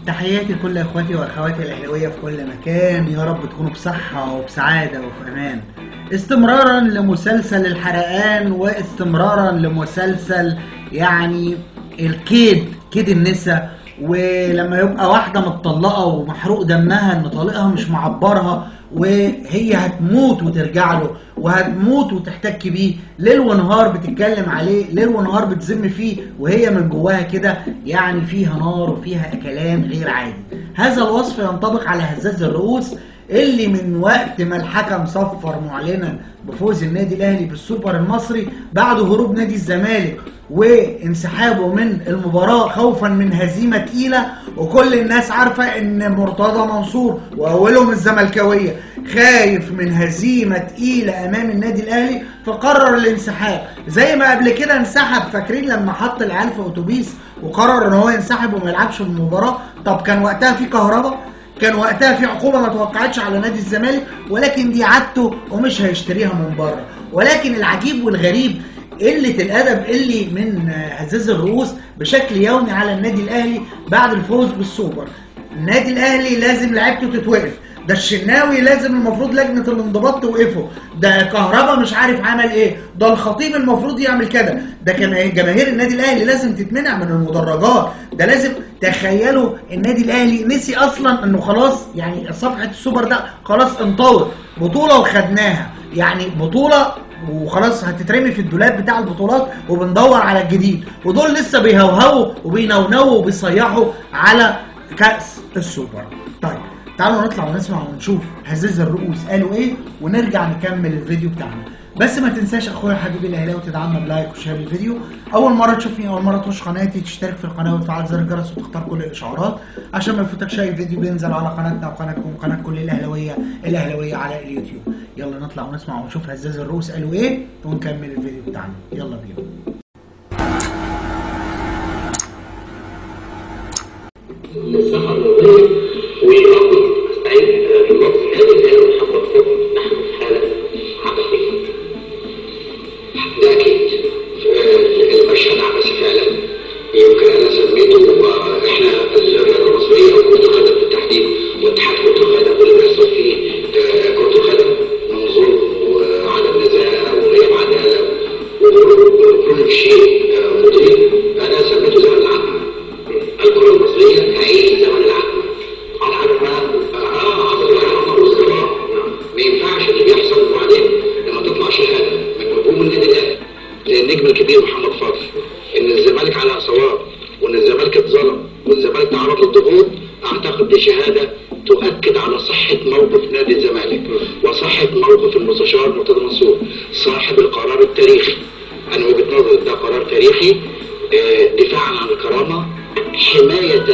تحياتي لكل اخواتي واخواتي الاهلاويه في كل مكان، يا رب تكونوا بصحه وبسعاده وفي امان. استمرارا لمسلسل الحرقان واستمرارا لمسلسل يعني كيد النساء. ولما يبقى واحده متطلقه ومحروق دمها ان طليقها مش معبرها وهي هتموت وترجع له وهتموت وتحتك بيه، ليل ونهار بتتكلم عليه، ليل ونهار بتذم فيه، وهي من جواها كده يعني فيها نار وفيها اكلان غير عادي. هذا الوصف ينطبق على هزاز الرؤوس اللي من وقت ما الحكم صفر معلنا بفوز النادي الاهلي بالسوبر المصري بعد هروب نادي الزمالك وانسحابه من المباراة خوفا من هزيمة تقيلة، وكل الناس عارفة ان مرتضى منصور واولهم الزملكاوية خايف من هزيمة تقيلة امام النادي الاهلي فقرر الانسحاب. زي ما قبل كده انسحب، فاكرين لما حط العيال في اتوبيس وقرر ان هو ينسحب وما يلعبش المباراة؟ طب كان وقتها في كهرباء، كان وقتها في عقوبة ما توقعتش على نادي الزمالك، ولكن دي عادته ومش هيشتريها من بره. ولكن العجيب والغريب قلة الأدب اللي من هزاز الرؤوس بشكل يومي على النادي الأهلي بعد الفوز بالسوبر. النادي الأهلي لازم لعيبته تتوقف، ده الشناوي لازم المفروض لجنة الانضباط توقفه، ده كهربا مش عارف عمل ايه، ده الخطيب المفروض يعمل كده، ده جماهير النادي الاهلي لازم تتمنع من المدرجات، ده لازم. تخيلوا النادي الاهلي نسي اصلا انه خلاص يعني صفحة السوبر ده خلاص انطوت، بطولة وخدناها، يعني بطولة وخلاص هتترمي في الدولاب بتاع البطولات وبندور على الجديد، ودول لسه بيهوهوا وبينونوا وبيصيحوا على كأس السوبر. طيب تعالوا نطلع ونسمع ونشوف هزاز الرؤوس قالوا ايه ونرجع نكمل الفيديو بتاعنا. بس ما تنساش اخويا حبيبي الاهلاوي تدعمنا بلايك وشير الفيديو. اول مره تشوفني، اول مره تخش قناتي، تشترك في القناه وتفعل زر الجرس وتختار كل الاشعارات عشان ما يفوتكش اي فيديو بينزل على قناتنا وقناتكم وقناه كل الاهلاويه على اليوتيوب. يلا نطلع ونسمع ونشوف هزاز الرؤوس قالوا ايه ونكمل الفيديو بتاعنا. يلا بينا. الصحة الوطنية وأقول أستعين بالوقت هذا الآن حضرتكم نحن في حالة عبثية. ده أكيد المشهد عبثي فعلا، يمكن أنا سميته وإحنا الرياضة المصرية وكرة القدم بالتحديد واتحاد كرة القدم واللي بيحصل فيه كرة القدم من ظلم وعدم نزاهة وغياب عدالة وكل شيء مضيء، أنا سميته زمن العتمة. الكرة المصرية تعيش زمن العتمة. عتمة والزراعة. ما ينفعش اللي بيحصل. وبعدين لما تطلع شهادة من نجوم النادي الأهلي زي النجم الكبير محمد فاضل إن الزمالك على صواب وإن الزمالك اتظلم والزمالك تعرض للضغوط، أعتقد دي شهادة تؤكد على صحة موقف نادي الزمالك وصحة موقف المستشار مرتضى منصور صاحب القرار التاريخي. أنا وجهة نظري ده قرار تاريخي، دفاعا عن الكرامة، حماية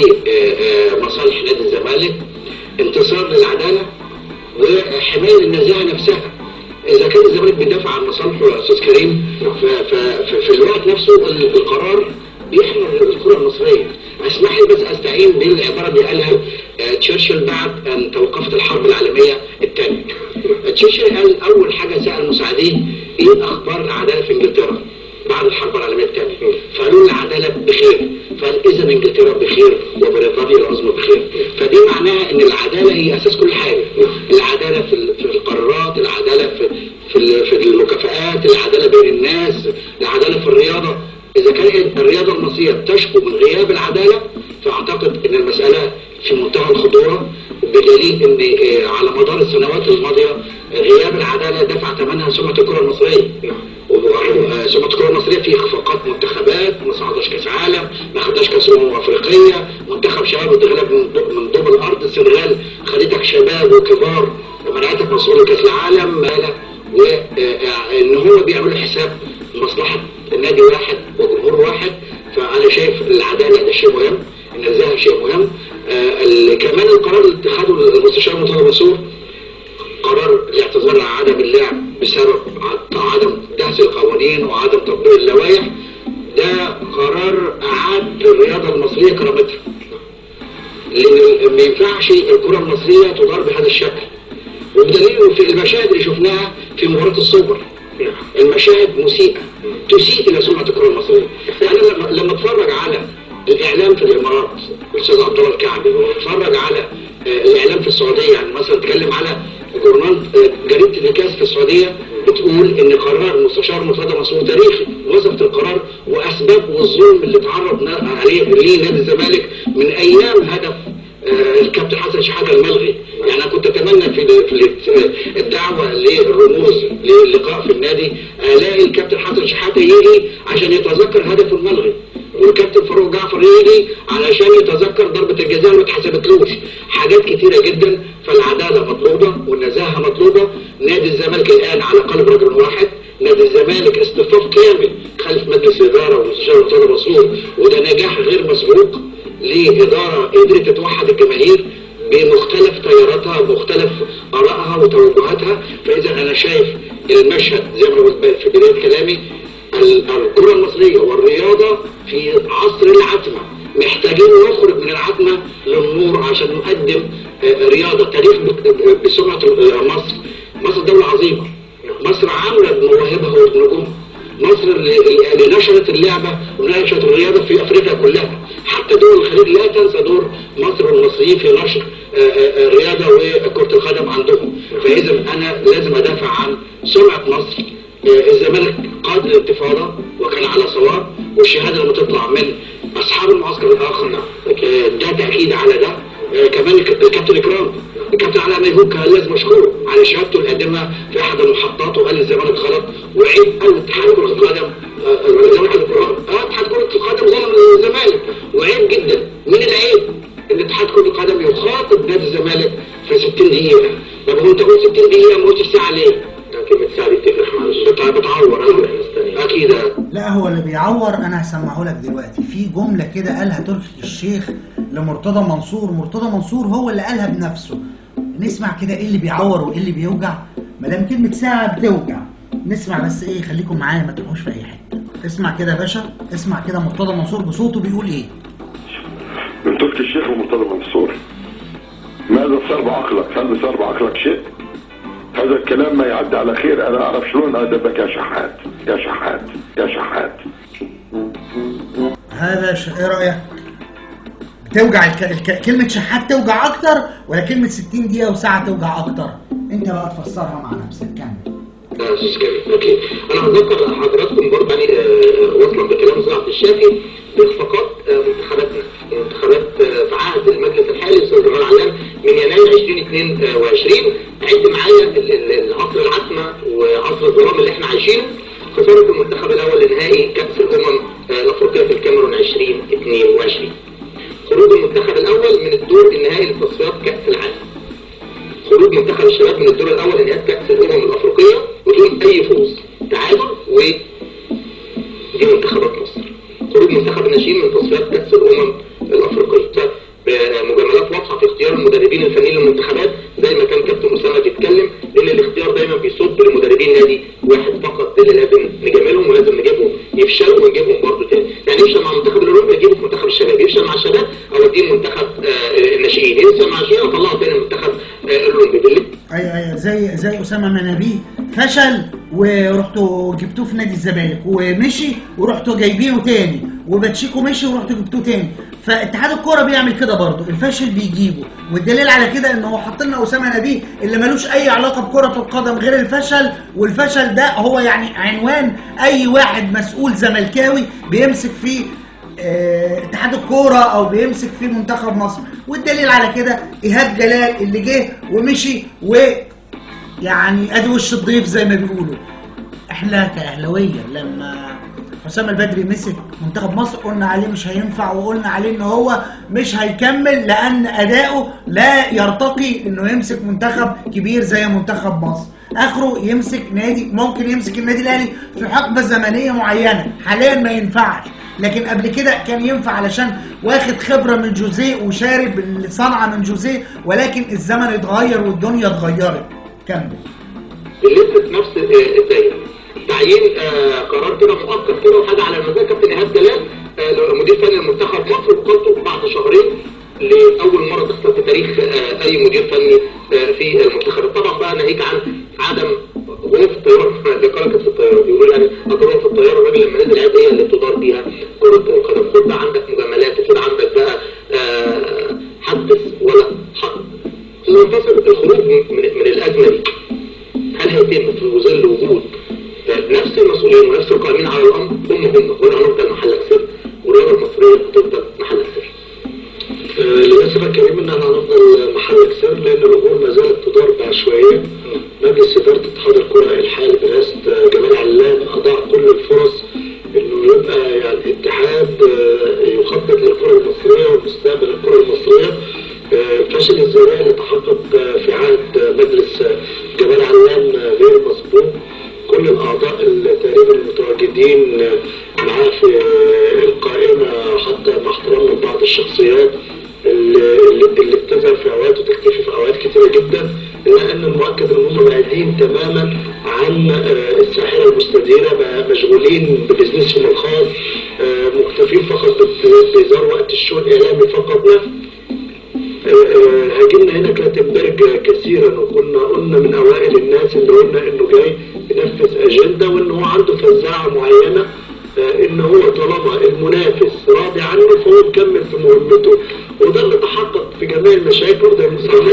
لمصالح نادي الزمالك، انتصار للعدالة، وحماية للنزاهة نفسها. إذا كان الزمالك بيدافع عن مصالحه يا أستاذ كريم في الوقت نفسه القرار بيحمي الكرة المصرية. اسمح لي بس أستعين بالعبارة اللي قالها تشرشل بعد أن توقفت الحرب العالمية الثانية. تشرشل قال أول حاجة سأل مساعديه إيه أخبار العدالة في إنجلترا بعد الحرب العالمية الثانية، فقالوا العدالة بخير، فقال إذا إنجلترا بخير وبريطانيا العظمى بخير. فدي معناها إن العدالة هي أساس كل حاجة، العدالة في القرارات، العدالة في المكافآت، العدالة بين الناس، العدالة في الرياضة. إذا كانت الرياضة المصرية تشكو من غياب العدالة فأعتقد إن المسألة في منتهى الخطورة، بدليل إن على مدار السنوات الماضية غياب العدالة دفع ثمنها سمعة الكرة المصرية. سمعة الكرة المصرية في اخفاقات منتخبات، ما صعدناش كاس عالم، ما خدناش كاس افريقيه، منتخب شباب اتغلب من طوب الارض، السنغال خدتك شباب وكبار ومنعتك مسؤول كاس العالم، وان هم بيعملوا حساب مصلحه نادي واحد وجمهور واحد. فانا شايف العداله ده شيء مهم، النزاهه شيء مهم. كمان القرار اللي اتخذه المستشار مرتضى منصور قرار الاعتذار عن عدم اللعب بسبب عدم دهس القوانين وعدم تطبيق اللوائح، ده قرار أعاد الرياضة المصرية كرامتها. لأن ما ينفعش الكرة المصرية تدار بهذا الشكل، وبدليل في المشاهد اللي شفناها في مباراة السوبر، المشاهد مسيئة تسيء إلى سمعة الكرة المصرية. أنا لما أتفرج على الاعلام في الامارات الاستاذ عبد الله الكعبي، واتفرج على الاعلام في السعوديه. يعني مثلا اتكلم على جريده الانعكاس في السعوديه بتقول ان قرار المستشار مرتضى منصور تاريخي، وصفت القرار واسباب والظلم اللي تعرض عليه نادي الزمالك من ايام هدف الكابتن حسن شحاته الملغي. يعني انا كنت اتمنى في الدعوه للرموز للقاء في النادي الاقي الكابتن حسن شحاته يجي عشان يتذكر هدفه الملغي، والكابتن فاروق جعفر يجي علشان يتذكر ضربه الجزاء اللي ما اتحسبتلوش. حاجات كتيره جدا. فالعداله مطلوبه والنزاهه مطلوبه. نادي الزمالك الان على قلب رجل واحد. نادي الزمالك اصطفاف كامل خلف مجلس الاداره والمستشار مرتضى منصور، وده نجاح غير مسبوق لاداره قدرت توحد الجماهير بمختلف تياراتها بمختلف ارائها وتوجهاتها. فاذا انا شايف المشهد زي ما قلت في بدايه كلامي، الكره المصريه والرياضه في عصر العتمه، محتاجين نخرج من العتمه للنور عشان نقدم رياضه تاريخ بسمعه مصر. مصر دوله عظيمه، مصر عامله بمواهبها وبنجومها، مصر اللي نشرت اللعبه ونشرت الرياضه في افريقيا كلها. حتى دول الخليج لا تنسى دور مصر والمصريين في نشر الرياضه وكره القدم عندهم. فاذا انا لازم ادافع عن سمعه مصر. الزمالك قاد الانتفاضه وكان على صواب، والشهاده لما تطلع من اصحاب المعسكر الاخر ده تاكيد على ده. كمان الكابتن اكرام، الكابتن علاء ميهوب كان لازم اشكره على شهادته اللي قدمها في احد المحطات وقال الزمالك غلط، وعيب قال اتحاد كره القدم اتحاد كره القدم ظلم الزمالك، وعيب جدا. من العيب ان اتحاد كره القدم يخاطب نادي الزمالك في 60 دقيقه. طب هو انت قلت 60 دقيقه ما قلتش ساعه ليه؟ كلمه ساعه دي بتفرق معلش، بتعور اكيد. لا هو اللي بيعور انا هسمعه لك دلوقتي. في جمله كده قالها تركي الشيخ لمرتضى منصور، مرتضى منصور هو اللي قالها بنفسه. نسمع كده ايه اللي بيعور وايه اللي بيوجع، ما دام كلمه ساعه بتوجع. نسمع بس ايه، خليكم معايا ما تروحوش في اي حته. اسمع كده يا باشا، اسمع كده مرتضى منصور بصوته بيقول ايه. من تركي الشيخ ومرتضى منصور: ماذا صار بعقلك؟ هل صار بعقلك شيء؟ هذا الكلام ما يعدي على خير. انا اعرف شلون ادبك يا شحات يا شحات يا شحات. هذا ايه رايك؟ بتوجع كلمه شحات توجع اكتر ولا كلمه 60 دقيقه وساعه توجع اكتر؟ انت بقى تفسرها مع نفسك. كمل. اوكي. انا هذكر حضراتكم برضه يعني وصلا بكلام صلاح الشافي باخفاقات منتخبات في عهد المجلس الحالي الاستاذ جمال علام من يناير 2022. عد معايا عصر العتمه وعصر الظلام اللي احنا عايشينه. خساره المنتخب الاول لنهائي كاس الامم الافريقيه في الكاميرون 2022. خروج المنتخب الاول من الدور النهائي لتصفيات كاس العالم. خروج منتخب الشباب من الدور الاول لنهائي كاس الامم الافريقيه بدون اي فوز، تعادل، ودي منتخبات مصر. خروج منتخب الناشئين من تصفيات كاس الامم الافريقيه مجاملات واضحه في اختيار المدربين الفنيين للمنتخبات زي ما كان كابتن اسامه بيتكلم، لان الاختيار دايما بيصب لمدربين نادي واحد فقط اللي لازم نجاملهم ولازم نجيبهم يفشلوا ونجيبهم برضه تاني. يعني يفشل مع المنتخب الاوروبي نجيبه في منتخب الشباب، يفشل مع الشباب اوديه منتخب الناشئين، يفشل مع الناشئين واطلعه تاني المنتخب الاولمبي. ايوه زي اسامه منابيه فشل ورحتوا جبتوه في نادي الزمالك ومشي ورحتوا جايبينه تاني، وباتشيكو مشي ورحتوا جبتوه تاني. فاتحاد الكوره بيعمل كده برضه، الفاشل بيجيبه. والدليل على كده ان هو حط لنا اسامه نبيه اللي ملوش اي علاقه بكره القدم غير الفشل، والفشل ده هو يعني عنوان اي واحد مسؤول زملكاوي بيمسك فيه اتحاد الكوره او بيمسك فيه منتخب مصر. والدليل على كده ايهاب جلال اللي جه ومشي، ويعني ادي وش الضيف زي ما بيقولوا. احنا كاهلاويه لما حسام البدري مسك منتخب مصر قلنا عليه مش هينفع، وقلنا عليه ان هو مش هيكمل لان اداؤه لا يرتقي انه يمسك منتخب كبير زي منتخب مصر. اخره يمسك نادي، ممكن يمسك النادي الاهلي في حقبه زمنيه معينه، حاليا ما ينفعش. لكن قبل كده كان ينفع علشان واخد خبره من جوزيه وشارب الصنعه من جوزيه، ولكن الزمن اتغير والدنيا اتغيرت. كمل. لسه نفس الدايره تعيين قرار كده مؤقت كده وحاجه على المزاج كابتن ايهاب جلال مدير فني لمنتخب مصر، وقالته بعد شهرين لاول مره تحصل في تاريخ اي مدير فني في المنتخب. طبعا بقى ناهيك عن عدم وهي في الطياره اللقاء كانت في الطياره بيقولوا لي انا اقرا في الطياره الراجل لما نزل عاد هي اللي بتدار بيها كره القدم. خد بقى عندك مجاملات وخد عندك بقى حدث ولا حق. منتصر الخروج من الازمه دي هل هيتم في ظل وجود نفس المسؤولين ونفس القائمين على الامر هم ولا هنفضل محلك سر والرياضه المصريه هتفضل محلك سر؟ للاسف الكريم ان احنا هنفضل محلك سر لان الامور ما زالت تدار بعشوائيه. مجلس اداره اتحاد الكره الحالي برئاسه جمال علام اضاع كل الفرص انه يبقى يعني اتحاد يخطط للكره المصريه ومستقبل الكره المصريه. فشل الزراعي اللي تحقق في عهد مجلس جمال علام غير مسبوق. كل الاعضاء تقريبا المتواجدين معاه في القائمه حتى مع احترام بعض الشخصيات اللي بتظهر في اوقات وتختفي في اوقات كثيره جدا، الا ان المؤكد ان هم بعيدين تماما عن الساحره المستديره، مشغولين ببزنسهم الخاص، مكتفين فقط بإظهار وقت الشو الاعلامي فقط. هاجمنا هنا كلاتنبرج كثيرا وكنا قلنا من اوائل الناس اللي قلنا انه جاي ينفذ اجنده وان هو عنده فزاعه معينه، ان هو طالما المنافس راضي عنه فهو مكمل في مهمته، وده اللي تحقق في جميع المشاكل وده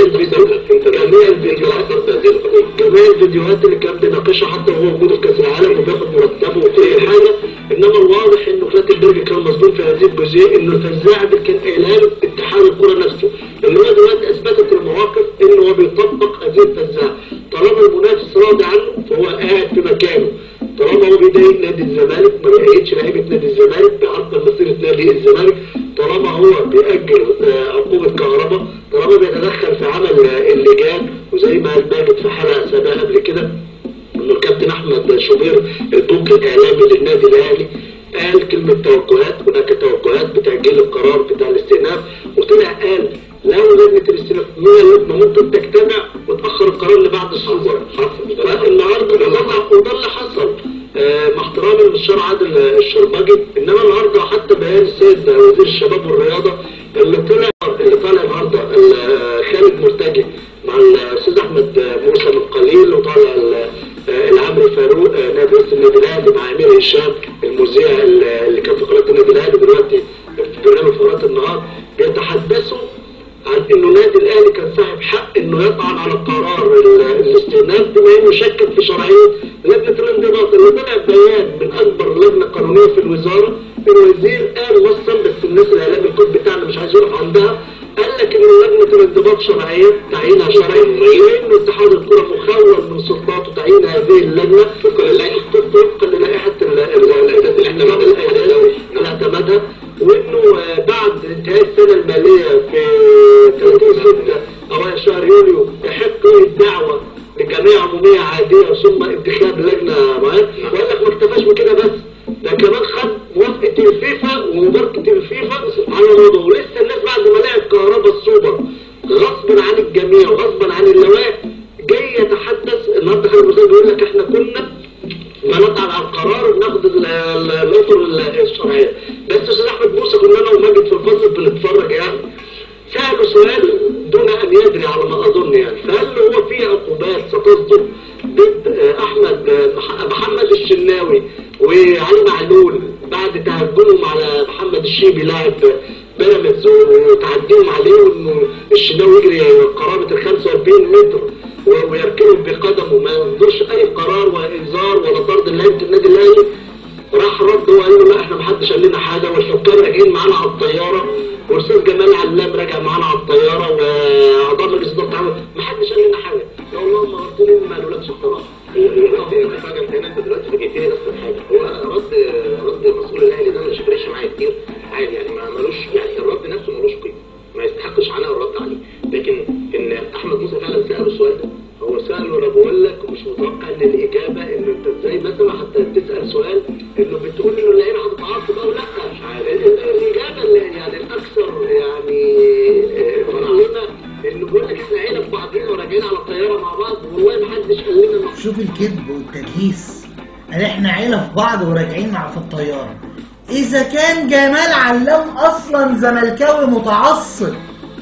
جميع الفيديوهات اللي كان بيناقشها حتى وهو موجود في كاس العالم وبياخد مرتبه وكل حاجه. انما الواضح انه كلاتنبرج كان مظلوم في هذه الجزئيه، انه الفزاعه ده كان اعلان اتحاد الكره نفسه اللي هو دلوقتي اثبتت المواقف انه هو بيطبق هذه الفزاعه. طالما المنافس راضي عنه فهو قاعد في مكانه، طالما هو بيضايق نادي الزمالك ما بيأيدش لعيبه نادي الزمالك بيعطل مسيره نادي الزمالك، طالما هو بيأجل عقوبه كهرباء، طالما بيتدخل في عمل اللجان، وزي ما قال ماجد في حلقه سابقه قبل كده انه الكابتن احمد شوبير البوك الاعلامي للنادي الاهلي قال كلمه توجهات، هناك توجهات بتأجيل القرار بتاع الاستئناف، وطلع قال لو لجنه الاستئناف ممكن تجتمع وتاخر القرار اللي بعد الصوره. النهارده وده اللي حصل مع احترامي للمستشار عادل الشربجي. انما النهارده حتى بيان السيد وزير الشباب والرياضه اللي طالع النهارده خالد مرتجي مع الاستاذ احمد موسى من قليل، وطالع العمري فاروق نائب رئيس النادي الاهلي مع امير هشام المذيع اللي كان في قناه النادي الاهلي دلوقتي في برنامج فقرات النهار، بيتحدثوا عن انه النادي الاهلي كان صاحب حق انه يطعن على قرار الاستئناف بما انه شكك في شرعيه لجنه الانضباط. اللي طلع بيان من اكبر لجنه قانونيه في الوزاره، الوزير قال وصل بس الناس الاعلام الكود بتاعنا مش عايز يروح عندها، قال لك ان لجنه الانضباط شرعيه تعيينها شرعي، وانه اتحاد الكره مخول من سلطاته تعيين هذه اللجنه طبقا للائحه اللي اعتمدها، وانه بعد انتهاء السنه الماليه في 30/6 اوائل شهر يوليو يحق الدعوه لجمعيه عموميه عاديه ثم انتخاب لجنه معينه. وقال لك ما اكتفاش بكده بس، ده كمان خد موافقه الفيفا ومباركه الفيفا على الموضوع. ولسه الناس بعد ما لعب كهرباء السوبر غصبا عن الجميع وغصبا عن اللوائح جاي يتحدث. النهارده خالد مرتضى بيقول لك احنا كنا بنطعن على القرار وبناخد الاطر الشرعيه. بس استاذ احمد موسى كنا انا وماجد في الفصل بنتفرج يعني سأله سؤال دون ان يدري على ما اظن يعني، فقال له هو في عقوبات ستصدر ضد محمد الشناوي وعلي معلول بعد تهجمهم على محمد الشيبي لاعب بيراميدز وتعديهم عليه، وانه الشناوي يجري قرابه ال 45 متر ويركنهم بقدمه ما يصدرش اي قرار وانذار ولا طرد لعيبه النادي الاهلي. راح رد وقال له لا احنا ما حدش قال لنا حاجه، والحكام راجعين معانا على الطياره، والاستاذ جمال علام راجع معانا على الطياره، واعضاء مجلس الاداره ما حدش قال لنا حاجه. يا الله ما قلت لهم ما قالولكش اختراع. انت دلوقتي فاجئتني نفس الحاجه. هو رد مسؤول الاهلي ده ما يفرقش معايا كتير عادي يعني، مالوش يعني الرد نفسه مالوش قيمه، ما يستحقش عناء الرد عليه. لكن ان احمد موسى فعلا ساله السؤال ده، هو سأله وانا بقول لك مش متوقع ان الاجابه انه انت ازاي مثلا حتى تسال سؤال انه بتقول انه اللعيبه هتتعاقب او لا، مش عارف الاجابه اللي يعني الاكثر يعني فرعونه انه بيقول لك احنا عيله في بعضينا وراجعين على الطياره مع بعض، والله ما حدش قال لنا. شوف الكذب والتدليس، قال احنا عيله في بعض وراجعين مع في الطياره. اذا كان جمال علام اصلا زملكاوي متعصب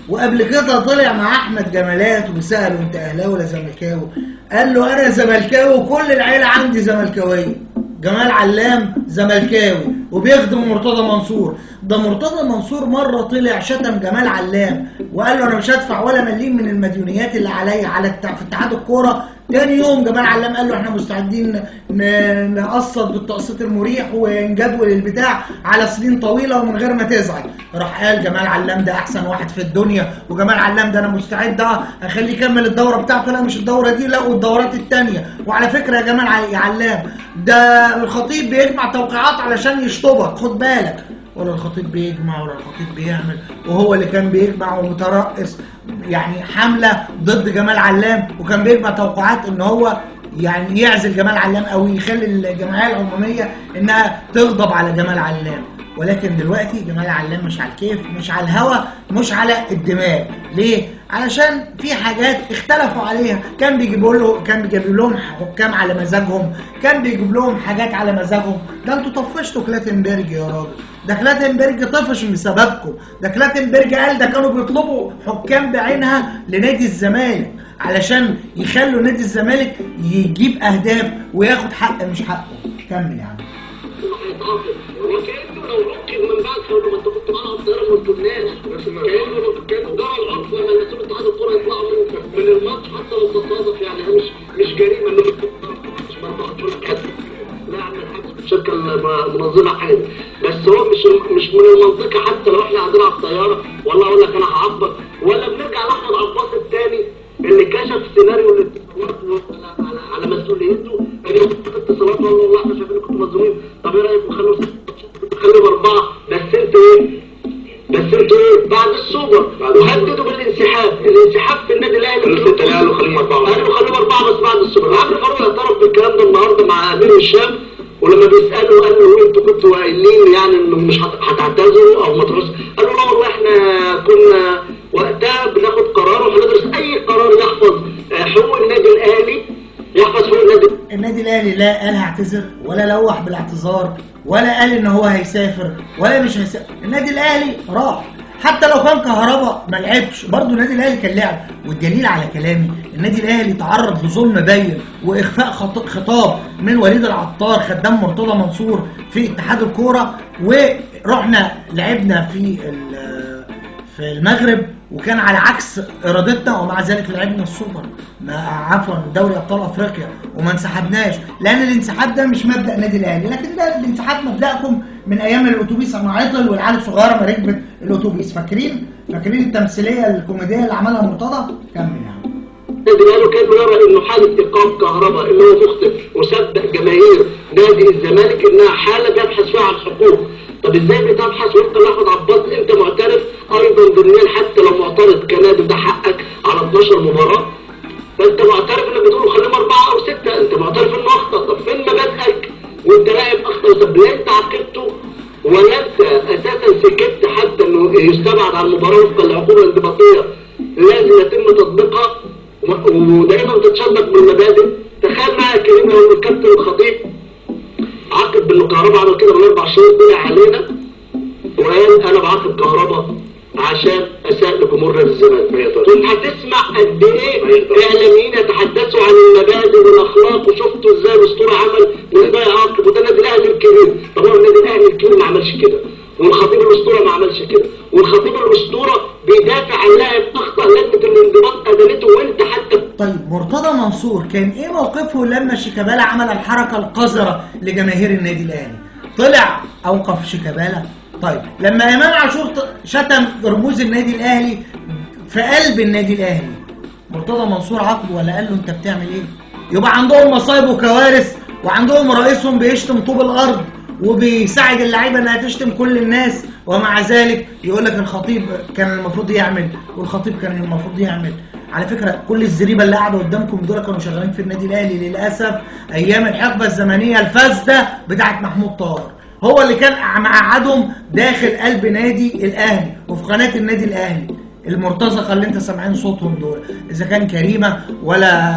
وقبل كده طلع مع احمد جمالات وساله انت اهلاوي ولا زملكاوي؟ قال له انا زملكاوي وكل العيله عندي زملكاويه. جمال علام زملكاوي وبيخدم مرتضى منصور. ده مرتضى منصور مره طلع شتم جمال علام وقال له انا مش هدفع ولا مليم من المديونيات اللي عليا في اتحاد الكوره. تاني يوم جمال علام قال له احنا مستعدين نقسط بالتقسيط المريح ونجدول البتاع على سنين طويله ومن غير ما تزعل. راح قال جمال علام ده احسن واحد في الدنيا، وجمال علام ده انا مستعد اخليه يكمل الدوره بتاعته. لا مش الدوره دي، لا والدورات التانيه. وعلى فكره يا جمال علام ده الخطيب بيجمع توقيعات علشان يشطبك، خد بالك. ولا الخطيب بيجمع ولا الخطيب بيعمل، وهو اللي كان بيجمع ومترأس يعني حملة ضد جمال علام، وكان بيجمع توقعات ان هو يعني يعزل جمال علام او يخلي الجمعية العمومية انها تغضب على جمال علام. ولكن دلوقتي جمال علام مش على الكيف، مش على الهوا، مش على الدماغ. ليه؟ علشان في حاجات اختلفوا عليها. كان بيجيب لهم حكام على مزاجهم، كان بيجيب لهم حاجات على مزاجهم. ده انتوا طفشتوا كلاتنبرج يا راجل، ده كلاتنبرج طفش بسببكم. ده كلاتنبرج قال ده كانوا بيطلبوا حكام بعينها لنادي الزمالك علشان يخلوا نادي الزمالك يجيب اهداف وياخد حق مش حقه. كمل يعني. وكانه لو ركب من بعد لو انت كنت معانا على الطياره ما قلتلناش، كانه جرى العطف لما مسؤول اتحاد الكوره يطلعوا من الماتش حتى لو تتصادف. يعني مش جريمه انه لا عم الحاج الشركه المنظمه حاجه، بس هو مش من المنطقه. حتى لو احنا قاعدين على الطياره والله اقول لك انا هعبر، ولا بنرجع لاحمد عباس الثاني اللي كشف سيناريو الاتصالات على مسؤوليته. يعني اتصالات والله احنا شايفين كنتوا مظلومين، طب ايه رايكم خلوا باربعه؟ بس انتوا ايه بعد السوبر وهددوا بالانسحاب. الانسحاب في النادي الاهلي قالوا خليهم اربعه بس بعد السوبر. عمرو فاروق اعترف بالكلام ده النهارده مع امير الشام، ولما بيسالوا قال له انتوا كنتوا قايلين يعني انه مش هتعتذروا او ما تروحوش. قالوا لا والله احنا كنا وقتها بناخد قرار وهندرس اي قرار يحفظ حقوق النادي الاهلي، يحفظ حقوق النادي الاهلي. لا قال هعتذر ولا لوح بالاعتذار ولا قال ان هو هيسافر ولا مش هيسافر. النادي الاهلي راح، حتى لو كان كهربا ما لعبش برضه النادي الاهلي كان لعب. والدليل على كلامي النادي الاهلي تعرض لظلم باين واخفاء خطاب من وليد العطار خدام مرتضى منصور في اتحاد الكوره، ورحنا لعبنا في المغرب وكان على عكس ارادتنا، ومع ذلك لعبنا السوبر عفوا دوري ابطال افريقيا وما انسحبناش. لان الانسحاب ده مش مبدا النادي الاهلي، لكن ده الانسحاب مبداكم من ايام الاتوبيس اما عطل والعيال الصغيره ما ركبت الاتوبيس. فاكرين التمثيليه الكوميديه اللي عملها مرتضى؟ كمل يعني. النادي الاهلي كان يرى انه حاله ايقاف كهرباء اللي هو مخطئ وسبق جماهير نادي الزمالك انها حاله بيبحث فيها عن حقوق. طب ازاي بتبحث وانت احمد عباس انت معترف ايضا ضمنيا حتى لو معترض كنادي ده حقك على 12 مباراه، فانت معترف انك بتقول خليهم 4 أو 6، انت معترف انه اخطا. طب فين مبادئك وانت لاعب اخطا؟ طب لا انت عاقبته ولا انت اساسا سكت حتى انه يستبعد عن المباراه وفقا للعقوبه الانضباطيه لازم يتم تطبيقها ودايما تتشبك بالمبادئ. تخيل معايا يا كريم لو الكابتن الخطيب عاقب بالكهرباء عمل كده من 4 شهور طلع علينا وقال انا بعاقب كهرباء عشان اساء لجمهور نادي الزمالك، كنت هتسمع قد ايه اعلاميين يتحدثوا عن المبادئ والاخلاق وشفتوا ازاي الاسطوره عمل وازاي عاقب وده النادي الاهلي الكبير. طب هو النادي الاهلي الكبير ما عملش كده، والخطيب الاسطوره ما عملش كده، والخطيب الاسطوره بيدافع عن لاعب اخطا لجنه الانضباط ادانته وانت حتى. طيب مرتضى منصور كان ايه موقفه لما شيكابالا عمل الحركه القذره لجماهير النادي الاهلي؟ طلع اوقف شيكابالا. طيب لما امام عاشور شتم رموز النادي الاهلي في قلب النادي الاهلي، مرتضى منصور عاقبه ولا قال له انت بتعمل ايه؟ يبقى عندهم مصايب وكوارث وعندهم رئيسهم بيشتم طوب الارض وبيساعد اللعيبه انها تشتم كل الناس، ومع ذلك يقول لك الخطيب كان المفروض يعمل والخطيب كان المفروض يعمل. على فكره كل الزريبه اللي قاعده قدامكم دول كانوا شغالين في النادي الاهلي للاسف ايام الحقبه الزمنيه الفاسده بتاعت محمود طاهر، هو اللي كان مقعدهم داخل قلب نادي الاهلي وفي قناه النادي الاهلي المرتزقه اللي انت سامعين صوتهم دول، اذا كان كريمه ولا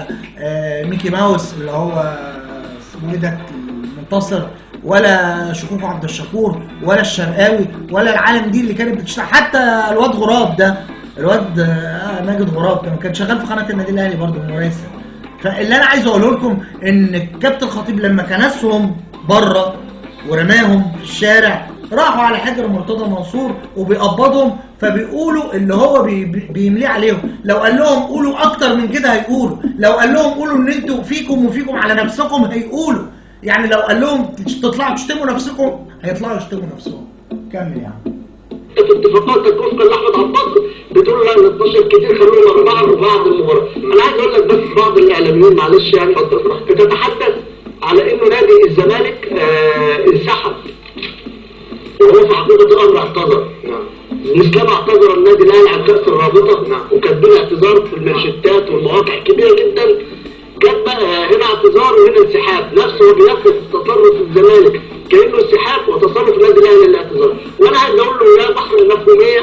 ميكي ماوس اللي هو اسمه ايه ده المنتصر، ولا شكوكو عبد الشكور، ولا الشرقاوي، ولا العالم دي اللي كانت بتشتغل، حتى الواد غراب ده الواد ماجد غراب كان شغال في قناه النادي الاهلي برضه مراسل. فاللي انا عايز اقوله لكم ان الكابتن الخطيب لما كنسهم بره ورماهم في الشارع راحوا على حجر مرتضى منصور وبيقبضهم، فبيقولوا اللي هو بيمليه عليهم. لو قال لهم قولوا اكتر من كده هيقولوا، لو قال لهم قولوا ان انتوا فيكم وفيكم على نفسكم هيقولوا. يعني لو قال لهم تطلعوا تشتموا نفسكم هيطلعوا يشتموا نفسهم. كمل يا عم. في اتفاقاتك وفقا لاحمد عباس بتقول لا ال 12 كتير خلوهم 4 بعد المباراه. انا عايز اقول لك بس بعض الاعلاميين معلش يعني بتتحدث على انه نادي الزمالك انسحب وهو في حقيقه الامر اعتذر. مش كما اعتذر النادي الاهلي عن كاس الرابطه وكاتبين اعتذار في المانشيتات والمواقع كبيره جدا، كاتبه هنا اعتذار وهنا انسحاب، نفسه بيصف تصرف الزمالك كانه انسحاب وتصرف النادي الاهلي الاعتذار. وانا عايز اقول له يا بحر المفهوميه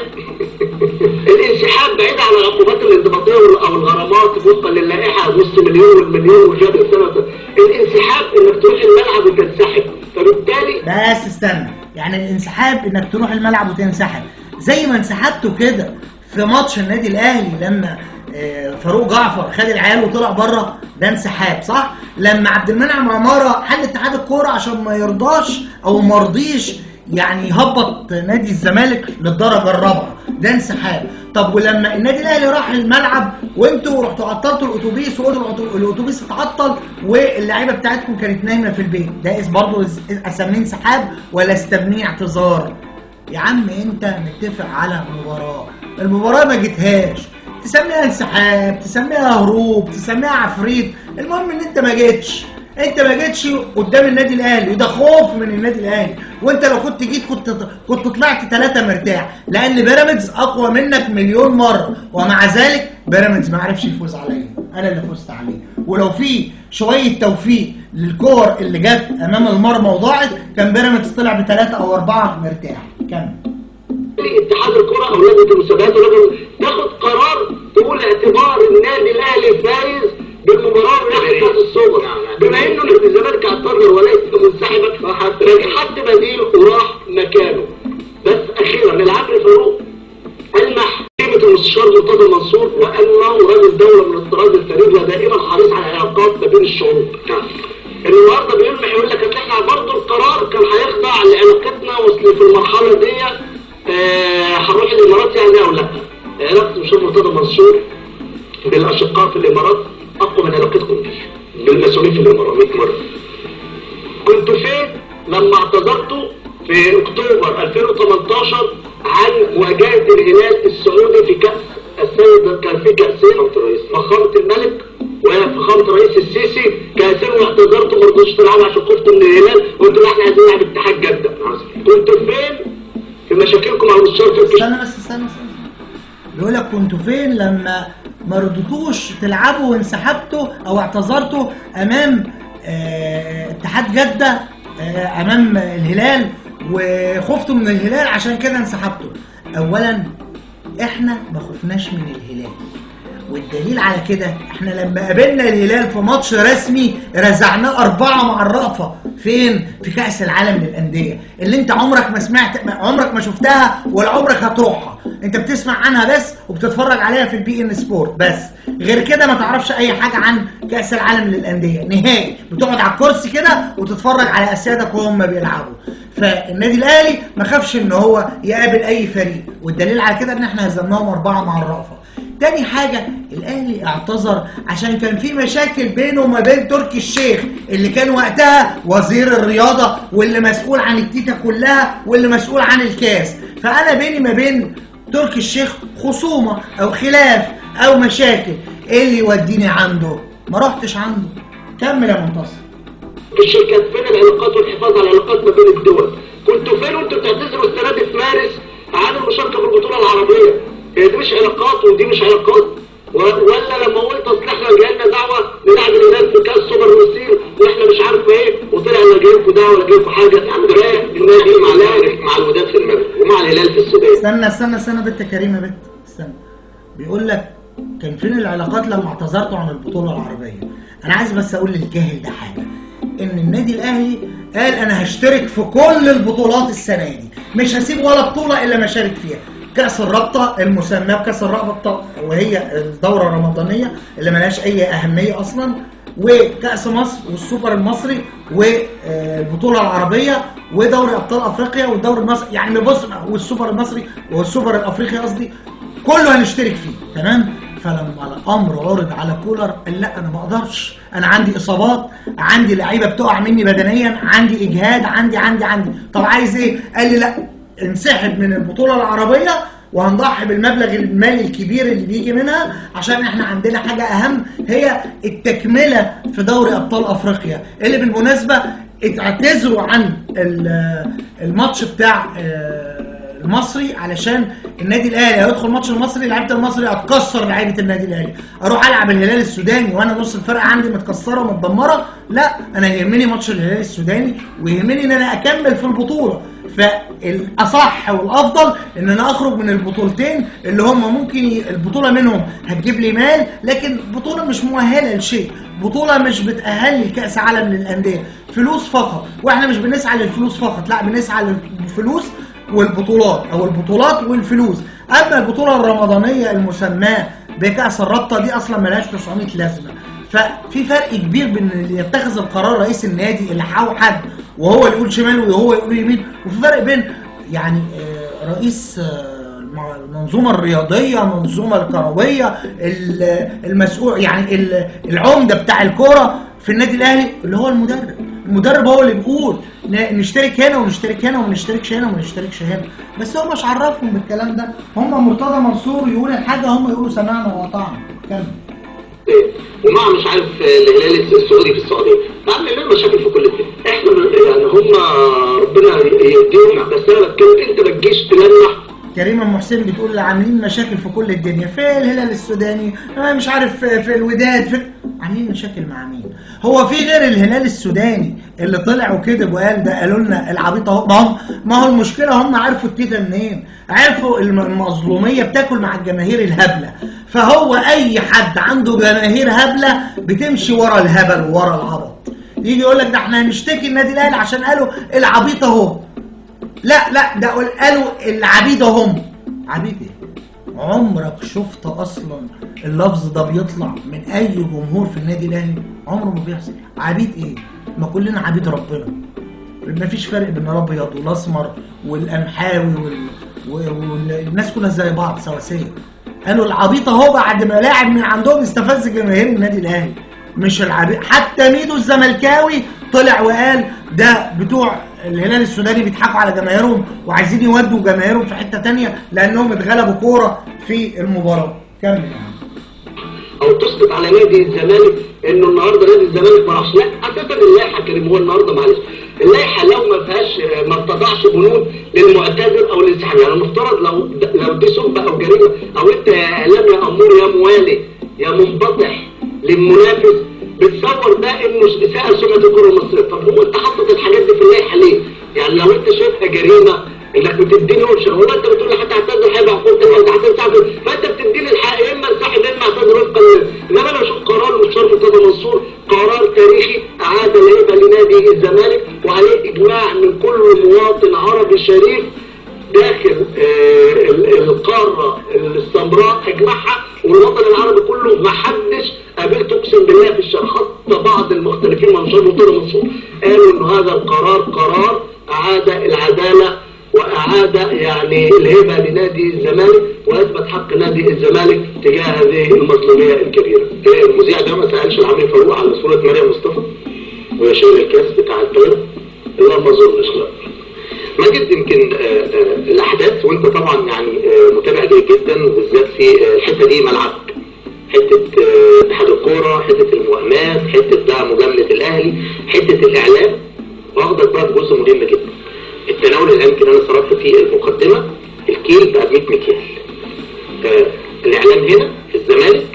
الانسحاب بعيد عن العقوبات الانضباطيه او الغرامات وفقا للائحه نص مليون والمليون وجاب السنه، الانسحاب انك تروح الملعب وتنسحب. فبالتالي بس استنى، يعني الانسحاب انك تروح الملعب وتنسحب زي ما انسحبتوا كده في ماتش النادي الاهلي لما فاروق جعفر خد العيال وطلع بره، ده انسحاب صح؟ لما عبد المنعم عماره حل اتحاد الكوره عشان ما يرضاش او ما رضيش يعني يهبط نادي الزمالك للدرجه الرابعه، ده انسحاب. طب ولما النادي الاهلي راح الملعب وانتوا رحتوا عطلتوا الاتوبيس وقلتوا الاتوبيس اتعطل واللعيبه بتاعتكم كانت نايمه في البيت، ده برضه اسميه انسحاب ولا استبنيه اعتذار؟ يا عم انت متفق على المباراه ما جيتهاش، تسميها انسحاب، تسميها هروب، تسميها عفريت، المهم ان انت ما جيتش قدام النادي الاهلي، وده خوف من النادي الاهلي. وانت لو كنت جيت كنت طلعت 3 مرتاح، لان بيراميدز اقوى منك مليون مره، ومع ذلك بيراميدز ما عرفش يفوز عليا، انا اللي فزت عليه. ولو في شويه توفيق للكور اللي جت امام المرمى وضاعت كان بيراميدز طلع ب3 أو 4 مرتاح. كمل. اتحاد الكره او لجنه المسابقات تاخد قرار تقول اعتبار النادي الاهلي فايز بالمباراه من كاس السوبر، بما انه الزمالك اعتذر وليس منسحبا حد بديل وراح مكانه. بس اخيرا العقل فاروق المح قيمه المستشار مرتضى منصور وانه رجل دوله من الطراز الفريد ودائما حريص على العلاقات ما بين الشعوب. النهارده بيلمح يقول لك ان احنا برضه القرار كان هيخضع لعلاقتنا وصل في المرحله دي هنروح الامارات يعني او لا. علاقه المستشار مرتضى منصور بالاشقاء في الامارات اقوى من علاقتكم بالمسؤولين في الامارات 100 مره. كنتوا فين لما اعتذرتوا في اكتوبر 2018 عن مواجهه الهلال السعودي في كاس السيد؟ كان في كاسين، فخامه الملك وفخامه رئيس السيسي، كاسين واعتذرتوا ما رضوش تلعبوا عشان خفتوا من الهلال وانتوا احنا عايزين نلعب اتحاد جده. كنتوا فين في مشاكلكم مع المستشار تركي؟ استنى بيقول لك كنتوا فين لما ما رضيتوش تلعبوا وانسحبتوا او اعتذرتوا امام اتحاد جده امام الهلال وخفتوا من الهلال عشان كده انسحبتوا؟ اولا احنا ما خفناش من الهلال، والدليل على كده احنا لما قابلنا الهلال في ماتش رسمي رزعناه 4 مع الرأفة. فين؟ في كأس العالم للأندية اللي انت عمرك ما سمعت، عمرك ما شفتها ولا عمرك هتروحها، انت بتسمع عنها بس وبتتفرج عليها في البي ان سبورت بس، غير كده ما تعرفش اي حاجة عن كأس العالم للأندية نهائي، بتقعد على الكرسي كده وتتفرج على اسيادك وهم بيلعبوا. فالنادي الاهلي ما خافش ان هو يقابل اي فريق، والدليل على كده ان احنا هزمناهم 4 مع الرأفة. تاني حاجة الاهلي اعتذر عشان كان في مشاكل بينه وما بين تركي الشيخ اللي كان وقتها وزير الرياضة واللي مسؤول عن التيتا كلها واللي مسؤول عن الكاس. فانا بيني ما بين تركي الشيخ خصومة او خلاف او مشاكل، ايه اللي يوديني عنده؟ ما رحتش عنده. كمل يا منتصر. الشركات فين العلاقات والحفاظ على العلاقات ما بين الدول؟ كنتوا فين وانتوا بتعتذروا السنة دي في مارس عن المشاركة في البطولة العربية؟ هي دي مش علاقات ودي مش علاقات؟ ولا لما قلت اصل احنا جايلنا دعوه نلعب الهلال في كاس سوبر مصير واحنا مش عارف ايه وطلع لا جايلكوا دعوه ولا جايلكوا حاجه؟ يا عم ده النادي مع الوداد في المغرب ومع الهلال في السودان. استنى بنت كريمه بنت استنى. بيقول لك كان فين العلاقات لما اعتذرتوا عن البطوله العربيه؟ انا عايز بس اقول للجاهل ده حاجه، ان النادي الاهلي قال انا هشترك في كل البطولات السنه دي، مش هسيب ولا بطوله الا ما اشارك فيها. كأس الرابطة المسماة بكأس الرابطة، وهي الدورة الرمضانية اللي ملهاش أي أهمية أصلا، وكأس مصر والسوبر المصري والبطولة العربية ودوري أبطال أفريقيا والدوري المصري، يعني بص، والسوبر المصري والسوبر الأفريقي قصدي، كله هنشترك فيه، تمام؟ فلما الامر عرض على كولر قال لا انا ما اقدرش، انا عندي اصابات، عندي لعيبه بتقع مني بدنيا، عندي اجهاد، عندي. طب عايز ايه؟ قال لي لا، انسحب من البطوله العربيه وهنضحي بالمبلغ المالي الكبير اللي بيجي منها عشان احنا عندنا حاجه اهم، هي التكمله في دوري ابطال افريقيا، اللي بالمناسبه اعتذروا عن الماتش بتاع المصري علشان النادي الاهلي هيدخل ماتش المصري، لعيبه المصري هتكسر لعيبه النادي الاهلي، اروح العب الهلال السوداني وانا نص الفرقه عندي متكسره ومتدمره؟ لا، انا يهمني ماتش الهلال السوداني ويهمني ان انا اكمل في البطوله. فالاصح والافضل ان انا اخرج من البطولتين اللي هم ممكن البطوله منهم هتجيب لي مال، لكن بطوله مش مؤهله لشيء، بطوله مش بتاهلني لكاس عالم للانديه، فلوس فقط، واحنا مش بنسعى للفلوس فقط، لا بنسعى للفلوس والبطولات، او البطولات والفلوس. اما البطوله الرمضانيه المسماه بكاس الرابطه دي اصلا ملهاش 900 لازمه. ففي فرق كبير بين اللي يتخذ القرار رئيس النادي اللي حد وهو اللي يقول شمال وهو يقول يمين، وفي فرق بين يعني رئيس المنظومه الرياضيه، المنظومه الكرويه، المسؤول يعني العمده بتاع الكوره في النادي الاهلي اللي هو المدرب هو اللي بيقول نشترك هنا ونشترك هنا ونشتركش هنا ونشتركش هنا، بس هو مش عرفهم بالكلام ده، هم مرتضى منصور يقول الحاجه هم يقولوا سمعنا وأطعنا. كمل. ومع مش عارف الهلال السعودي في السعوديه، عامل لنا مشاكل في كل الدنيا، احنا يعني هم ربنا يديهم، بس انا بتكلم انت ما تجيش تلمح. كريم ام حسين بتقول عاملين مشاكل في كل الدنيا، في الهلال السوداني، مش عارف في الوداد، عاملين مشاكل مع مين؟ هو في غير الهلال السوداني اللي طلع وكذب وقال ده قالوا لنا العبيط اهو؟ ما هو المشكله هم عرفوا التيتا منين؟ عرفوا المظلوميه بتاكل مع الجماهير الهبله، فهو اي حد عنده جماهير هبله بتمشي ورا الهبل وورا العبط، يجي يقول لك ده احنا هنشتكي النادي الاهلي عشان قالوا العبيط اهو. لا ده قالوا العبيد هم. عبيد ايه؟ عمرك شفت اصلا اللفظ ده بيطلع من اي جمهور في النادي الاهلي؟ عمره ما بيحصل. عبيد ايه؟ ما كلنا عبيد ربنا، ما فيش فرق بين الابيض والاسمر والقمحاوي والناس كلها زي بعض سواسيه. قالوا العبيط اهو بعد ما لاعب من عندهم استفز جماهير النادي الاهلي، مش العبيد. حتى ميدو الزملكاوي طلع وقال ده بتوع الهلال السوداني بيضحكوا على جماهيرهم وعايزين يودوا جماهيرهم في حته ثانيه لانهم اتغلبوا كوره في المباراه. كمل. او تسقط على نادي الزمالك انه النهارده نادي الزمالك ما راحش، لا اساسا اللائحه كريم هو النهارده معلش اللائحه لو ما فيهاش ما بتضعش بنود للمعتذر او للانسحاب، يعني المفترض لو دي سبه او جريمه او انت يا اعلام يا امور يا موالي يا منبطح للمنافس بتصور ده انه اساءه سمعه الكره المصريه، طب هو انت حاطط الحاجات دي في اللائحه ليه؟ يعني لو انت شايفها جريمه انك بتديني اوبشن، هو انت بتقول لي حتى اعتذر هيبقى عقوبتك او هتنسحب، فانت بتديني الحق يا اما انسحب يا اما اعتذر وفقا. انما انا بشوف قرار المستشار مرتضى منصور قرار تاريخي اعاد الهيبه لنادي الزمالك، وعليه اجماع من كل مواطن عربي شريف داخل القاره السمراء اجمعها، والوطن العربي كله ما حدش قابلت اقسم بالله في الشارع، حتى بعض المختلفين مع المستشار مرتضى منصور قالوا انه هذا القرار قرار اعاد العداله واعاد يعني الهبه لنادي الزمالك واثبت حق نادي الزمالك تجاه هذه المظلوميه الكبيره. المذيع ده ما سالش العمري فاروق على صوره مريم مصطفى وشايل الكاس بتاع الطياره؟ لا ما اظنش. لا ماجد، يمكن الاحداث وانت طبعا يعني متابع جيد جدا وبالذات في الحته دي ملعبك، حته اتحاد الكوره، حته الموائمات، حته بقى مجامله الاهلي، حته الاعلام، واخدك بقى بجزء مهم جدا. التناول اللي يمكن انا صرفت فيه المقدمه الكيل بقى 100 مكيال. الاعلام هنا في الزمالك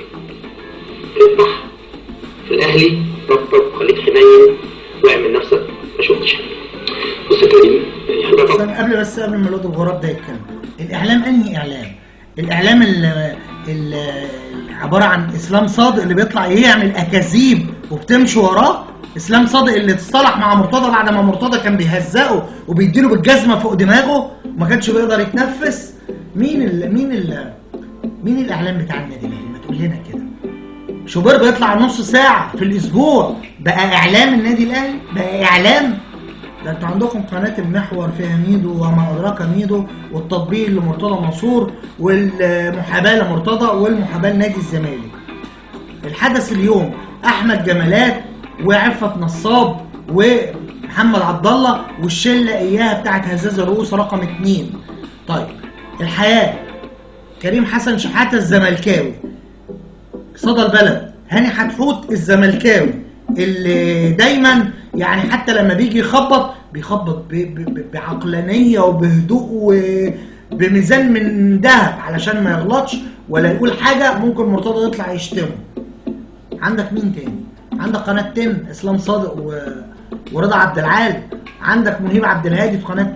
اذبح، في الاهلي طبطب خليك حنين واعمل نفسك ما شفتش حاجه. بص يا كريم قبل ما الواد الغراب ده يتكلم، الاعلام انهي اعلام؟ الاعلام اللي عباره عن اسلام صادق اللي بيطلع يعمل اكاذيب وبتمشي وراه؟ اسلام صادق اللي اتصالح مع مرتضى بعد ما مرتضى كان بيهزقه وبيديله بالجزمه فوق دماغه وما كانش بيقدر يتنفس؟ مين الاعلام بتاع النادي الاهلي؟ ما تقول لنا كده. شوبير بيطلع نص ساعه في الاسبوع، بقى اعلام النادي الاهلي؟ بقى اعلام؟ ده انتوا عندكم قناه المحور فيها ميدو وما ادراك ميدو، والتطبيق لمرتضى منصور، والمحاباه لمرتضى، والمحاباه لنادي الزمالك. الحدث اليوم احمد جمالات وعفت نصاب ومحمد عبد الله والشله اياها بتاعت هزاز الرؤوس رقم 2. طيب الحياه كريم حسن شحاته الزملكاوي، صدى البلد هاني حتحوت الزملكاوي اللي دايما يعني حتى لما بيجي يخبط بيخبط بعقلانيه وبهدوء وبميزان من ذهب علشان ما يغلطش ولا يقول حاجه ممكن مرتضى يطلع يشتمه. عندك مين تاني؟ عندك قناه 10 اسلام صادق ورضا عبد العال، عندك منيب عبد الهادي في قناه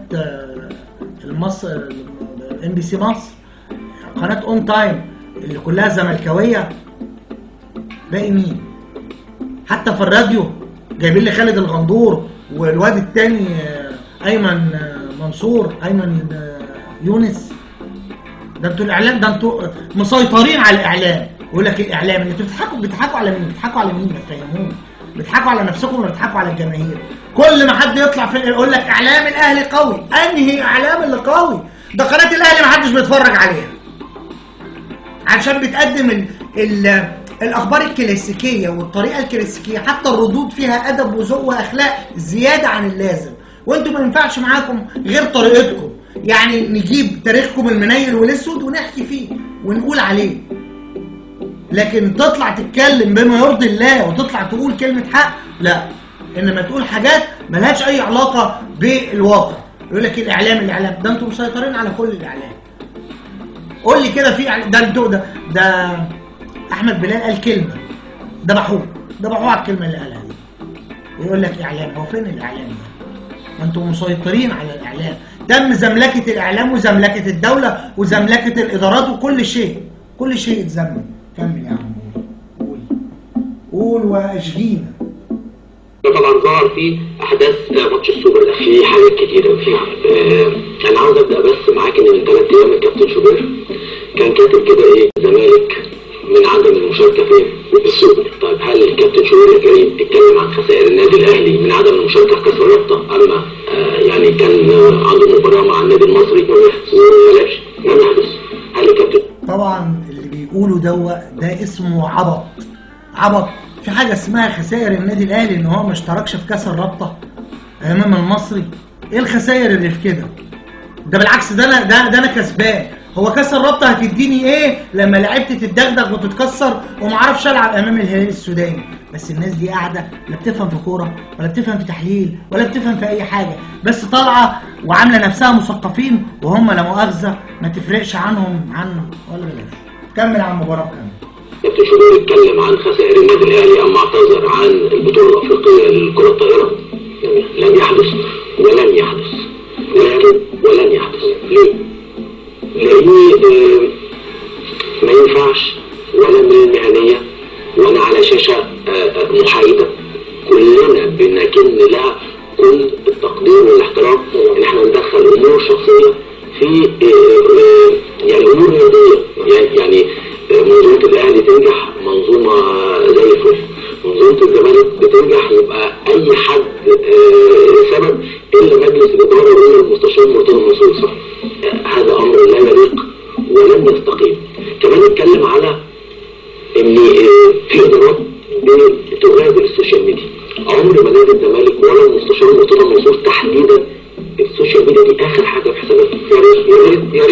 مصر NBC مصر، قناه اون تايم اللي كلها زملكاويه. باقي مين؟ حتى في الراديو جايبين لي خالد الغندور والواد التاني ايمن منصور، ايمن يونس. ده انتوا الاعلام، ده انتوا مسيطرين على الاعلام. يقول لك الاعلام اللي انتوا بتضحكوا على مين؟ بتضحكوا على مين؟ ما تفهموه. بتضحكوا على نفسكم ولا بتضحكوا على الجماهير؟ كل ما حد يطلع في يقول لك اعلام الاهلي قوي. انهي اعلام اللي قوي؟ ده قناه الاهلي ما حدش بيتفرج عليها عشان بتقدم الاخبار الكلاسيكيه والطريقه الكلاسيكيه، حتى الردود فيها ادب وذوق واخلاق زياده عن اللازم، وانتوا ما ينفعش معاكم غير طريقتكم. يعني نجيب تاريخكم المنيل والاسود ونحكي فيه ونقول عليه، لكن تطلع تتكلم بما يرضي الله وتطلع تقول كلمه حق لا، انما تقول حاجات ملهاش اي علاقه بالواقع. يقول لك الاعلام ده انتوا مسيطرين على كل الاعلام. قول لي كده في ده احمد بلال قال كلمه ذبحوه على الكلمه اللي قالها دي. يقول لك اعلام، هو فين الاعلام ده؟ ما انتوا مسيطرين على الاعلام. تم زملكه الاعلام وزملكه الدوله وزملكه الادارات وكل شيء اتزمن. كمل يا عم، قول واشجينا. طبعا ظهر في احداث ماتش السوبر الاخير في حاجات كتيره فيها. انا عاوز ابدا بس معاك ان من 3 ايام الكابتن شوبير كان كاتب كده ايه، الزمالك من عدم المشاركه في السوبر. طيب هل الكابتن شوبير الكريم اتكلم عن خسائر النادي الاهلي من عدم المشاركه في كاس الرابطه، اما يعني كان عنده مباراه مع النادي المصري وما لعبش؟ لم يحدث. هل الكابتن طبعا اللي بيقولوا ده اسمه عبط. في حاجه اسمها خسائر النادي الاهلي ان هو ما اشتركش في كاس الرابطه امام المصري؟ ايه الخسائر اللي في كده؟ ده بالعكس، ده انا كسبان. هو كاس الرابطه هتديني ايه لما لعبتي تتدغدغ وتتكسر وما اعرفش العب امام الهلال السوداني؟ بس الناس دي قاعده لا بتفهم في كوره ولا بتفهم في تحليل ولا بتفهم في اي حاجه، بس طالعه وعامله نفسها مثقفين وهم لا مؤاخذه ما تفرقش عنهم ولا بلاش. كمل عن المباراه. كابتن شوبير اتكلم عن خسائر النادي الاهلي اما اعتذر عن البطوله الافريقيه لكره الطائره. لم يحدث ولن يحدث ولن يحدث. ليه؟ لأني ما ينفعش ولا من المهنية ولا على شاشة محايدة كلنا بنكن لها كل التقدير والاحترام ان احنا ندخل امور شخصية في يعني امور نادية. يعني منظومة الاهلي تنجح منظومة زي الفل، منظومة الزمالك بتنجح يبقى اي حد سبب الا مجلس الادارة ولا المستشار مرتضى منصور صح. هذا امر لا يليق ولن يستقيم. كمان نتكلم على ان في ادارات بتغادر السوشيال ميديا. عمر ما نادي الزمالك ولا المستشار مرتضى منصور تحديدا السوشيال ميديا دي اخر حاجه في حساباته. يا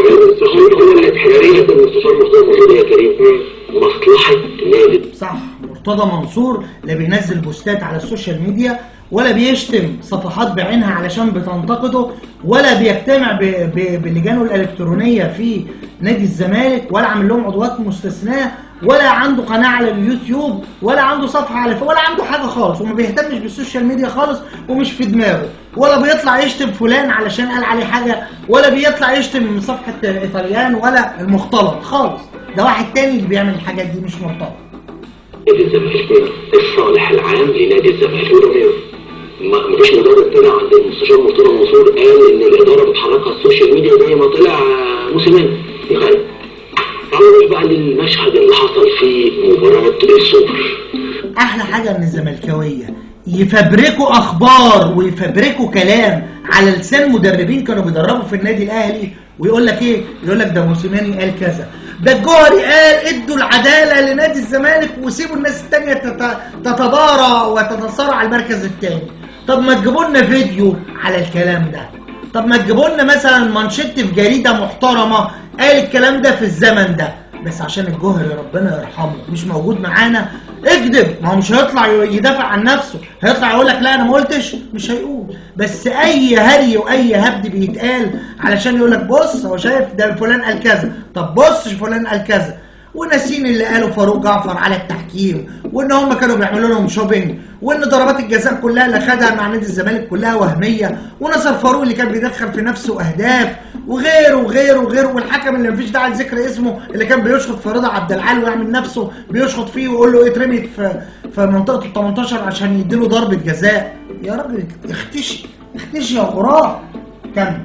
ريت المستشار مرتضى منصور يا كريم مصلحه نادي. صح، مرتضى منصور لا بينزل بوستات على السوشيال ميديا ولا بيشتم صفحات بعينها علشان بتنتقده ولا بيجتمع بلجانه الالكترونيه في نادي الزمالك ولا عامل لهم عضوات مستثناه ولا عنده قناه على اليوتيوب ولا عنده صفحه على ولا عنده حاجه خالص، وما بيهتمش بالسوشيال ميديا خالص ومش في دماغه، ولا بيطلع يشتم فلان علشان قال عليه حاجه ولا بيطلع يشتم صفحه ايطاليان ولا المختلط خالص. ده واحد تاني اللي بيعمل الحاجات دي، مش مرتضى. نادي الزمالك الصالح العام لنادي الزمالك. مفيش مدرب طلع عند المستشار مرتضى منصور قال ان الاداره بتحركها السوشيال ميديا زي ما طلع موسيماني يغير. تعالوا بقى للمشهد اللي حصل في مباراة السوبر. احلى حاجه ان الزملكاويه يفبركوا اخبار ويفبركوا كلام على لسان مدربين كانوا بيدربوا في النادي الاهلي، ويقول لك ايه؟ يقول لك ده موسيماني قال كذا، ده الجوهري قال ادوا العداله لنادي الزمالك وسيبوا الناس الثانيه تتبارى وتتصارع على المركز الثاني. طب ما تجيبوا لنا فيديو على الكلام ده، طب ما تجيبوا لنا مثلا مانشيت في جريده محترمه قال الكلام ده في الزمن ده، بس عشان الجوهري ربنا يرحمه مش موجود معانا اكذب. ما هو مش هيطلع يدافع عن نفسه، هيطلع يقول لك لا انا ما قلتش، مش هيقول. بس اي هري واي هبد بيتقال علشان يقول لك بص هو شايف ده فلان قال كذا، طب بص فلان قال كذا، وناسين اللي قاله فاروق جعفر على التحكيم، وان هم كانوا بيعملوا لهم شوبينج، وان ضربات الجزاء كلها اللي خدها مع نادي الزمالك كلها وهميه، ونصر فاروق اللي كان بيدخل في نفسه اهداف وغيره وغيره وغيره، والحكم اللي مفيش داعي لذكر اسمه اللي كان بيشخط في رضا عبد العال ويعمل نفسه بيشخط فيه ويقول له اترمي في منطقه ال 18 عشان يديله ضربه جزاء. يا راجل اختشي اختشي يا غراب. كمل.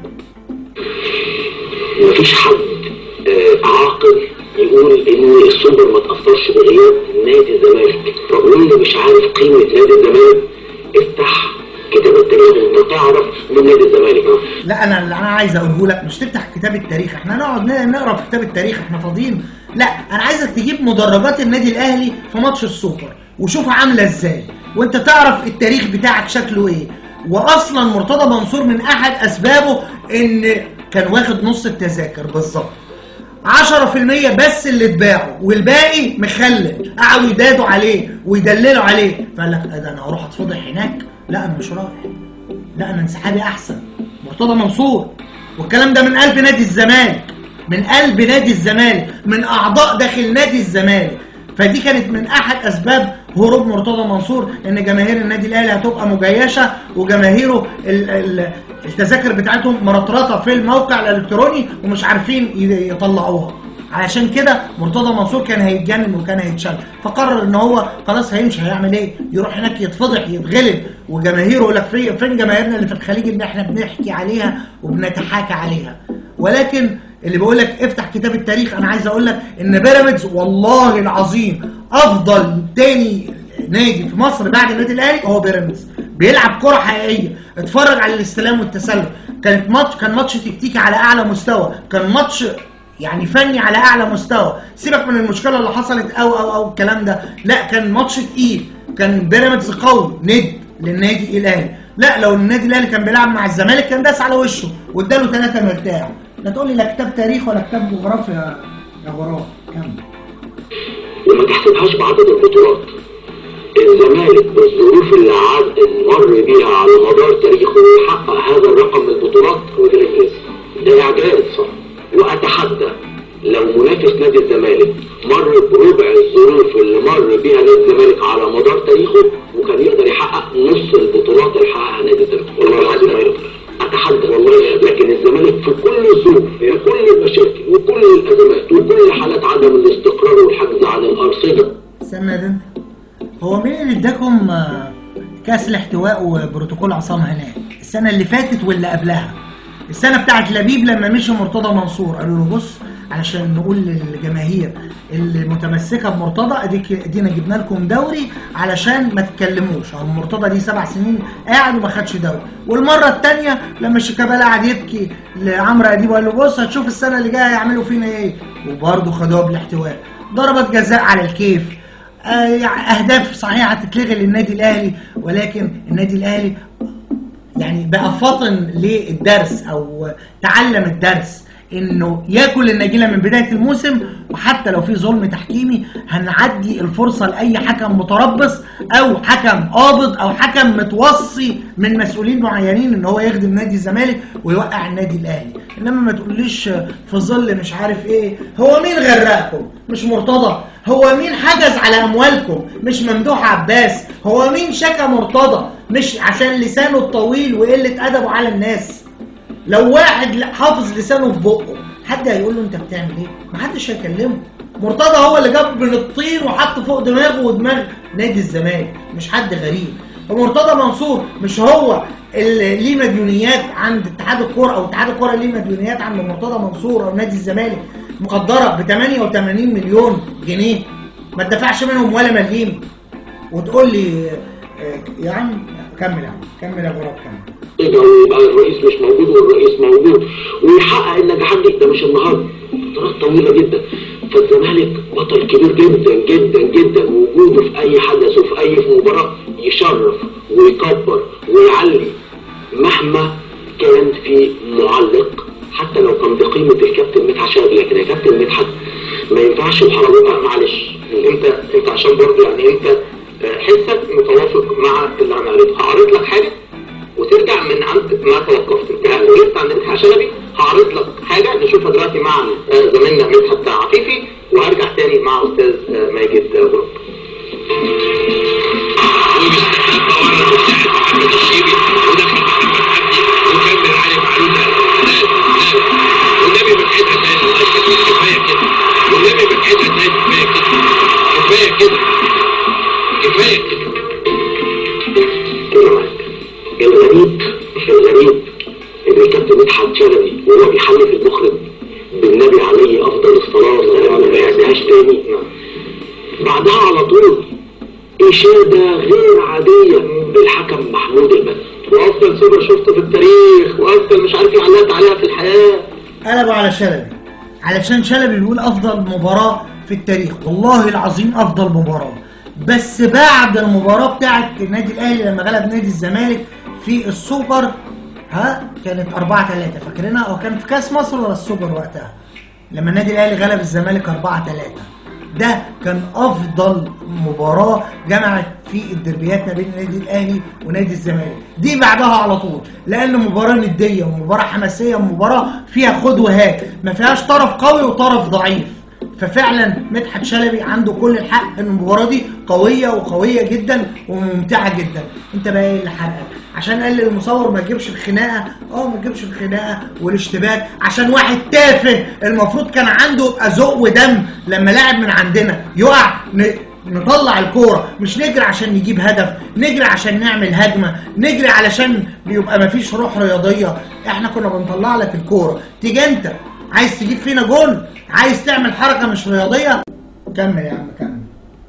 مفيش حد عاقل يقول ان السوبر ما تاثرش بغياب نادي الزمالك. رغم اللي مش عارف قيمه نادي الزمالك افتح كتاب التاريخ وانت تعرف من نادي الزمالك. لا انا اللي انا عايز اقوله لك مش تفتح كتاب التاريخ، احنا نقعد نقرا في كتاب التاريخ احنا فاضيين؟ لا انا عايزك تجيب مدرجات النادي الاهلي في ماتش السوبر وشوفها عامله ازاي وانت تعرف التاريخ بتاعك شكله ايه. واصلا مرتضى منصور من احد اسبابه ان كان واخد نص التذاكر بالظبط، 10% بس اللي اتباعوا والباقي مخلل، قعدوا يدادوا عليه ويدللوا عليه، فقال لك ده انا هروح اتفضح هناك؟ لا انا مش رايح، لا انا انسحابي احسن. مرتضى منصور، والكلام ده من قلب نادي الزمالك، من قلب نادي الزمالك، من اعضاء داخل نادي الزمالك. فدي كانت من احد اسباب هروب مرتضى منصور، ان جماهير النادي الاهلي هتبقى مجيشه وجماهيره التذاكر بتاعتهم مرطرطه في الموقع الالكتروني ومش عارفين يطلعوها. علشان كده مرتضى منصور كان هيتجنن وكان هيتشل، فقرر ان هو خلاص هيمشي. هيعمل ايه؟ يروح هناك يتفضح يتغلب، وجماهيره يقول لك فين جماهيرنا اللي في الخليج اللي احنا بنحكي عليها وبنتحاكى عليها. ولكن اللي بيقول لك افتح كتاب التاريخ، انا عايز اقول لك ان بيراميدز والله العظيم افضل تاني نادي في مصر بعد النادي الاهلي هو بيراميدز. بيلعب كرة حقيقية، اتفرج على الاستلام والتسلل، كان ماتش تكتيكي على اعلى مستوى، كان ماتش يعني فني على اعلى مستوى. سيبك من المشكله اللي حصلت او الكلام ده، لا كان ماتش تقيل، كان بيراميدز قوي ند للنادي الاهلي. لا لو النادي الاهلي كان بيلعب مع الزمالك كان داس على وشه واداله 3 مرتاح. لا تقول لي لا كتاب تاريخ ولا كتاب جغرافيا يا غراب. كمل. وما تحسبهاش بعدد البطولات. الزمالك بالظروف اللي مر بيها على مدار تاريخه يحقق هذا الرقم من البطولات وده الانجاز، ده اعجاز صح. واتحدى لو منافس نادي الزمالك مر بربع الظروف اللي مر بيها نادي الزمالك على مدار تاريخه وكان يقدر يحقق نص البطولات اللي حققها نادي الزمالك، والله العظيم اتحدى والله. لكن الزمالك في كل الظروف، في كل المشاكل وكل الازمات وكل حالات عدم الاستقرار والحجز عن الارصده. استنى ده هو مين اللي اداكم كاس الاحتواء وبروتوكول عصام هناك السنه اللي فاتت واللي قبلها؟ السنه بتاعت لبيب لما مشي مرتضى منصور قالوا له بص علشان نقول للجماهير اللي متمسكه بمرتضى ادينا جبنا لكم دوري علشان ما تتكلموش. هو مرتضى ليه 7 سنين قاعد وما خدش دوري. والمره الثانيه لما شيكابالا قعد يبكي لعمرو اديب وقال له بص هتشوف السنه اللي جايه هيعملوا فينا ايه، وبرضه خدوها بالاحتواء. ضربات جزاء على الكيف، اهداف صحيحه تتلغي للنادي الاهلي، ولكن النادي الاهلي يعني بقى فاطن للدرس او تعلم الدرس انه ياكل النجيله من بدايه الموسم، وحتى لو في ظلم تحكيمي هنعدي الفرصه لاي حكم متربص او حكم قابض او حكم متوصي من مسؤولين معينين ان هو يخدم نادي الزمالك ويوقع النادي الاهلي. انما ما تقوليش في ظل مش عارف ايه. هو مين غرقكم؟ مش مرتضى. هو مين حجز على اموالكم؟ مش ممدوح عباس. هو مين شكى مرتضى؟ مش عشان لسانه الطويل وقله ادبه على الناس. لو واحد حافظ لسانه في بقه حد هيقول له انت بتعمل ايه؟ محدش هيكلمه. مرتضى هو اللي جاب من الطين وحط فوق دماغه ودماغ نادي الزمالك، مش حد غريب. ومرتضى منصور مش هو اللي ليه مديونيات عند اتحاد الكوره، او اتحاد الكوره ليه مديونيات عند مرتضى منصور او نادي الزمالك مقدره ب 88 مليون جنيه ما تدفعش منهم ولا مليم، وتقول لي يا عم كمل يا عم كمل يا غراب كمل. يبقى الرئيس مش موجود والرئيس موجود ويحقق النجاحات دي، ده مش النهارده، فترات طويله جدا. فالزمالك بطل كبير جدا جدا جدا، ووجوده في اي حدث وفي اي مباراه يشرف ويكبر ويعلي مهما كان في معلق، حتى لو كان بقيمه الكابتن مدحت شلبي. لكن يا كابتن مدحت ما ينفعش وحرام، معلش انت عشان برضه يعني انت حسك متوافق مع اللي هنعرضه. هعرض لك حاجه وترجع من عند ما توقفت. وقفت عند مدحت شلبي، هعرض لك حاجه نشوفها دلوقتي مع زميلنا مدحت عفيفي، وهرجع تاني مع استاذ ماجد غراب. والنبي بنحيدها تاني، الله يخليك، كفايه كده، والنبي بنحيدها تاني، كفايه كده، كفايه كده. الغريب ان الكابتن مدحت شلبي وهو بيحلف المخرج بالنبي عليه افضل الصلاه والسلام ما يعدهاش تاني، بعدها على طول اشاده غير عاديه بالحكم محمود البنا، وافضل سوبر شفته في التاريخ، وافضل مش عارف علقت عليها في الحياه. قلبوا على شلبي علشان شلبي بيقول افضل مباراه في التاريخ. والله العظيم افضل مباراه، بس بعد المباراه بتاعت النادي الاهلي لما غلب نادي الزمالك في السوبر، كانت 4-3 فاكرينها، او كان في كاس مصر ولا السوبر وقتها لما النادي الاهلي غلب الزمالك 4-3. ده كان افضل مباراه جمعت في الدربيات ما بين النادي الاهلي ونادي الزمالك. دي بعدها على طول، لان مباراه نديه ومباراه حماسيه ومباراه فيها خد وهات، ما فيهاش طرف قوي وطرف ضعيف. ففعلا مدحت شلبي عنده كل الحق ان المباراه دي قويه وقويه جدا وممتعه جدا. انت بقى ايه اللي حرقك؟ عشان قال المصور ما تجيبش الخناقه، ما تجيبش الخناقه والاشتباك، عشان واحد تافه المفروض كان عنده يبقى ذوق ودم لما لاعب من عندنا يقع نطلع الكوره، مش نجري عشان نجيب هدف، نجري عشان نعمل هجمه، نجري علشان بيبقى مفيش روح رياضيه. احنا كنا بنطلع لك الكوره، تيجي انت عايز تجيب فينا جول، عايز تعمل حركه مش رياضيه. كمل يا عم كمل.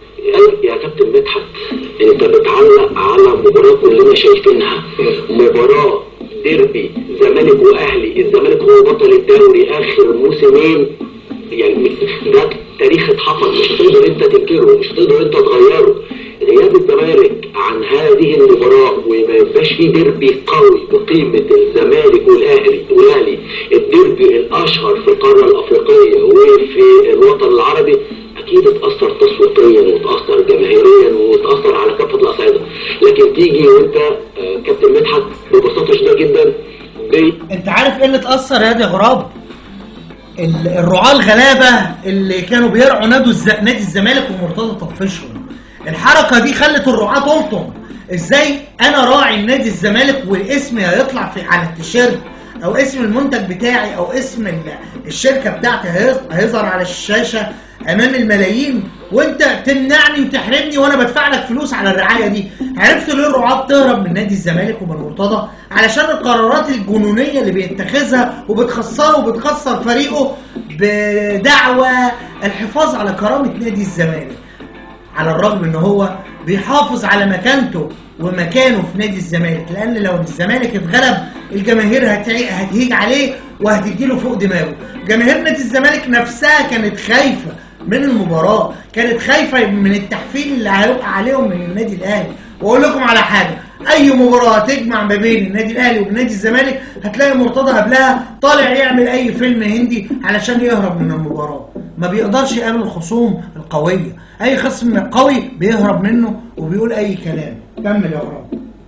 يا كابتن مدحت، انت بتعلق على مباراه كلنا شايفينها، مباراه ديربي زمالك واهلي. الزمالك هو بطل الدوري اخر موسمين، يعني ده تاريخ اتحفظ، مش هتقدر انت تنكره، مش هتقدر انت تغيره. غياب الزمالك عن هذه المباراه وما يبقاش فيه ديربي قوي بقيمه الزمالك والاهلي، الديربي الاشهر في القاره الافريقيه وفي الوطن العربي، اكيد اتاثر تسويقيا وتاثر جماهيريا وتاثر على كافه الاصعده. لكن تيجي وانت كابتن مدحت ببساطه شديده جدا انت عارف ايه اللي اتاثر يا غراب؟ الرعاة الغلابه اللي كانوا بيرعوا نادي الزمالك ومرتضى طفشهم. الحركه دي خلت الرعاة تلطم. ازاي انا راعي النادي الزمالك واسمي هيطلع على التيشيرت، او اسم المنتج بتاعي، او اسم الشركه بتاعتي هيظهر على الشاشه امام الملايين، وانت تمنعني وتحرمني وانا بدفع لك فلوس على الرعايه دي. عرفت ليه الرعاة بتهرب من نادي الزمالك ومن مرتضى؟ علشان القرارات الجنونيه اللي بيتخذها وبتخسره وبتخسر فريقه بدعوى الحفاظ على كرامه نادي الزمالك، على الرغم ان هو بيحافظ على مكانته ومكانه في نادي الزمالك. لان لو الزمالك اتغلب الجماهير هتهيج عليه وهتديله فوق دماغه. جماهير نادي الزمالك نفسها كانت خايفه من المباراه، كانت خايفه من التحفيل اللي هيبقى عليهم من النادي الاهلي. واقول لكم على حاجه، اي مباراه تجمع ما بين النادي الاهلي ونادي الزمالك هتلاقي مرتضى قبلها طالع يعمل اي فيلم هندي علشان يهرب من المباراه. ما بيقدرش يقابل الخصوم القويه، اي خصم قوي بيهرب منه وبيقول اي كلام. كمل يا غراب.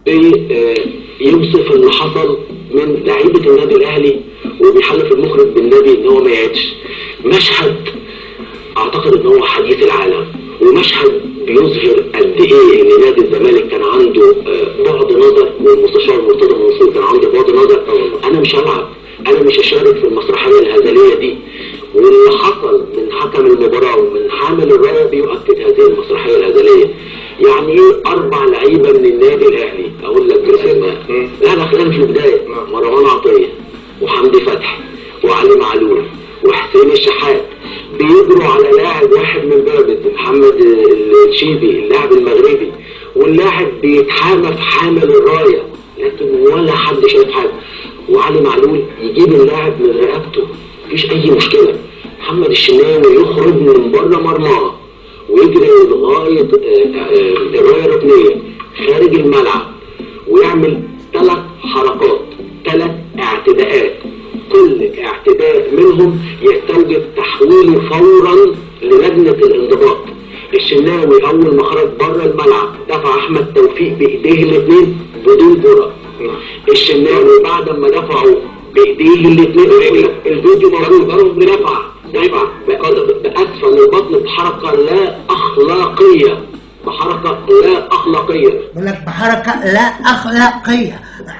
يوصف اللي حصل من لعيبه النادي الاهلي وبيحلف المخرج بالنبي ان هو ما يعدش. مشهد اعتقد ان هو حديث العالم، ومشهد بيظهر قد ايه ان نادي الزمالك كان عنده بعد نظر، والمستشار مرتضى منصور كان عنده بعد نظر. انا مش هلعب، انا مش هشارك في المسرحيه الهزليه دي. واللي حصل من حكم المباراه ومن حامل الرايه بيؤكد هذه المسرحيه الهزليه. يعني ايه 4 لعيبه من النادي الاهلي؟ اقول لك لا خلينا في البدايه. مروان عطيه وحمدي فتحي وعلي معلول وحسين الشحات بيجروا على لاعب واحد من بيراميدز محمد الشيبي اللاعب المغربي، واللاعب بيتحامى في حامل الرايه لكن ولا حد شايف حاجه. وعلي معلول يجيب اللاعب من رقبته مفيش اي مشكله. محمد الشناوي يخرج من بره مرماه ويجري لغايه الرايه الركنيه خارج الملعب ويعمل 3 حركات 3 اعتداءات، كل اعتداء منهم يستوجب تحويله فورا للجنه الانضباط. الشناوي اول ما خرج بره الملعب دفع احمد توفيق بايديه الاثنين بدون كره. الشناوي بعد ما دفعوا بايديه الاثنين الفيديو موجود دفع باسفل البطن بحركه لا اخلاقيه، بحركه لا اخلاقيه. بقول لك بحركه لا اخلاقيه.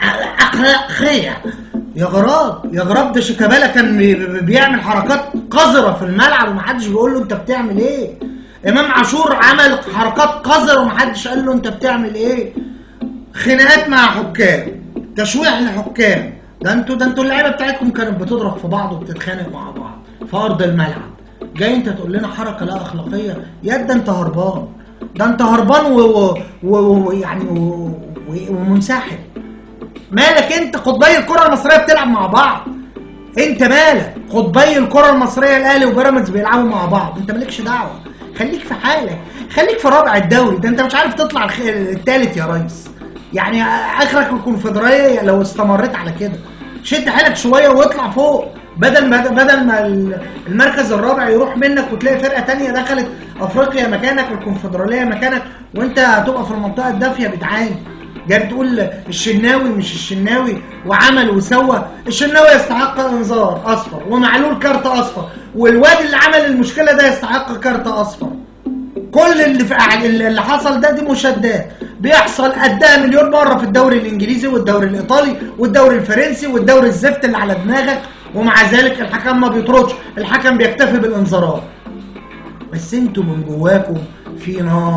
يا غراب ده شيكابالا كان بيعمل حركات قذره في الملعب ومحدش بيقول له انت بتعمل ايه. امام عاشور عمل حركات قذره ومحدش قال له انت بتعمل ايه. خناقات مع حكام، تشويح لحكام. ده انتوا اللعيبه بتاعتكم كانت بتضرب في بعض وبتتخانق مع بعض في ارض الملعب، جاي انت تقول لنا حركه لا اخلاقيه؟ يا ده انت هربان، ده انت هربان ويعني ومنسحب. مالك انت؟ قطبي الكره المصريه بتلعب مع بعض، انت مالك؟ قطبي الكره المصريه الاهلي وبيراميدز بيلعبوا مع بعض، انت مالكش دعوه. خليك في حالك، خليك في رابع الدوري، ده انت مش عارف تطلع الثالث يا ريس. يعني اخرك الكونفدراليه لو استمريت على كده. شد حيلك شويه واطلع فوق، بدل ما المركز الرابع يروح منك وتلاقي فرقه تانية دخلت افريقيا مكانك والكونفدراليه مكانك وانت هتبقى في المنطقه الدافيه بتعاني. جاي بتقول الشناوي مش الشناوي وعمل وسوى. الشناوي يستحق انذار اصفر ومعلول كارت اصفر، والواد اللي عمل المشكله ده يستحق كارت اصفر. كل اللي حصل ده دي مشادات بيحصل قدها مليون مره في الدوري الانجليزي والدوري الايطالي والدوري الفرنسي والدوري الزفت اللي على دماغك، ومع ذلك الحكم ما بيطردش، الحكم بيكتفي بالانذارات. بس انتوا من جواكم في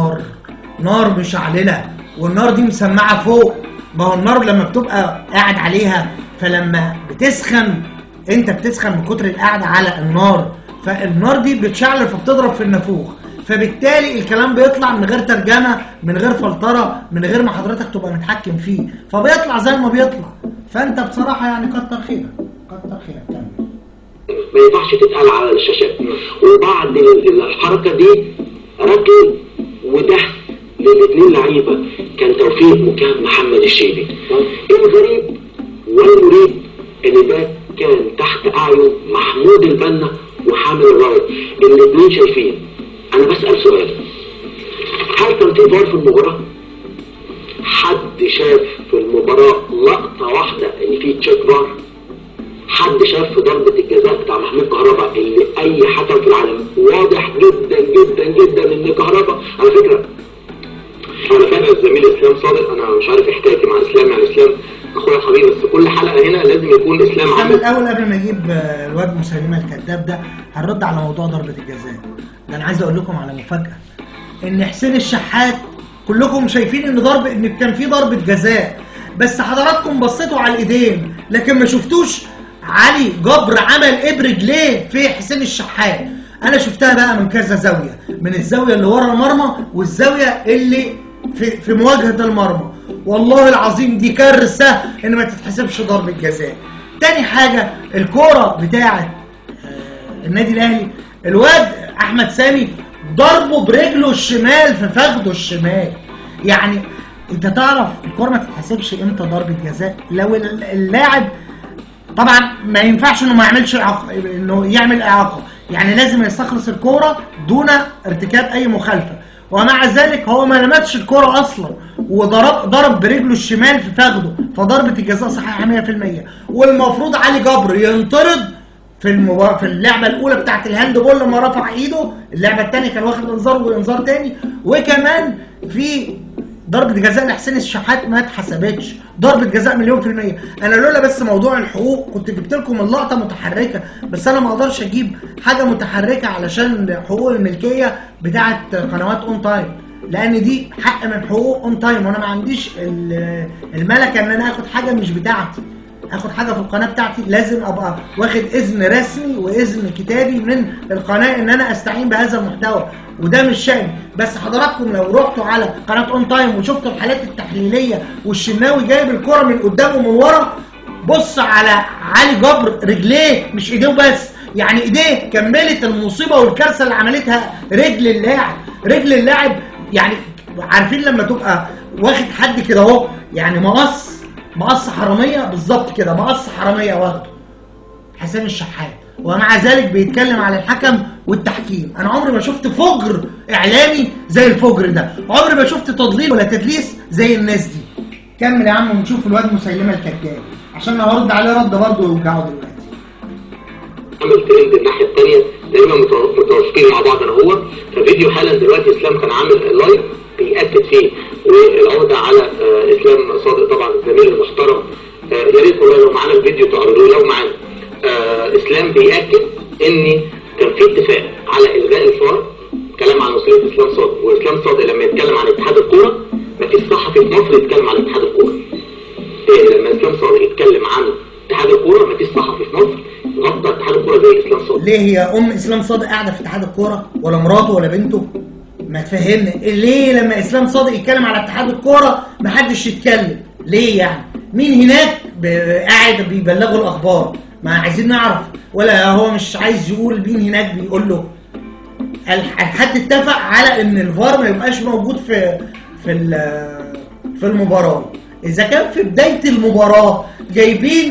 نار مشعلله، والنار دي مسمعه فوق. ما هو النار لما بتبقى قاعد عليها فلما بتسخن انت بتسخن من كتر القعده على النار، فالنار دي بتشعل فبتضرب في النافوخ، فبالتالي الكلام بيطلع من غير ترجمه، من غير فلتره، من غير ما حضرتك تبقى متحكم فيه، فبيطلع زي ما بيطلع. فانت بصراحه يعني كتر خيرك كمل. ما ينفعش تتقال على الشاشات. وبعد الحركه دي ركل ودهس للاثنين لعيبه، كان توفيق وكان محمد الشيبي. الغريب والمريب ان ده كان تحت اعين محمود البنا وحامل الرايه، الاثنين شايفين. انا بسال سؤال، هل كان في فار في المباراه؟ حد شاف في المباراه لقطه واحده ان في تشيك فار؟ حد شاف في ضربه الجزاء بتاع محمود كهربا اللي اي حكم في العالم واضح جدا جدا جدا ان كهربا، على فكره انا فاهم الزميل اسلام صادق، انا مش عارف حكايتي مع اسلام، يعني اسلام اخويا حبيبي، بس كل حلقه هنا لازم يكون اسلام عامل الاول قبل ما اجيب الواد مسلمه الكذاب ده هنرد على موضوع ضربه الجزاء ده. انا عايز اقول لكم على مفاجاه، ان حسين الشحات كلكم شايفين ان كان في ضربه جزاء، بس حضراتكم بصيتوا على الايدين لكن ما شفتوش علي جبر عمل ايه برجليه في حسين الشحات. انا شفتها بقى من كذا زاويه، من الزاويه اللي ورا المرمى والزاويه اللي في مواجهه المرمى. والله العظيم دي كارثه ان ما تتحسبش ضربه جزاء. تاني حاجه الكوره بتاعه النادي الاهلي، الواد احمد سامي ضربه برجله الشمال في فخده الشمال. يعني انت تعرف الكوره ما تتحسبش امتى ضربه جزاء؟ لو اللاعب طبعا ما ينفعش انه ما يعملش انه يعمل اعاقه، يعني لازم يستخلص الكوره دون ارتكاب اي مخالفه، ومع ذلك هو ما لمسش الكوره اصلا وضرب برجله الشمال في فخده، فضربه الجزاء صحيحه 100%. والمفروض علي جبر ينطرد في اللعبه الاولى بتاعت الهاند بول لما رفع ايده، اللعبه الثانيه كان واخد انذار وانذار ثاني، وكمان في ضربه جزاء لحسين الشحات ما اتحسبتش، ضربه جزاء 100%. انا لولا بس موضوع الحقوق كنت جبت لكم اللقطه متحركه، بس انا ما اقدرش اجيب حاجه متحركه علشان حقوق الملكيه بتاعت قنوات اون تايم. لان دي حق من حقوق اون تايم، وانا ما عنديش الملكه ان انا اخد حاجه مش بتاعتي. اخد حاجه في القناه بتاعتي لازم ابقى واخد اذن رسمي واذن كتابي من القناه ان انا استعين بهذا المحتوى، وده مش شأني. بس حضراتكم لو رحتوا على قناه اون تايم وشفتوا الحالات التحليليه والشناوي جايب الكره من قدام ومن ورا، بص على علي جبر رجليه مش ايديه بس، يعني ايديه كملت المصيبه والكارثه اللي عملتها رجل اللاعب. رجل اللاعب يعني عارفين لما تبقى واخد حد كده اهو، يعني مقص حراميه بالظبط كده، مقص حراميه واخده حسين الشحات، ومع ذلك بيتكلم على الحكم والتحكيم. انا عمري ما شفت فجر اعلامي زي الفجر ده، عمري ما شفت تضليل ولا تدليس زي الناس دي. كمل يا عم ونشوف الواد مسيلمه الكذاب عشان هرد عليه رد برضه يوجعه دلوقتي. عمل ترند الناحيه الثانيه دايما متوافقين مع بعض. انا هو ففيديو حالا دلوقتي اسلام كان عامل لايف بيأكد فيه، والعوده على اسلام صادق طبعا الزميل المحترم. يا ريت والله لو معانا الفيديو تعرضوه لو معانا. اسلام بيأكد ان كان في اتفاق على الغاء الفار، كلام عن مسؤوليه اسلام صادق، واسلام صادق لما يتكلم عن اتحاد الكوره مفيش صحفي في مصر يتكلم عن اتحاد الكوره. لما اسلام صادق يتكلم عن اتحاد الكوره مفيش صحفي في مصر غطى اتحاد الكوره زي اسلام صادق. ليه هي اسلام صادق قاعده في اتحاد الكوره ولا مراته ولا بنته؟ ما تفهمنا ليه لما اسلام صادق يتكلم على اتحاد الكوره محدش يتكلم؟ ليه يعني؟ مين هناك قاعد بيبلغوا الاخبار؟ ما عايزين نعرف، ولا هو مش عايز يقول مين هناك بيقول له؟ الحد اتفق على ان الفار ما يبقاش موجود في المباراه. اذا كان في بدايه المباراه جايبين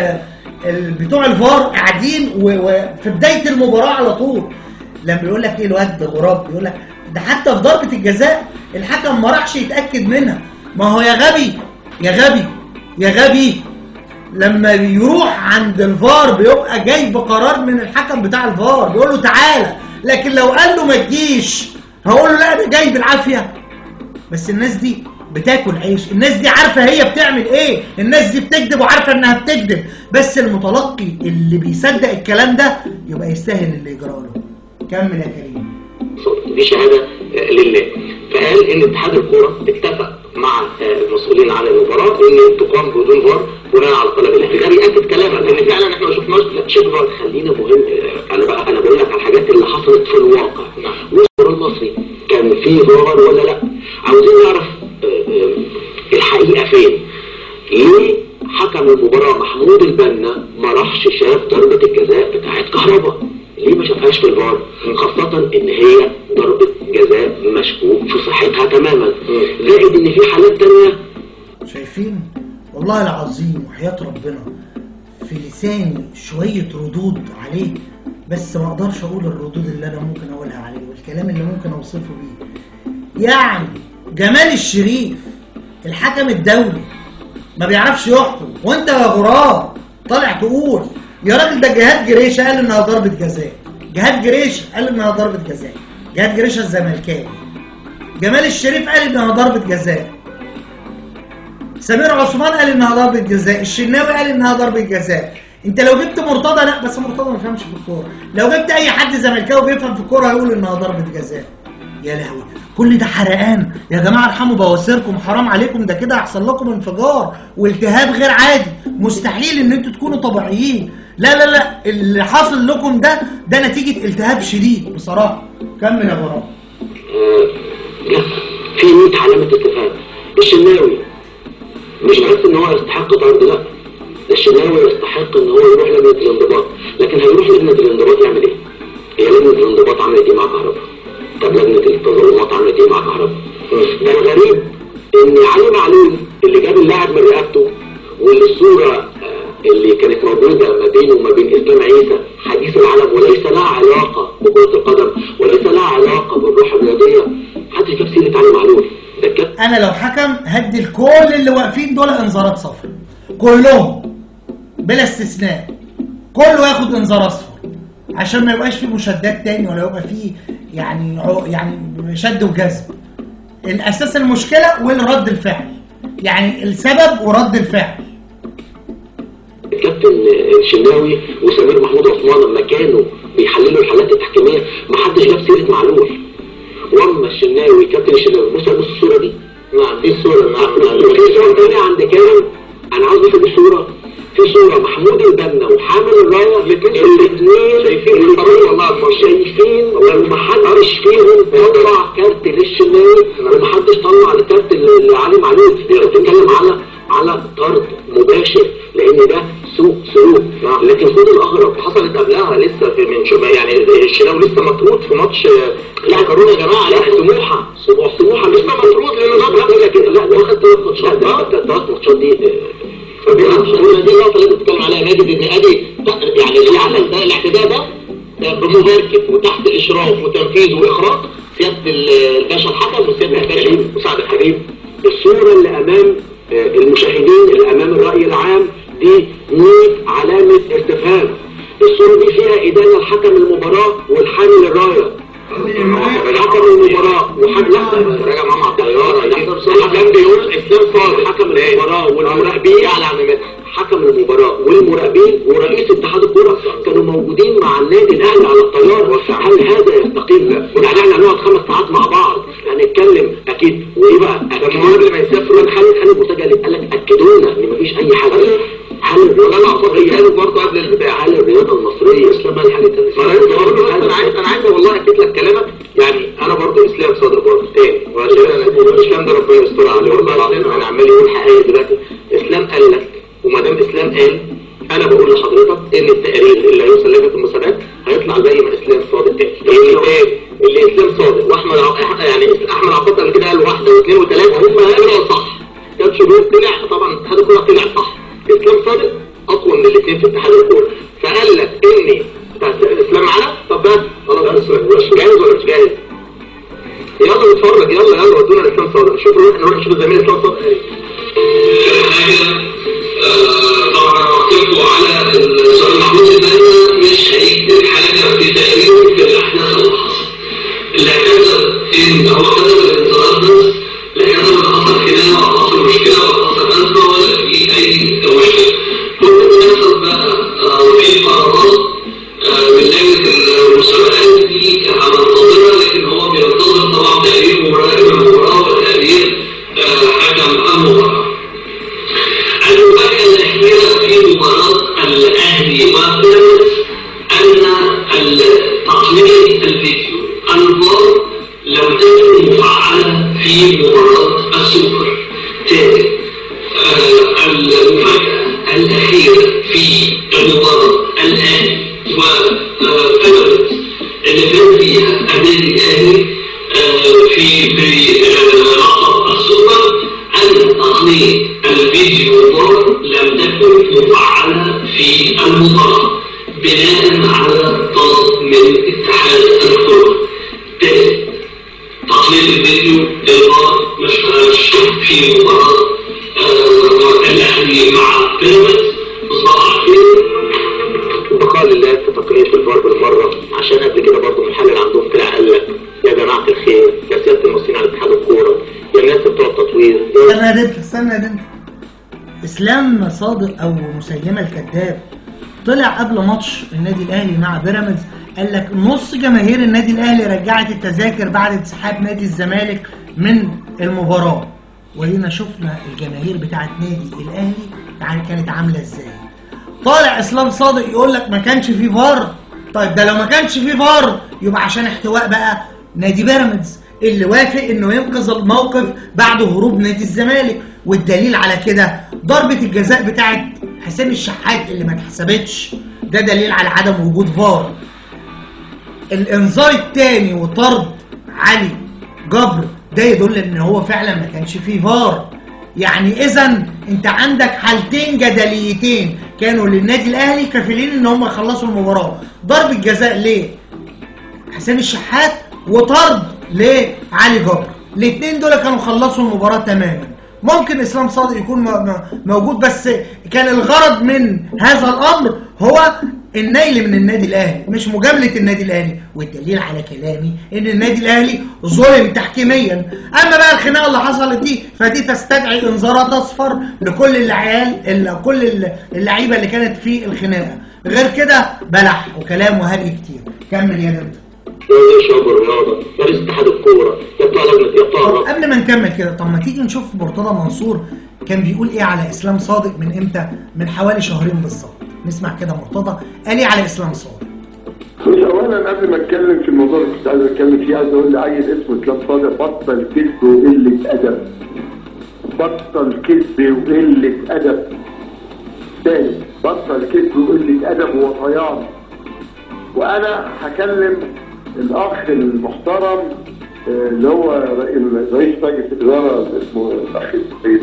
بتوع الفار قاعدين وفي بدايه المباراه على طول، لما بيقول لك ايه الواد غراب بيقول لك ده حتى في ضربه الجزاء الحكم ما راحش يتاكد منها. ما هو يا غبي يا غبي يا غبي، لما بيروح عند الفار بيبقى جاي بقرار من الحكم بتاع الفار بيقول له تعالى، لكن لو قال له ما تجيش هقول له لا انا جاي بالعافيه. بس الناس دي بتاكل عيش، الناس دي عارفه هي بتعمل ايه، الناس دي بتكذب وعارفه انها بتكذب، بس المتلقي اللي بيصدق الكلام ده يبقى يستاهل اللي يجرى له. كمل يا كريم. دي شهاده لله. فقال ان اتحاد الكوره اتفق مع المسؤولين على المباراه ان تقام بدون فار بناء على طلب الاحتكار. ياكد كلامك لان فعلا احنا ما شفناش شيء فار. خلينا مهم، انا بقول لك على الحاجات اللي حصلت في الواقع. والفار المصري كان فيه فار ولا لا؟ عاوزين نعرف الحقيقه فين. ليه حكم المباراه محمود البنا ما راحش شاف ضربه الجزاء بتاعت كهرباء؟ ليه ما شافهاش في الفار؟ خاصة ان هي ضربة جزاء مشكوك في صحتها تماما، زائد ان في حالات تانية. شايفين؟ والله العظيم وحياة ربنا في لساني شوية ردود عليه، بس ما اقدرش اقول الردود اللي انا ممكن اقولها عليه والكلام اللي ممكن اوصفه بيه. يعني جمال الشريف الحكم الدولي ما بيعرفش يحكم، وانت يا غراب طالع تقول يا راجل ده جهاد جريشه قال انها ضربه جزاء. جهاد جريشه قال انها ضربه جزاء، جهاد جريشه الزملكاوي. جمال الشريف قال انها ضربه جزاء، سمير عثمان قال انها ضربه جزاء، الشناوي قال انها ضربه جزاء. انت لو جبت مرتضى، لا بس مرتضى ما بيفهمش في الكوره، لو جبت اي حد زملكاوي بيفهم في الكوره هيقول انها ضربه جزاء. يا لهوي كل ده حرقان يا جماعه، ارحموا بواسيركم حرام عليكم، ده كده هيحصل لكم انفجار والتهاب غير عادي، مستحيل ان انتوا تكونوا طبيعيين. لا لا لا، اللي حاصل لكم ده نتيجه التهاب شديد بصراحه. كمل يا غرام. لا في 100 علامه استفهام. الشناوي مش بس ان هو يستحق طرد، لا الشناوي يستحق ان هو يروح لجنه الانضباط، لكن هيروح لجنه الانضباط يعمل ايه؟ هي لجنه الانضباط عملت ايه مع كهرباء؟ طب لجنه التظلمات عملت ايه مع كهرباء؟ ده الغريب ان علي معلول اللي جاب اللاعب من رقبته، واللي الصوره اللي كانت موجوده ما بينه وما بين اسلام عيسى حديث العالم وليس لها علاقه بكره القدم وليس لها علاقه بالروح الرياضيه، محدش جاب سيره علي معلول. انا لو حكم هدي لكل اللي واقفين دول انذارات صفر، كلهم بلا استثناء، كله ياخد انذار اصفر عشان ما يبقاش فيه مشادات تاني ولا يبقى فيه يعني شد وجذب. الاساس المشكله والرد الفعل، يعني السبب ورد الفعل. الكابتن الشناوي وسمير محمود عثمان لما كانوا بيحللوا الحالات التحكيميه ما حدش جاب سيره معلول، واما الشناوي كابتن الشناوي بص الصوره دي. نعم دي الصوره. نعم في صوره ثانيه عند كامل انا عاوز اشوف الصوره. في صوره محمود البنا وحامل الرايه الاثنين شايفين ومحدش فيهم طلع كارت للشناوي ومحدش طلع الكارت اللي علي معلول. بتتكلم على طرد مباشر لان ده سوء سلوك. لكن خد الاغرب حصلت قبلها لسه من شباب يعني الشناوي لسه مطرود في ماتش لا كورونا يا جماعه. لا سموحه لسه مطرود لانه لا ده واخد 3 ماتشات. 3 ماتشات دي دي النقطه اللي بتتكلم عليها ماجد ان ادي يعني اللي يعمل ده الاعتداء ده بمباركه وتحت اشراف وتنفيذ واخراج سياده الباشا الحكم وسياده الباشا مساعد الحبيب. الصوره اللي امام المشاهدين اللي امام الراي العام دي 100 علامه استفهام. الصوره دي فيها ادانه لحكم المباراه والحامل الرايه. حكم المباراه راجع معاه مع الطياره الحكم بيقول اسلام صادق حكم المباراه والمراقبين على حكم المباراه والمراقبين ورئيس اتحاد الكوره كانوا موجودين مع النادي الاهلي على الطياره. هل هذا يستقيم؟ يعني احنا هنقعد 5 ساعات مع بعض هنتكلم اكيد. وايه بقى؟ قبل ما يسافروا خالد مرتجى قال لك اكدونا ان مفيش اي حاجه. هل الرياضه برضه قبل البتاع هل الرياضه المصريه اسلام الحاجه انا عايز والله اكد لك كلامك. يعني انا برضه اسلام صادق برضه تاني وعشان انا اسلام ده ربنا يستر عليه والله العظيم. انا عمال يقول حقيقه دلوقتي. اسلام قال لك وما دام اسلام قال انا بقول لحضرتك ان التقرير اللي هيوصل لجنه المسابقات هيطلع زي ما اسلام صادق قال. اللي اسلام صادق واحمد يعني احمد عبد الله كده قال 1 و2 و3 هم قالوا صح. كان شباب طلع طبعا اتحاد الكوره طلع صح. اسلام صادق اقوى من الاثنين في اتحاد الكوره فقال لك اني بتاع اسلام معانا. طب بس خلاص مش جاهز ولا مش جاهز؟ يلا نتفرج يلا ودونا لاسلام صادق. شوفوا نروح نشوف زميل اسلام صادق. طبعا اعتقدوا على السؤال محمود البنا مش هيكتب حاجه في تقريره في الاحداث اللي حصلت. اللي اعتذر ان هو كتب الانذارات بس لا كتب ان حصل خناقه ولا حصل مشكله ولا حصل ازمه ولا في اي مشكله. كل اللي بيحصل بقى في قرارات من لجنه المسابقات دي هننتظرها لكن هو بينتظر طبعا تقرير مراقب المباراه وتقرير حكم المباراه. المفاجأة الأخيرة في مباراة الأهلي وبيراميدز أن تقنية الفيديو الفار لم تكن مفعلة في مباراة السوبر. ثالث المفاجأة الأخيرة في مباراة الأهلي وبيراميدز اللي فاز فيها النادي الأهلي في لقب السوبر أن تقنية الفيديو بار لم تكن مفعلة في المباراة بناء على طلب من اتحاد الكرة. تقنية الفيديو البار ما اشتغلش في مباراة الأهلي مع بيراميدز بصراحة. وقال الله في تقنية الفار بالمرة عشان قبل كده برضه محلل عندهم طلع قال لك يا جماعة الخير يا سيادة المصريين على اتحاد الكورة يا الناس بتوع التطوير. استنى يا دنت اسلام صادق او مسيلمة الكذاب طلع قبل ماتش النادي الاهلي مع بيراميدز قال لك نص جماهير النادي الاهلي رجعت التذاكر بعد انسحاب نادي الزمالك من المباراة. ولينا شفنا الجماهير بتاعت نادي الاهلي كانت عاملة ازاي. طالع اسلام صادق يقول لك ما كانش فيه فار. طيب ده لو ما كانش فيه فار يبقى عشان احتواء بقى نادي بيراميدز اللي وافق انه ينقذ الموقف بعد هروب نادي الزمالك. والدليل على كده ضربة الجزاء بتاعت حسين الشحات اللي ما اتحسبتش. ده دليل على عدم وجود فار. الانذار الثاني وطرد علي جبر ده يدل ان هو فعلا ما كانش فيه فار. يعني اذا انت عندك حالتين جدليتين كانوا للنادي الاهلي كافلين ان هم يخلصوا المباراه. ضربة جزاء ليه حسين الشحات وطرد لعلي جبر. الاثنين دول كانوا خلصوا المباراه تماما. ممكن اسلام صادق يكون موجود بس كان الغرض من هذا الامر هو النيل من النادي الاهلي مش مجامله النادي الاهلي. والدليل على كلامي ان النادي الاهلي ظلم تحكيميا. اما بقى الخناقه اللي حصلت دي فدي تستدعي انذارات اصفر لكل كل اللعيبه اللي كانت في الخناقه. غير كده بلح وكلام وهري كتير. كمل يا دكتور. يا شباب الرياضه رئيس اتحاد الكوره نكمل كده. طب ما تيجي نشوف مرتضى منصور كان بيقول ايه على اسلام صادق من امتى؟ من حوالي شهرين بالظبط. نسمع كده مرتضى قال ايه على اسلام صادق. بص، اولا قبل ما اتكلم في الموضوع اللي كنت عايز اتكلم فيه، عايز اقول لعيل اسمه اسلام صادق بطل كذب وقله ادب. بطل كذب وقله ادب. تاني، بطل كذب وقله ادب ووطيان. وانا هكلم الاخ المحترم اللي هو رئيس مجلس الاداره اسمه الاخ السيد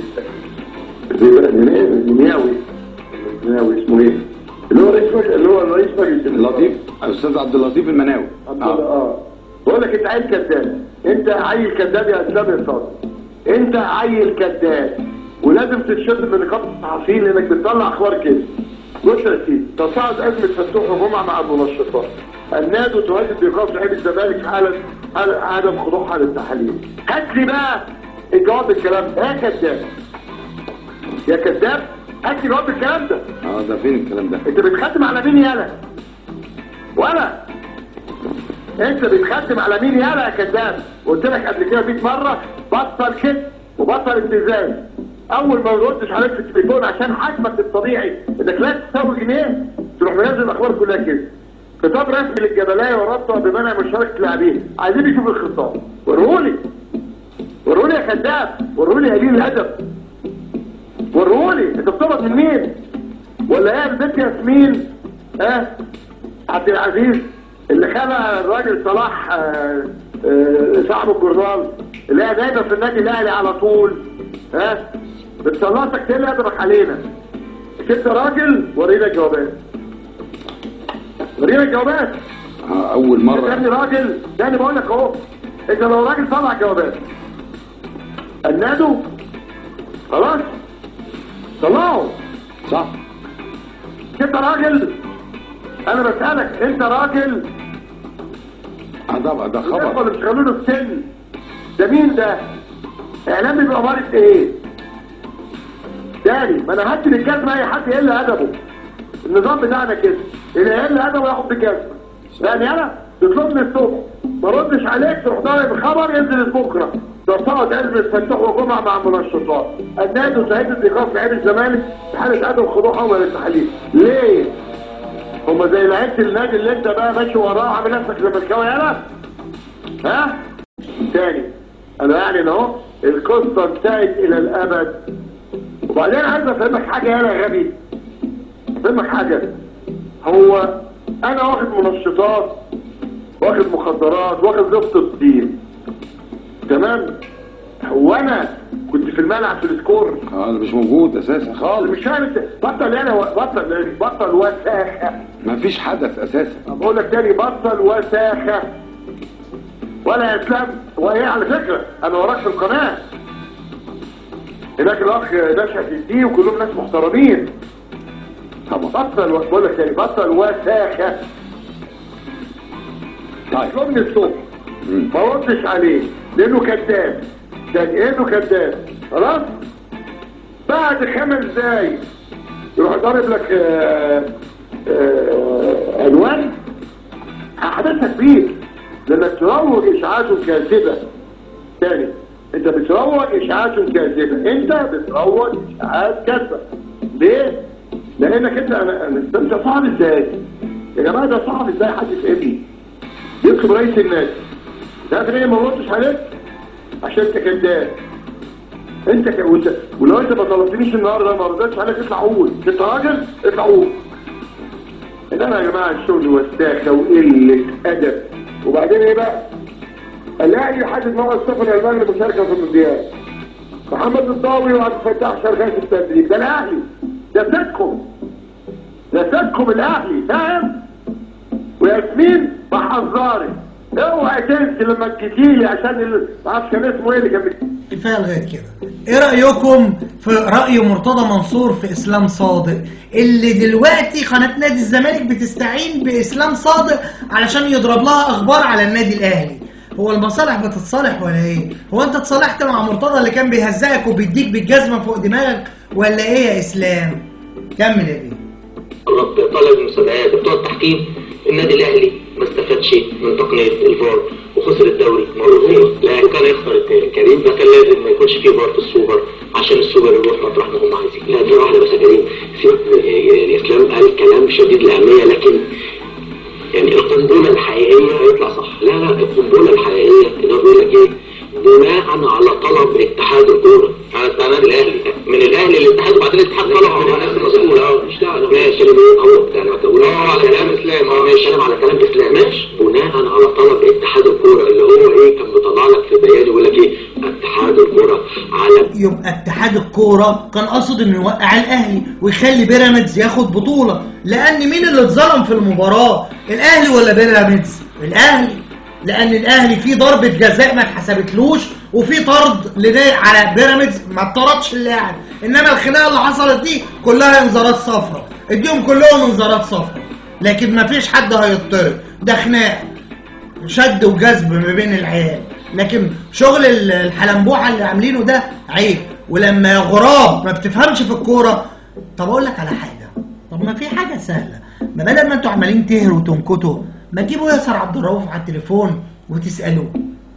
المناوي اسمه ايه؟ اللي هو رئيس مجلس اللطيف الاستاذ عبد اللطيف المناوي. بقول لك انت عيل كذاب، انت عيل كذاب يا اسلام يا صادق، انت عيل كذاب ولازم تتشد في نقابه الصحفيين لانك بتطلع اخبار كده. بص يا سيدي، تصاعد ازمه فتوح وجمعه مع المنشطات. النادي تهدد بايقاف لعيبه الزمالك في حاله عدم خضوعها للتحاليل. هات لي بقى الجواب الكلام ده يا كذاب. يا كذاب، هات لي جواب الكلام ده. ده فين الكلام ده؟ انت بتخدم على مين يالا؟ ولا انت بتخدم على مين يالا يا كذاب؟ قلت لك قبل كده 100 مره بطل كده وبطل ابتزاز. اول ما يردش عليك في التليفون عشان حجمك الطبيعي انك لا تساوي جنيه تروح منزل الاخبار كلها كده. خطاب رسمي للجبلايه وربطه بمنع مشاركه اللاعبين، عايزين يشوفوا الخطاب. وروني يا كذاب، وروني يا قليل الادب، وروني انت بتقبض من مين؟ ولا هي البنت ياسمين عبد العزيز اللي خلق الراجل صلاح صاحب الجورنال اللي هي جايبه في النادي الاهلي على طول بتسلطك تقل ادبك علينا. انت راجل ورينا الجوابات. اول مره يا ابني راجل، يعني بقول لك اهو، انت لو راجل طلع جوابات النادو خلاص طلعوا صح. انت راجل، انا بسألك انت راجل. طبعا ده خبر. الناس اللي بيشغلوا له السن ده مين ده؟ اعلامي بأمارة ايه؟ تاني، ما انا هدي بالجزمة اي حد يقل ادبه. النظام بتاعنا كده، اللي يقل ادبه ياخد بالجزمة. يعني انا تطلبني الصبح ما ردش عليك تروح ضارب الخبر ينزل بكره. تصاعد ازمه فتوح وجمعه مع المنشطات. النادي سعيد بايقاف لعيبه الزمالك في حاله عدم خضوعهم للتحاليل. ليه؟ هما زي لعيبه النادي اللي انت بقى ماشي وراه عامل نفسك زملكاوي يالا؟ تاني، انا يعني اهو القصه انتهت الى الابد. وبعدين عايز افهمك حاجه يالا يا غبي. افهمك حاجه. هو انا واخد منشطات، واخد مخدرات، واخد ضبط الدين، تمام؟ هو انا كنت في الملعب في السكور؟ انا مش موجود اساسا خالص. مش فاهم. بطل يعني بطل وساخه. مفيش حدث اساسا. بقول لك تاني، بطل وساخه. ولا يا اسلام وايه على فكره انا وراك في القناه. هناك الاخ نشأت الدين وكلهم ناس محترمين. طبعا بطل، بقول لك تاني بطل وساخه. طيب يوم الصبح ما ردش عليه لانه كذاب. تاني انه كذاب خلاص. بعد 5 دقايق يروح ضارب لك عنوان هحدثك بيك لانك تروج اشاعات كاذبه. تاني، انت بتروج اشاعات كاذبه. انت بتروج اشاعات كاذبه. ليه؟ لانك انت صعب ازاي يا جماعه؟ ده صعب ازاي حد يفهمني؟ يطلب رئيس الناس تعرف ليه ما ردش عليك؟ عشان انت كذاب. ولو انت ما طلبتنيش النهارده ما ردتش عليك اطلع قول. انت راجل اطلع قول. انما يا جماعه الشغل وساخه وقله ادب. وبعدين ايه بقى؟ الاقي يحدد موعد سفر الالمان للمشاركه في المونديال. محمد الضاوي وعبد الفتاح شرخان في التدريب. ده الاهلي، ده سيدكم الاهلي، فاهم؟ وياسمين بحذاري اوعى تنسي لما تجيلي عشان ما اعرفش كان اسمه ايه اللي كان كفايه لغايه كده. ايه رايكم في راي مرتضى منصور في اسلام صادق اللي دلوقتي قناه نادي الزمالك بتستعين باسلام صادق علشان يضرب لها اخبار على النادي الاهلي؟ هو المصالح بتتصالح ولا ايه؟ هو انت اتصالحت مع مرتضى اللي كان بيهزقك وبيديك بالجزمه فوق دماغك ولا ايه يا اسلام؟ كمل يا بيه. طلب المسابقات بتوع التحكيم النادي الاهلي ما استفادش من تقنيه الفار وخسر الدوري مرتين. لا كان يخسر التاني كريم، ده كان لازم ما يكونش فيه فار في السوبر عشان السوبر يروح مطرح ما هم عايزين. لا دي واحده بس يا كريم، سيبك الاسلام قال كلام شديد الاهميه، لكن يعني القنبله الحقيقيه هيطلع صح. لا القنبله الحقيقيه ان هو بيقول لك ايه؟ بناء على طلب اتحاد الكوره على النادي الاهلي، من الاهلي للاتحاد وبعدين الاتحاد طلب من الناس المسؤوله. مش دعوه ماشي يعني ما تقول على كلام اسلام. ماشي كلام على كلام اسلام ماشي. بناء على طلب اتحاد الكوره اللي هو ايه كان بيطلع لك في بيان يقول لك ايه؟ اتحاد الكوره على يبقى اتحاد الكوره كان قصد انه يوقع الاهلي ويخلي بيراميدز ياخد بطوله، لان مين اللي اتظلم في المباراه؟ الاهلي ولا بيراميدز؟ الاهلي، لان الاهلي في ضربه جزاء ما اتحسبتلوش وفي طرد على بيراميدز ما اتطردش اللاعب، انما الخناقه اللي حصلت دي كلها انذارات صفراء، اديهم كلهم انذارات صفراء، لكن ما فيش حد هيطرد، ده خناقه شد وجذب ما بين العيال. لكن شغل الحلنبوحه اللي عاملينه ده عيب. ولما غراب ما بتفهمش في الكوره، طب اقول لك على حاجه، طب ما في حاجه سهله، ما بدل ما انتوا عمالين تهروا وتنكتوا ما تجيبوا ياسر عبد الرؤوف على التليفون وتسالوه.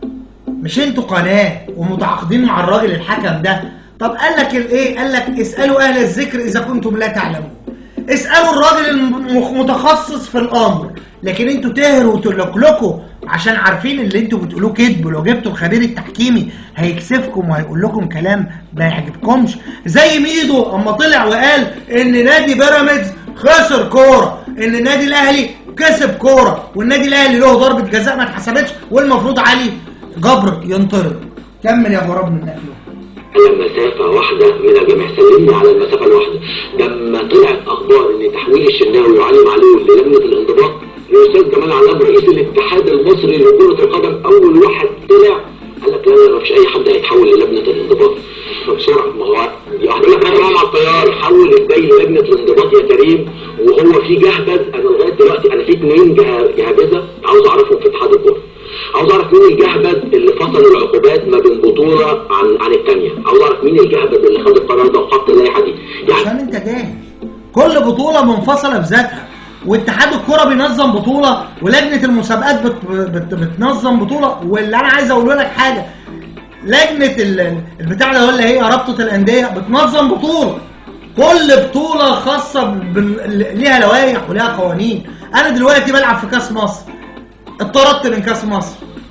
مش انتوا قناه ومتعاقدين مع الراجل الحكم ده؟ طب قال لك الايه؟ قال لك اسالوا اهل الذكر اذا كنتم لا تعلمون. اسالوا الراجل المتخصص في الامر، لكن انتوا تهروا وتلكلكوا عشان عارفين اللي انتوا بتقولوه كذب، ولو جبتوا الخبير التحكيمي هيكسفكم وهيقول لكم كلام ما يعجبكمش. زي ميدو اما طلع وقال ان نادي بيراميدز خسر كوره، ان النادي الاهلي كسب كوره، والنادي الاهلي له ضربه جزاء ما اتحسبتش والمفروض علي جبر ينطرد. كمل يا غراب من نقله. مسافة واحدة من الجميع، سلمني على المسافة الواحدة. لما طلعت أخبار إن تحويل الشناوي وعلي معلول للجنة الانضباط، الأستاذ جمال علام رئيس الاتحاد المصري لكرة القدم أول واحد طلع قال لك لا ما فيش أي حد هيتحول للجنة الانضباط. فبسرعة ما هو يقول لك أنا مع الطيار حول إزاي للجنة الانضباط يا كريم، وهو في جهبذ. أنا لغاية دلوقتي أنا في 2 جهبذة عاوز أعرفهم في اتحاد الكورة. عاوز اعرف مين الجهبذ اللي فصل العقوبات ما بين بطوله عن الثانيه، عاوز اعرف مين الجهبذ اللي خد القرار ده وحط اللائحه دي. يعني عشان انت جاهل، كل بطوله منفصله بذاتها، واتحاد الكره بينظم بطوله، ولجنه المسابقات بتنظم بطوله. واللي انا عايز اقوله لك حاجه، لجنه البتاع ده اللي هي رابطه الانديه بتنظم بطوله، كل بطوله خاصه ليها لوائح وليها قوانين. انا دلوقتي بلعب في كاس مصر، اتطردت من كاس مصر،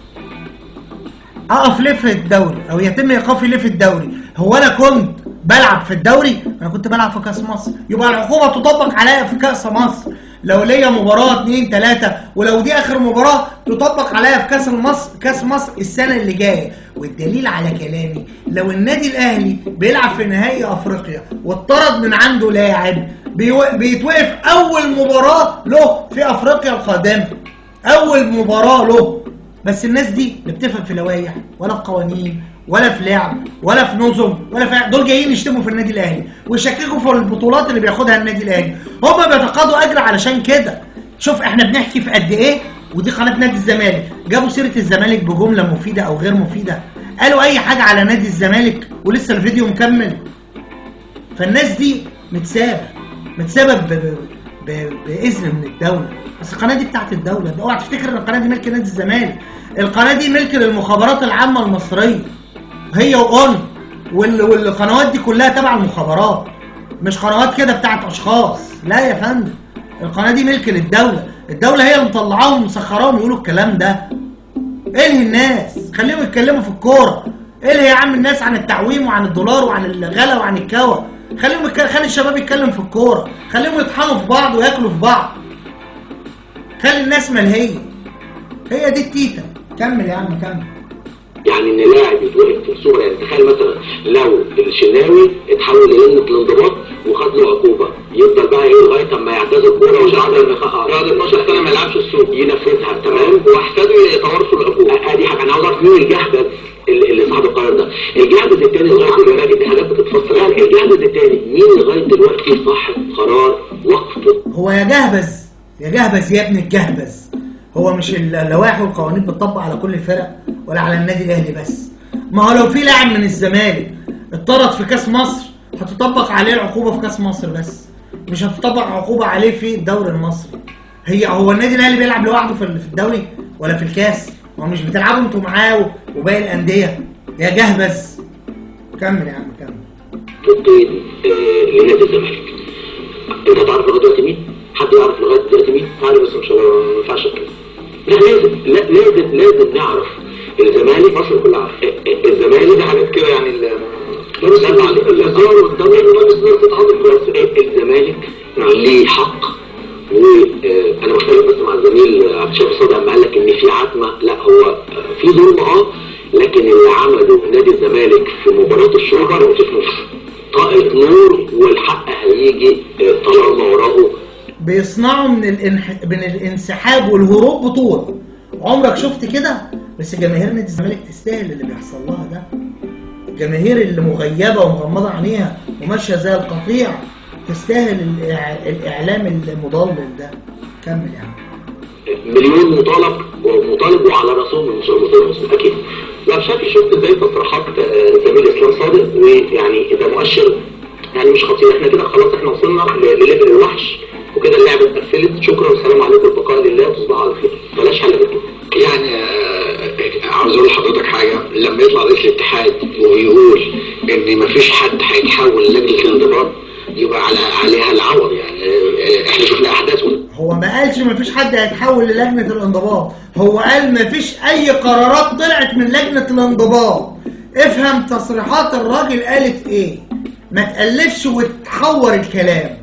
اقف ليه في الدوري او يتم ايقافي ليه في الدوري؟ هو انا كنت بلعب في الدوري؟ انا كنت بلعب في كاس مصر، يبقى العقوبه تطبق عليا في كاس مصر. لو ليا مباراه 2 3 ولو دي اخر مباراه تطبق عليا في كاس مصر السنه اللي جايه. والدليل على كلامي، لو النادي الاهلي بيلعب في نهائي افريقيا واتطرد من عنده لاعب، بيتوقف اول مباراه له في افريقيا القادمه، اول مباراه له. بس الناس دي لا بتفهم في لوائح ولا في قوانين ولا في لعب ولا في نظم ولا في، دول جايين يشتموا في النادي الاهلي ويشككوا في البطولات اللي بياخدها النادي الاهلي. هم بيتقاضوا اجر علشان كده. شوف احنا بنحكي في قد ايه، ودي قناه نادي الزمالك، جابوا سيره الزمالك بجمله مفيده او غير مفيده، قالوا اي حاجه على نادي الزمالك ولسه الفيديو مكمل. فالناس دي متسابه باذن من الدوله. بس القناه دي بتاعت الدوله، اوعى تفتكر ان القناه دي ملك نادي الزمالك. القناه دي ملك للمخابرات العامه المصريه، هي والقنوات دي كلها تبع المخابرات، مش قنوات كده بتاعت اشخاص. لا يا فندم، القناه دي ملك للدوله، الدوله هي اللي مطلعاهم ومسخراهم يقولوا الكلام ده. الهي الناس، خليهم يتكلموا في الكوره. الهي يا عم الناس عن التعويم وعن الدولار وعن الغلا وعن الكوى. خلي الشباب يتكلم في الكوره، خليهم يطحنوا في بعض وياكلوا في بعض. خلي الناس ملهيه، هي دي التيتا. كمل يا عم كمل. يعني ان لاعب يتوقف في الصوره، يعني تخيل مثلا لو الشناوي اتحول لجنه الانضباط وخد له عقوبه، يفضل بقى ايه لغايه اما يعتزل كوره ومش بعد 12 سنه ما يلعبش السوق ينفذها تمام، واحتاجوا يتوارثوا العقوبه. ادي حاجه انا عاوز اعرف مين الجهبذ اللي صاحب القرار ده. الجهبذ الثاني لغايه دلوقتي دي حاجات بتتفصل، يعني الجهبذ الثاني مين لغايه دلوقتي صاحب قرار وقفه؟ هو يا جهبذ يا ابن الجهبذ، هو مش اللوائح والقوانين بتطبق على كل الفرق ولا على النادي الاهلي بس؟ ما هو لو في لاعب من الزمالك اتطرد في كاس مصر هتطبق عليه العقوبه في كاس مصر بس، مش هتطبق عقوبه عليه في الدوري المصري. هو النادي الاهلي بيلعب لوحده في الدوري ولا في الكاس؟ هو مش بتلعبوا انتوا معاه وباقي الانديه يا جهبذ؟ كمل يا عم كمل. لنادي الزمالك انت تعرف لغايه دلوقتي مين؟ حد يعرف لغايه دلوقتي مين؟ تعالى بس مش ما ينفعش كده. لازم نعرف الزمالك. مصر كلها عارفه الزمالك. حاجات كده يعني الهزار والضمير والناس تتعاطف كويس. الزمالك ليه حق، وانا بختلف بس مع الزميل عبد الشافي صادق لما قال لك ان في عتمه. لا، هو في ظلم لكن اللي عمله نادي الزمالك في مباراه الشهر وشفنا طائق نور، والحق هيجي طالما وراءه. بيصنعوا من الانسحاب والهروب بطوله. عمرك شفت كده؟ بس جماهير نادي الزمالك تستاهل اللي بيحصل لها ده. الجماهير اللي مغيبه ومغمضه عينيها وماشيه زي القطيع تستاهل الاعلام المضلل ده. كمل يا عم. مليون مطالب وعلى راسهم المسؤول اكيد. لا بشكل شفت زي تصريحات زميل اسلام صادق، ويعني ده مؤشر يعني مش خطير. احنا كده خلاص احنا وصلنا لليفل الوحش وكده اللعبه اتقفلت. شكرا والسلام عليكم، البقاء لله، تصبحوا على خير. بلاش حل بكده. يعني عاوز اقول لحضرتك حاجه. لما يطلع رئيس الاتحاد ويقول ان مفيش حد هيتحول للجنه الانضباط يبقى عليها العوض. يعني احنا شفنا احداث. هو ما قالش مفيش حد هيتحول للجنه الانضباط، هو قال مفيش اي قرارات طلعت من لجنه الانضباط. افهم تصريحات الراجل قالت ايه، ما تألفش وتحور الكلام.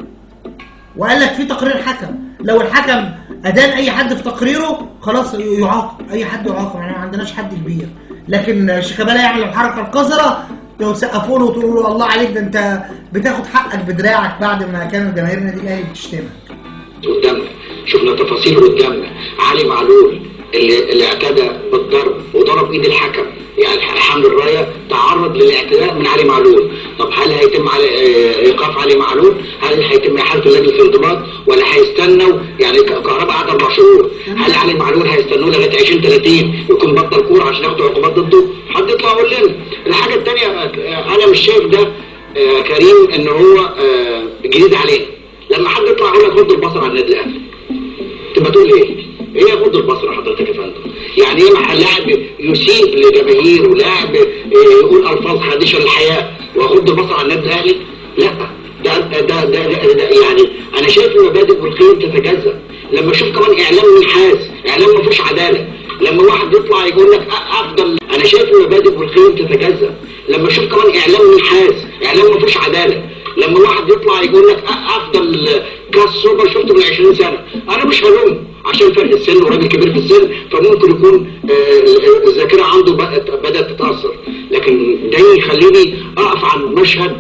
وقال لك في تقرير حكم، لو الحكم ادان اي حد في تقريره خلاص يعاقب، اي حد يعاقب، يعني ما عندناش حد كبير. لكن شيكابالا يعمل الحركه القذره يسقفوا له وتقولوا له الله عليك، ده انت بتاخد حقك بدراعك بعد ما كانوا جماهير النادي الاهلي بتشتمك. قدامنا شفنا تفاصيل قدامنا. علي معلول اللي اعتدى بالضرب وضرب ايد الحكم، يعني حمل الرايه تعرض للاعتداء من علي معلول. طب هل هيتم ايقاف علي معلول؟ هل هيتم احالته لجنه الانضباط ولا هيستنوا؟ يعني كهرباء قعد 4 شهور، هل علي معلول هيستنوا لغايه 2030 يكون بطل كوره عشان ياخدوا عقوبات ضده؟ حد يطلع يقول لنا. الحاجه الثانيه انا مش شايف ده كريم ان هو جديد علينا. لما حد يطلع يقول لك غض البصر عن النادي الاهلي تبقى تقول ايه؟ ايه غض البصر حضرتك يا فندم؟ يعني ايه لاعب يسيء لجماهير ولاعب يقول الفاظ حادشه للحياه واغض البصر عن النادي الاهلي؟ لا، ده يعني انا شايف المبادئ والقيم تتجزأ. لما اشوف كمان اعلام منحاز، اعلام ما فيهوش عداله، لما واحد يطلع يقول لك افضل، انا شايف المبادئ والقيم تتجزأ. لما اشوف كمان اعلام منحاز، اعلام ما فيهوش عداله، لما واحد يطلع يقول لك افضل كاس سوبر شفته من 20 سنه، انا مش هلوم عشان فرق السن وراجل كبير في السن، فممكن يكون الذاكره عنده بدات تتاثر، لكن ده يخليني اقف عن مشهد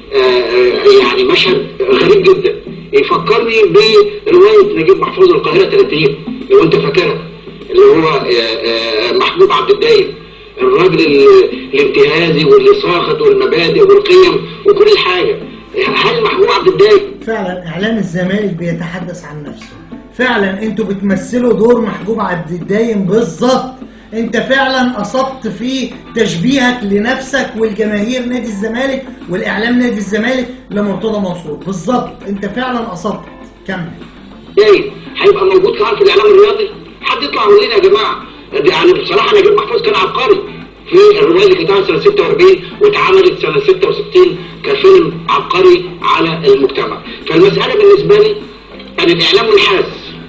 يعني مشهد غريب جدا يفكرني بروايه نجيب محفوظ القاهره 30 لو انت فاكرها، اللي هو محبوب عبد الدايم، الراجل الانتهازي واللي ساخط والمبادئ والقيم وكل حاجه. هل محبوب عبد الدايم؟ فعلا اعلام الزمالك بيتحدث عن نفسه. فعلا انتوا بتمثلوا دور محبوب عبد الدايم بالظبط. انت فعلا اصبت في تشبيهك لنفسك والجماهير نادي الزمالك والاعلام نادي الزمالك لمرتضى منصور بالظبط. انت فعلا اصبت. كمل. ايه هيبقى موجود كمان في الاعلام الرياضي؟ حد يطلع يقول لنا يا جماعه. يعني بصراحه نجيب محفوظ كان عبقري في الروايه اللي كانت سنه 46 واتعملت سنه 66 كفيلم عبقري على المجتمع. فالمساله بالنسبه لي ان الاعلام منحاز.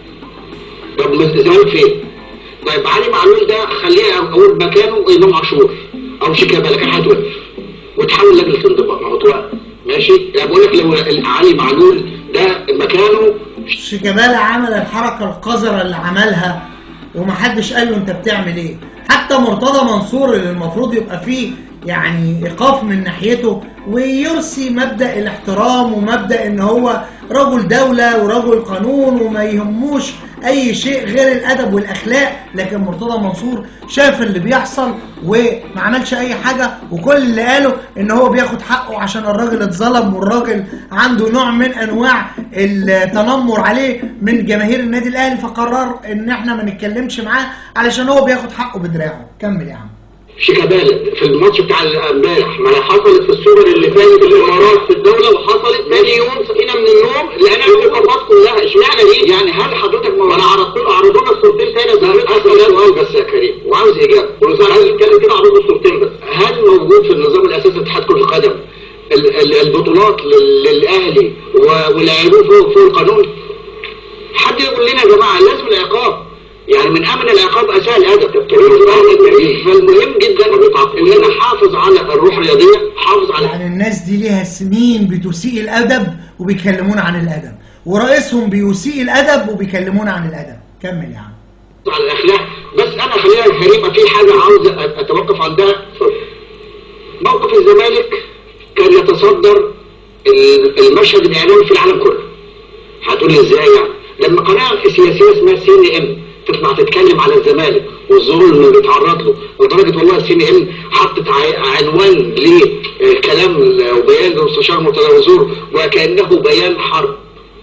طب الزمالك فين؟ طيب علي معلول ده خليه اقول مكانه امام عاشور او شيكابالا كان هيتوقف وتحول لجنه الانضباط. ما هو توقف ماشي. يعني بقول لك لو علي معلول ده مكانه شيكابالا عمل الحركه القذره اللي عملها ومحدش قال له انت بتعمل ايه. حتى مرتضى منصور اللي المفروض يبقى فيه يعني ايقاف من ناحيته ويرسي مبدأ الاحترام ومبدأ ان هو رجل دولة ورجل قانون وما يهموش اي شيء غير الادب والاخلاق، لكن مرتضى منصور شاف اللي بيحصل وما عملش اي حاجة، وكل اللي قاله ان هو بياخد حقه عشان الراجل اتظلم والراجل عنده نوع من انواع التنمر عليه من جماهير النادي الاهلي، فقرر ان احنا ما نتكلمش معاه علشان هو بياخد حقه بدراعه. كمل يا عم. شيكابالا في الماتش بتاع امبارح، ما حصلت في السوبر اللي فات في الامارات في الدوله، وحصلت ثاني يوم صحينا من النوم لقينا القرارات كلها. اشمعنى دي؟ يعني هل حضرتك ما انا عرضوا لنا الصورتين ثاني زي سؤال بس يا كريم وعاوز اجابه، ولو عايز يتكلم كده عرضوا الصورتين بس. هل موجود في النظام الاساسي لاتحاد كره القدم البطولات للاهلي ولاعبوه فوق القانون؟ حد يقول لنا يا جماعه لازم العقاب، يعني من امن العقاب اساء الادب. فالمهم جدا ان انا حافظ على الروح الرياضيه، حافظ على يعني الناس دي ليها سنين بتسيء الادب وبيكلمونا عن الادب، ورئيسهم بيسيء الادب وبيكلمونا عن الادب. كمل يا عم. على الاخلاق. بس انا خلينا الكريمه في حاجه عاوز اتوقف عندها. موقف الزمالك كان يتصدر المشهد الاعلامي في العالم كله. هتقول ازاي يعني؟ لما قناه سياسيه اسمها CNN تطلع تتكلم على الزمالك والظلم اللي بيتعرض له، لدرجه والله CNN حطت عنوان لكلام وبيان المستشار مرتضى منصور وكانه بيان حرب،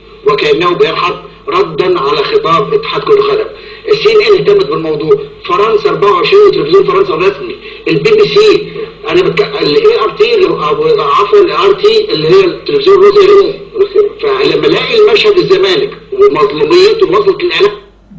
ردا على خطاب اتحاد كره القدم. CNN اهتمت بالموضوع، فرنسا 24 تلفزيون فرنسا الرسمي، BBC، انا الاي ار تي عفوا الاي ار تي اللي هي التلفزيون الروسي. فلما الاقي المشهد الزمالك ومظلوميته وصلت للاعلام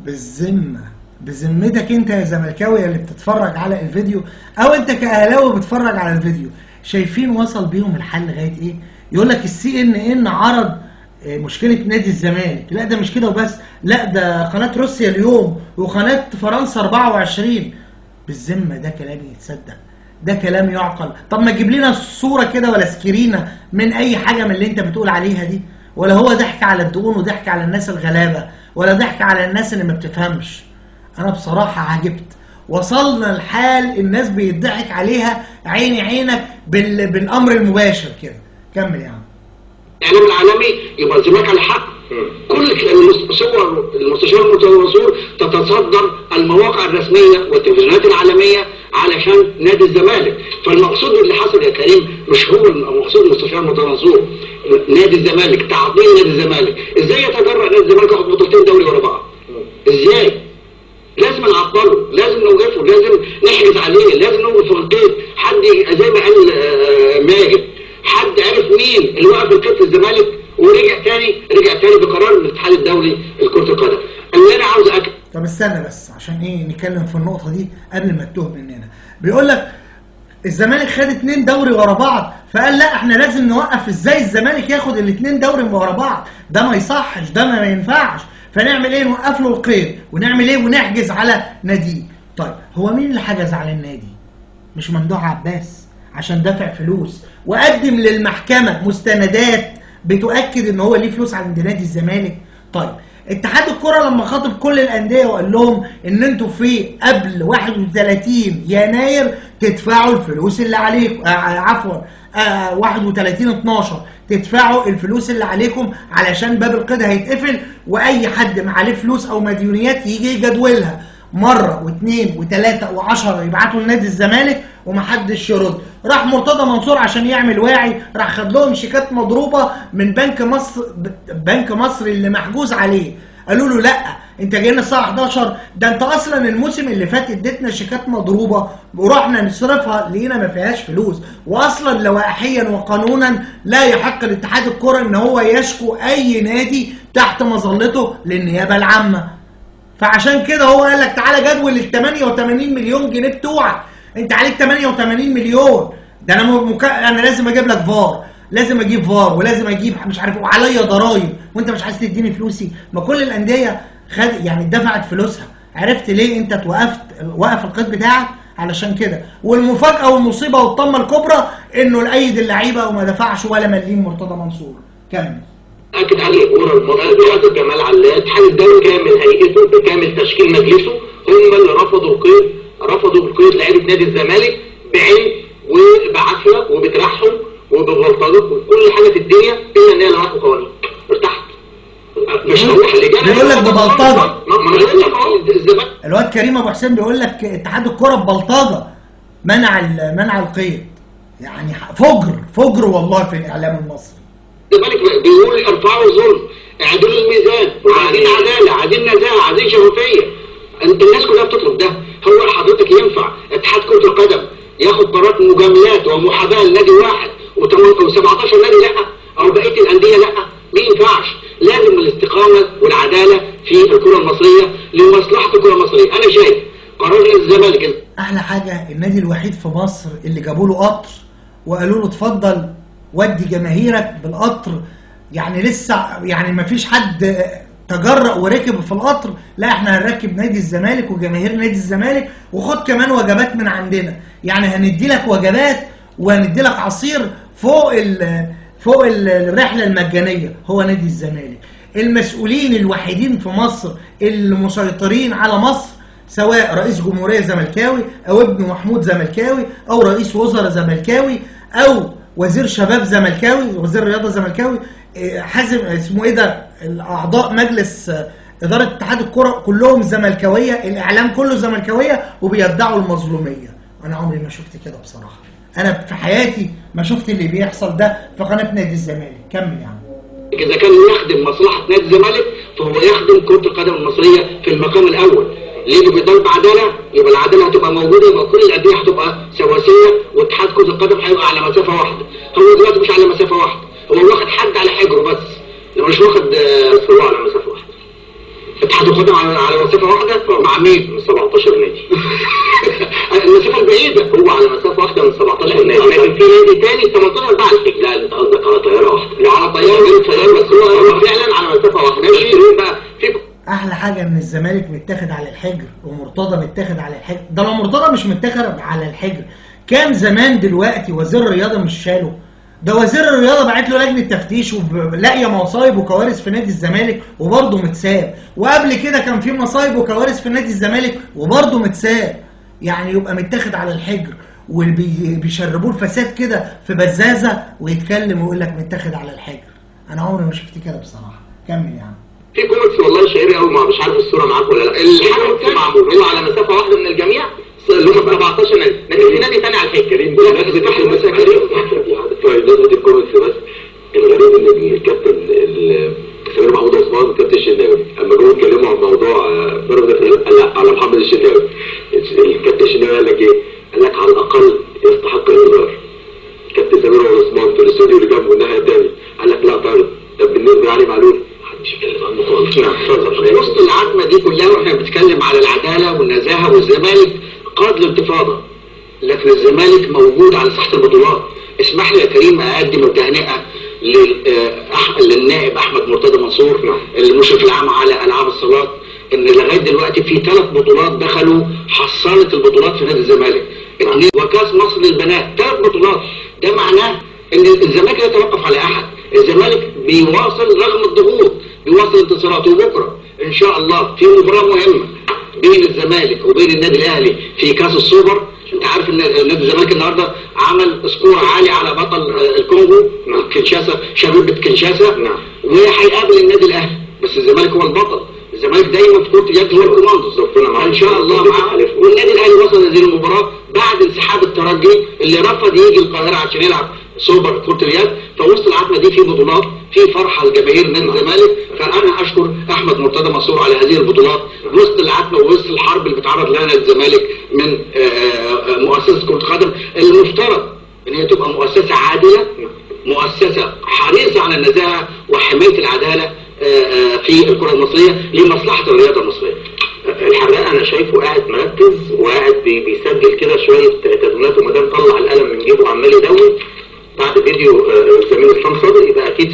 بذمتك انت يا زملكاوي اللي بتتفرج على الفيديو، او انت كاهلاوي بتتفرج على الفيديو، شايفين وصل بيهم الحل لغايه ايه؟ يقول لك CNN عرض مشكله نادي الزمالك. لا ده مش كده وبس، لا ده قناه روسيا اليوم وقناه فرنسا 24. بالذمه ده كلام يتصدق؟ ده كلام يعقل؟ طب ما تجيب لنا صوره كده ولا سكرينه من اي حاجه من اللي انت بتقول عليها دي، ولا هو ضحك على الدقون وضحك على الناس الغلابه ولا ضحك على الناس اللي ما بتفهمش. انا بصراحه عجبت، وصلنا لحال الناس بيضحك عليها عيني عينك بالامر المباشر كده. كمل يا عم. الاعلام العالمي يبقى الزمالك على حق. كل صور المستشار مرتضى منصور تتصدر المواقع الرسميه والتلفزيونات العالميه علشان نادي الزمالك. فالمقصود اللي حصل يا كريم مش هو المقصود المستشار مرتضى منصور، نادي الزمالك، تعظيم نادي الزمالك. ازاي يتجرأ نادي الزمالك ياخد بطولتين دوري ورا بعض؟ ازاي؟ لازم نعطله، لازم نوقفه، لازم نحجز عليه، لازم نوقف في القيد. حد زي ما قال ماجد، حد عرف مين اللي وقف القيد الزمالك ورجع تاني بقرار الاتحاد الدولي لكرة القدم. اللي انا عاوز طب استنى بس عشان ايه نتكلم في النقطة دي قبل ما تتوه مننا. بيقول لك الزمالك خد 2 دوري ورا بعض، فقال لا احنا لازم نوقف. ازاي الزمالك ياخد ال2 دوري ورا بعض؟ ده ما يصحش، ده ما ينفعش. فنعمل ايه؟ نوقف له القيد، ونعمل ايه؟ ونحجز على ناديه. طيب هو مين اللي حجز على النادي؟ مش ممدوح عباس عشان دافع فلوس وقدم للمحكمة مستندات بتؤكد ان هو ليه فلوس عند نادي الزمالك؟ طيب اتحاد الكرة لما خاطب كل الأندية وقال لهم ان انتوا في قبل 31 يناير تدفعوا الفلوس اللي عليكم، عفوا 31/12 تدفعوا الفلوس اللي عليكم علشان باب القيد هيتقفل، واي حد معاه فلوس او مديونيات يجي يجدولها مرة واثنين وثلاثة وعشرة يبعتوا لنادي الزمالك ومحدش يرد. راح مرتضى منصور عشان يعمل واعي راح خد لهم شيكات مضروبة من بنك مصر اللي محجوز عليه. قالوا له لا انت جايين الساعة 11، ده انت اصلا الموسم اللي فات اديتنا شيكات مضروبة ورحنا نصرفها لقينا ما فيهاش فلوس، واصلا لوائحيا وقانونا لا يحق لاتحاد الكرة ان هو يشكو اي نادي تحت مظلته للنيابة العامة. فعشان كده هو قال لك تعالى جدول ال 88 مليون جنيه بتوعك، انت عليك 88 مليون، ده انا لازم اجيب لك فار، لازم اجيب فار ولازم اجيب مش عارف وعليا ضرايب وانت مش عايز تديني فلوسي. ما كل الانديه يعني دفعت فلوسها. عرفت ليه انت وقف القيد بتاعك؟ علشان كده. والمفاجاه والمصيبه والطمه الكبرى انه الايد اللعيبه وما دفعش ولا مليم مرتضى منصور. كمل. أكد عليه كورة المؤسسة جمال علاد، الاتحاد الدولي كامل هيئته بكامل تشكيل مجلسه هم اللي رفضوا القيد لعيبة نادي الزمالك بعلم وبعافية وبترحم وببلطجة وكل حاجة في الدنيا إلا إن هي لوائح وقوانين. ارتحت. مش هروح اللجان بيقول لك ببلطجة. الواد كريم أبو حسين بيقول لك اتحاد الكرة ببلطجة منع القيد. يعني فجر والله في الإعلام المصري. الزمالك بيقول ارفعوا الظلم، اعدلوا الميزان، عايزين عداله، عايزين نزاهه، عايزين شفافيه. الناس كلها بتطلب ده. هو حضرتك ينفع اتحاد كره القدم ياخد قرارات مجاملات ومحاباه لنادي واحد و17 نادي لا، او بقيه الانديه لا، ما ينفعش. لازم الاستقامه والعداله في الكره المصريه لمصلحه الكره المصريه. انا شايف قرار الزمالك احلى حاجه النادي الوحيد في مصر اللي جابوا له قطر وقالوا له اتفضل ودي جماهيرك بالقطر. يعني لسه يعني ما فيش حد تجرأ وركب في القطر، لا احنا هنركب نادي الزمالك وجماهير نادي الزمالك وخد كمان وجبات من عندنا. يعني هندي لك وجبات وهندي لك عصير فوق الرحله المجانيه. هو نادي الزمالك المسؤولين الوحيدين في مصر اللي مسيطرين على مصر، سواء رئيس جمهوريه زملكاوي او ابن محمود زملكاوي او رئيس وزراء زملكاوي او وزير شباب زملكاوي، وزير رياضه زملكاوي، حازم اسمه ايه ده، الاعضاء مجلس اداره اتحاد الكره كلهم زملكاويه، الاعلام كله زملكاويه وبيدعوا المظلوميه. انا عمري ما شفت كده بصراحه، انا في حياتي ما شفت اللي بيحصل ده في قناه نادي الزمالك. كمل يا عم. إذا كان يخدم مصلحة نادي الزمالك فهو يخدم كرة القدم المصرية في المقام الأول. ليه بيطالب عدالة؟ يبقى العدالة هتبقى موجودة، يبقى كل الأندية هتبقى سواسية واتحاد كرة القدم هيبقى على مسافة واحدة. هو دلوقتي مش على مسافة واحدة، هو واخد حد على حجره بس، لو مش واخد فروع على مسافة واحدة. اتحاد القدم على مسافة واحدة مع مين؟ من 17 نادي. المسافة البعيدة هو على مسافة واحدة من 17 نادي، لكن في نادي تاني 18 بعد الحجر. لا انت قصدك على طيارة واحدة. لا على طيارة بس هو فعلا على مسافة واحدة. ماشي بقى في احلى حاجه ان الزمالك متاخد على الحجر ومرتضى متاخد على الحجر. ده لو مرتضى مش متاخد على الحجر كان زمان دلوقتي وزير الرياضه مش شاله. ده وزير الرياضه بعت له لجنه تفتيش ولاقيه مصايب وكوارث في نادي الزمالك وبرضه متساب، وقبل كده كان في مصايب وكوارث في نادي الزمالك وبرضه متساب. يعني يبقى متاخد على الحجر وبيشربوه الفساد كده في بزازه ويتكلم ويقول لك متاخد على الحجر. انا عمري ما شفت كده بصراحه. كمل يا عم. في كوميكس والله شهير قوي، مش عارف الصوره معاك ولا لا. الحاجه معمول هو على مسافه واحده من الجميع اللي هم 17 نادي، لكن في نادي ثاني على الحجر. كريم نادي بتاع المسا كريم. طيب نادي الكوميكس بس الغريب ان الكابتن سمير محمود عثمان والكابتن الشناوي اما جم يتكلموا عن موضوع على محمد الشناوي، الكابتن الشناوي قال لك ايه؟ قال لك على الاقل يستحق الانذار. الكابتن سمير عثمان في الاستوديو اللي جنبه الناحيه الثانيه قال لك لا طارد. طب بالنسبه لعلي معلول مش هتكلم عنه خالص. وسط العتمه دي كلها واحنا بنتكلم على العداله والنزاهه، والزمالك قاد الانتفاضه، لكن الزمالك موجود على ساحه البطولات. اسمح لي يا كريم اقدم التهنئه للنائب احمد مرتضى منصور المشرف العام على العاب الصالات، ان لغايه دلوقتي في 3 بطولات دخلوا حصاله البطولات في نادي الزمالك، 2 وكاس مصر للبنات، 3 بطولات. ده معناه ان الزمالك لا يتوقف على احد، الزمالك بيواصل رغم الضغوط، بيواصل انتصاراته. وبكره ان شاء الله في مباراه مهمه بين الزمالك وبين النادي الاهلي في كاس السوبر. انت عارف ان نادي الزمالك النهارده عمل سكور عالي على بطل الكونغو كينشاسا، شبيبه كينشاسا، وهيقابل النادي الاهلي، بس الزمالك هو البطل. الزمالك دايما في كره اليد هو الكوماندو، ان شاء الله معاه. والنادي الاهلي وصل هذه المباراه بعد انسحاب الترجي اللي رفض يجي القاهره عشان يلعب سوبر كره اليد. فوسط العتمه دي في بطولات، في فرحه لجماهير نادي الزمالك. فانا اشكر احمد مرتضى منصور على هذه البطولات وسط العتمه ووسط الحرب اللي بيتعرض لها نادي الزمالك من مؤسسه كره القدم. المفترض ان هي تبقى مؤسسه عادله، مؤسسه حريصه على النزاهه وحمايه العداله في الكره المصريه لمصلحه الرياضه المصريه. الحراق انا شايفه قاعد مركز وقاعد بيسجل كده شويه تدوينات، وما دام طلع القلم من جيبه وعمال يدون بعد فيديو زميل اسلام صادق يبقى اكيد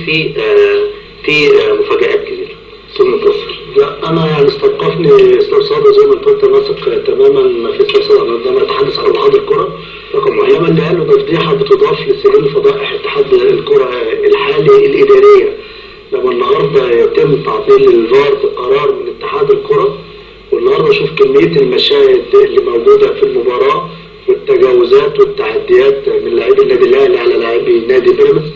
في مفاجآت كتير. ثم تصل. لا انا يعني استوقفني اسلام صادق زي ما انت قلت، واثق تماما في اسلام صادق عندما يتحدث عن اتحاد الكره. رقم معين اللي قاله ده فضيحه بتضاف لسجل فضائح اتحاد الكره الحالي الاداريه. لما النهارده يتم تعطيل الفار بقرار من اتحاد الكره، والنهارده اشوف كميه المشاهد اللي موجوده في المباراه والتجاوزات والتعديات من لاعبي النادي الاهلي على لاعبي نادي بيراميدز.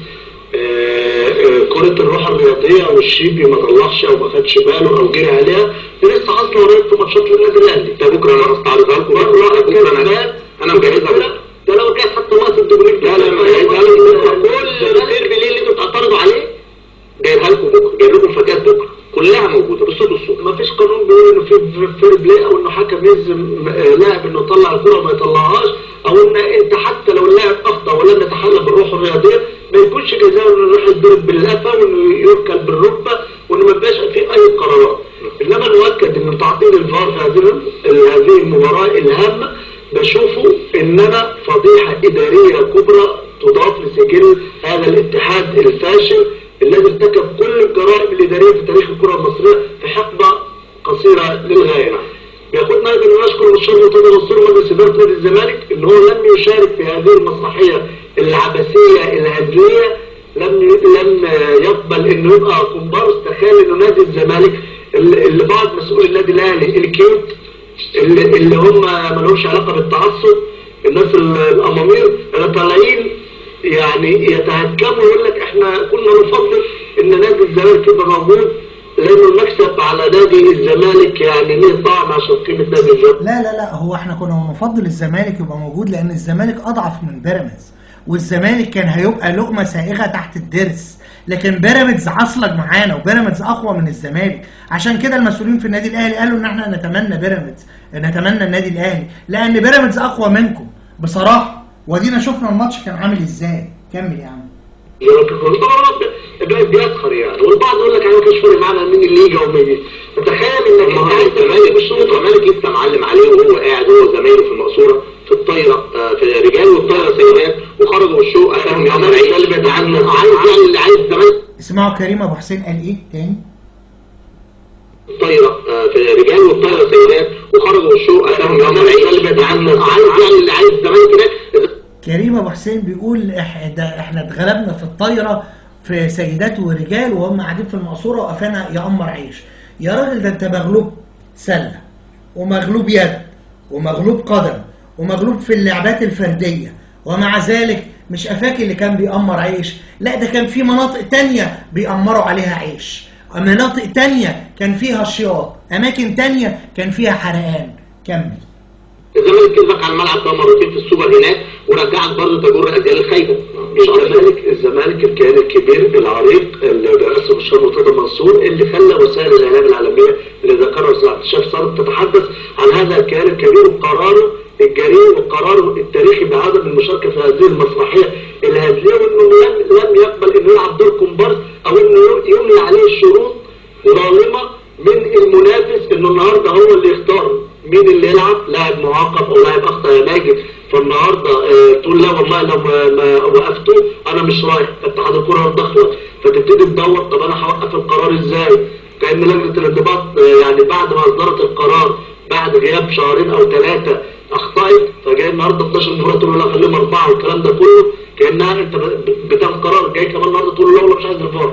كرة الروح الرياضية والشيبي ما طلعش او ما خدش باله او جري عليها، لسه حاصله قريب في ماتشات للنادي الاهلي. ده بكره انا هستعرضها لكم بكره، انا مجهزها. ده لو كان حتى وقت الدوبليك لا مجهزها لكم. كل الديربي اللي انتوا بتعترضوا عليه جايبها لكم بكره، جايب لكم مفاجآت بكره كلها موجوده بالصوت والصوره. ما فيش قانون بيقول انه في فير بلاي، او انه حكم يلزم لاعب انه يطلع الكره وما يطلعهاش، او ان انت حتى لو اللاعب اخطا ولم يتحلى بالروح الرياضيه ما يكونش جزاؤه انه يروح يضرب بالقفا وانه يركل بالركبه وانه ما يبقاش في اي قرارات. انما المؤكد ان تعطيل الفار في هذه المباراه الهامه بشوفه انما فضيحه اداريه كبرى تضاف لسجل هذا الاتحاد الفاشل الذي ارتكب كل الجرائم الاداريه في تاريخ الكره المصريه في حقبه قصيره للغايه. بياخدنا ايضا نشكر مستشار مرتضى منصور مجلس اداره نادي الزمالك ان هو لم يشارك في هذه المسرحيه العبثيه الهزليه، لم يقبل انه يبقى كومبارس. تخيل انه نادي الزمالك اللي بعض مسؤول النادي الاهلي الكيوت اللي هم ما لهمش علاقه بالتعصب، الناس الامامير اللي طالعين يعني يتهكموا ويقول لك احنا كنا نفضل ان نادي الزمالك يبقى موجود لانه المكسب على نادي الزمالك يعني ليه طعم عشان قيمه نادي الزمالك. لا هو احنا كنا نفضل الزمالك يبقى موجود لان الزمالك اضعف من بيراميدز، والزمالك كان هيبقى لقمه سائغه تحت الضرس، لكن بيراميدز عصلك معانا وبيراميدز اقوى من الزمالك. عشان كده المسؤولين في النادي الاهلي قالوا ان احنا نتمنى بيراميدز، نتمنى النادي الاهلي لان بيراميدز اقوى منكم بصراحه. ودينا شفنا الماتش كان عامل ازاي. كمل يا عم. البلد بيسخر يعني، والبعض يقول لك انا ما كانش فارق معانا مين اللي يجي ومين يجي. فتخيل انك الزمالك لسه معلم عليه وهو قاعد هو زمايله في المقصوره في الطايره في رجال والطايره سيدات وخرجوا الشوق اخرهم يوم العيد اللي بيتعنى عايز الزمالك. اسمعوا كريم ابو حسين قال ايه تاني؟ الطايره في رجال والطايره سيدات وخرجوا الشوق اخرهم يوم العيد اللي بيتعنى عايز الزمالك هناك. كريم ابو حسين بيقول احنا اتغلبنا في الطايره في سيدات ورجال وهم قاعدين في المقصوره وقفانا يأمر عيش. يا راجل ده انت مغلوب سله ومغلوب يد ومغلوب قدم ومغلوب في اللعبات الفرديه، ومع ذلك مش قفاك اللي كان بيأمر عيش، لا ده كان في مناطق تانية بيأمروا عليها عيش، مناطق تانية كان فيها شياط، اماكن تانية كان فيها حرقان. كمل. الزمالك كسبك على الملعب ده مرتين في السوبر هناك ورجعك برضه تجر اجيال الخايبه. الزمالك الكيان الكبير العريق اللي بيرأسه مستشار مرتضى منصور اللي خلى وسائل الاعلام العالميه اللي ذكرها سعاده الشيخ صارت تتحدث عن هذا الكيان الكبير وقراره الجريء وقراره التاريخي بعدم المشاركه في هذه المسرحيه الهزليه، وانه لم يقبل انه يلعب دور كومبارس او انه يملي عليه الشروط ظالمه من المنافس انه النهارده هو اللي يختار مين اللي يلعب، لاعب معاقب او لاعب اخطا يا ماجد. فالنهارده تقول لا والله لو ما وقفته انا مش رايح اتحاد الكره الضخمه، فتبتدي تدور طب انا هوقف القرار ازاي؟ كان لجنه الانضباط يعني بعد ما اصدرت القرار بعد غياب شهرين او ثلاثه اخطات، فجاي النهارده 12 مباراه تقول لا خليهم اربعه والكلام ده كله كانها انت بتاخد قرار، جاي كمان النهارده تقول لا والله مش عايز الفار.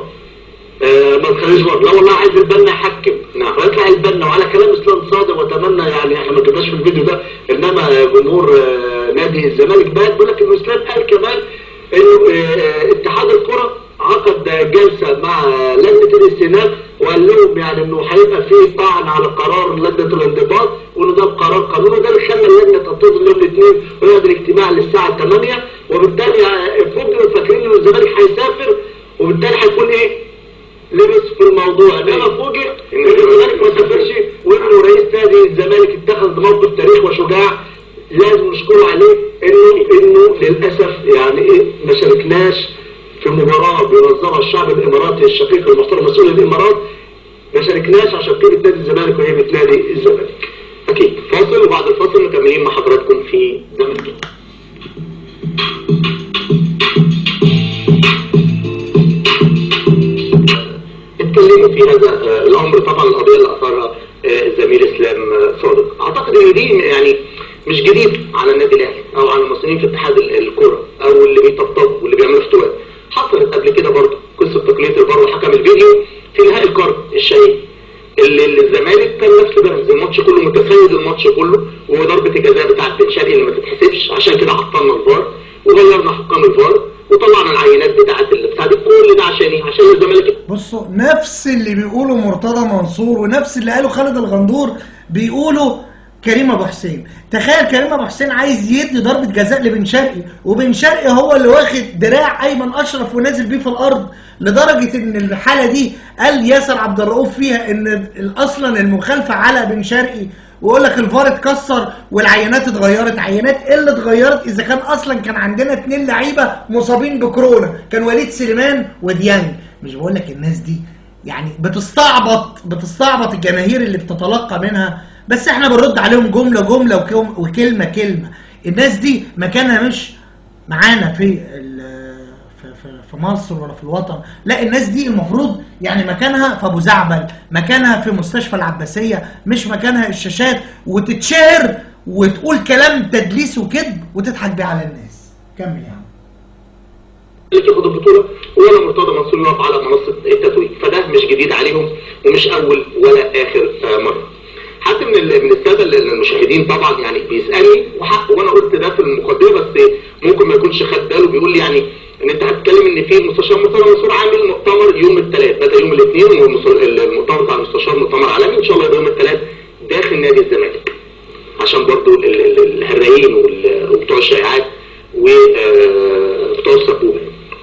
ما تخليش بقى لا والله عايز البنا يحكم. نعم. ويطلع البنا وعلى كلام اسلام صادق واتمنى يعني احنا ما جبناش في الفيديو ده، انما جمهور نادي الزمالك بقى بيقول لك انه اسلام قال كمان انه اتحاد الكره عقد جلسه مع لجنه الاستئناف وقال لهم يعني انه هيبقى فيه طعن على قرار لجنه الانضباط وانه ده قرار قانوني، وده اللي خلى اللجنه تنتظر اليوم الاثنين ويقعد الاجتماع للساعه 8، وبالتالي فوجئوا فاكرين ان الزمالك هيسافر وبالتالي هيكون ايه؟ لبس في الموضوع. انما فوجئ ان الزمالك ما سافرش وانه رئيس نادي الزمالك اتخذ موقف تاريخ وشجاع لازم نشكره عليه انه للاسف يعني ايه ما شاركناش في مباراه بينظمها الشعب الاماراتي الشقيق المحترم مسؤول الامارات، ما شاركناش عشان قيمه نادي الزمالك وهيبه نادي الزمالك. اكيد. فاصل وبعد الفاصل مكملين مع حضراتكم في زمن. اتكلموا في هذا الامر طبعا القضيه اللي اثارها الزميل اسلام صادق. اعتقد ان دي يعني مش جديد على النادي الاهلي او على المصريين في اتحاد الكره او اللي بيطبطبوا واللي بيعملوا افتواء. حصلت قبل كده برضه قصه تقنيه الفار وحكم الفيديو في نهائي القرن الشهير اللي الزمالك كان نفس بيراميدز الماتش كله متسيد الماتش كله وضربه الجزاء بتاعت بن شرقي اللي ما تتحسبش عشان كده عطلنا الفار وغيرنا حكام الفار وطلعنا العينات بتاعت كل ده عشان ايه؟ عشان الزمالك. بصوا نفس اللي بيقوله مرتضى منصور ونفس اللي قاله خالد الغندور بيقولوا كريم ابو حسين. تخيل كريم ابو حسين عايز يدي ضربه جزاء لبن شرقي، وبن شرقي هو اللي واخد دراع ايمن اشرف ونازل بيه في الارض، لدرجه ان الحاله دي قال ياسر عبد الرؤوف فيها ان اصلا المخالفه على بن شرقي، ويقول لك الفار اتكسر والعينات اتغيرت. عينات ايه اللي اتغيرت اذا كان اصلا كان عندنا 2 لعيبه مصابين بكورونا، كان وليد سليمان وديانج. مش بقول لك الناس دي يعني بتستعبط الجماهير اللي بتتلقى منها، بس احنا بنرد عليهم جمله جمله وكلمه كلمه. الناس دي مكانها مش معانا في مصر ولا في الوطن، لا الناس دي المفروض يعني مكانها في ابو زعبل، مكانها في مستشفى العباسيه، مش مكانها الشاشات وتتشهر وتقول كلام تدليس وكذب وتضحك بيه على الناس. كمل يا عم. ياخد البطوله ولا مرتضى منصور يقف على منصه التتويج، فده مش جديد عليهم ومش اول ولا اخر مره. حد من الساده المشاهدين طبعا يعني بيسالني وحق، وانا قلت ده في المقدمه بس ممكن ما يكونش خد باله، بيقول لي يعني ان انت هتتكلم ان في المستشار مرتضى منصور عامل مؤتمر يوم الثلاث بدل يوم الاثنين، والمؤتمر بتاع المستشار مؤتمر عالمي ان شاء الله يوم الثلاث داخل نادي الزمالك، عشان برضو الهرايين وبتوع الشائعات وبتوع السبوبه.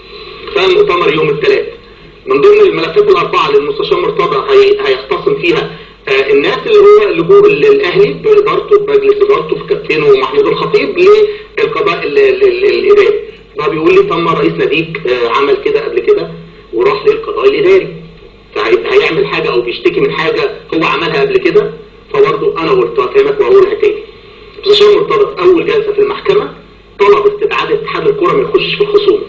فالمؤتمر يوم الثلاث من ضمن الملفات الاربعه اللي المستشار مرتضى هيختصم فيها الناس اللي هو اللجوء الاهلي بادارته بمجلس ادارته في كابتن ومحمود الخطيب للقضاء الاداري. ده بيقول لي تم رئيس ناديك عمل كده قبل كده وراح للقضاء الاداري، فهيعمل حاجه او بيشتكي من حاجه هو عملها قبل كده. فبرضه انا قلت هفهمك واقولها تاني. المستشار مرتضى في اول جلسه في المحكمه طلب استبعاد اتحاد الكوره ما يخشش في الخصومه،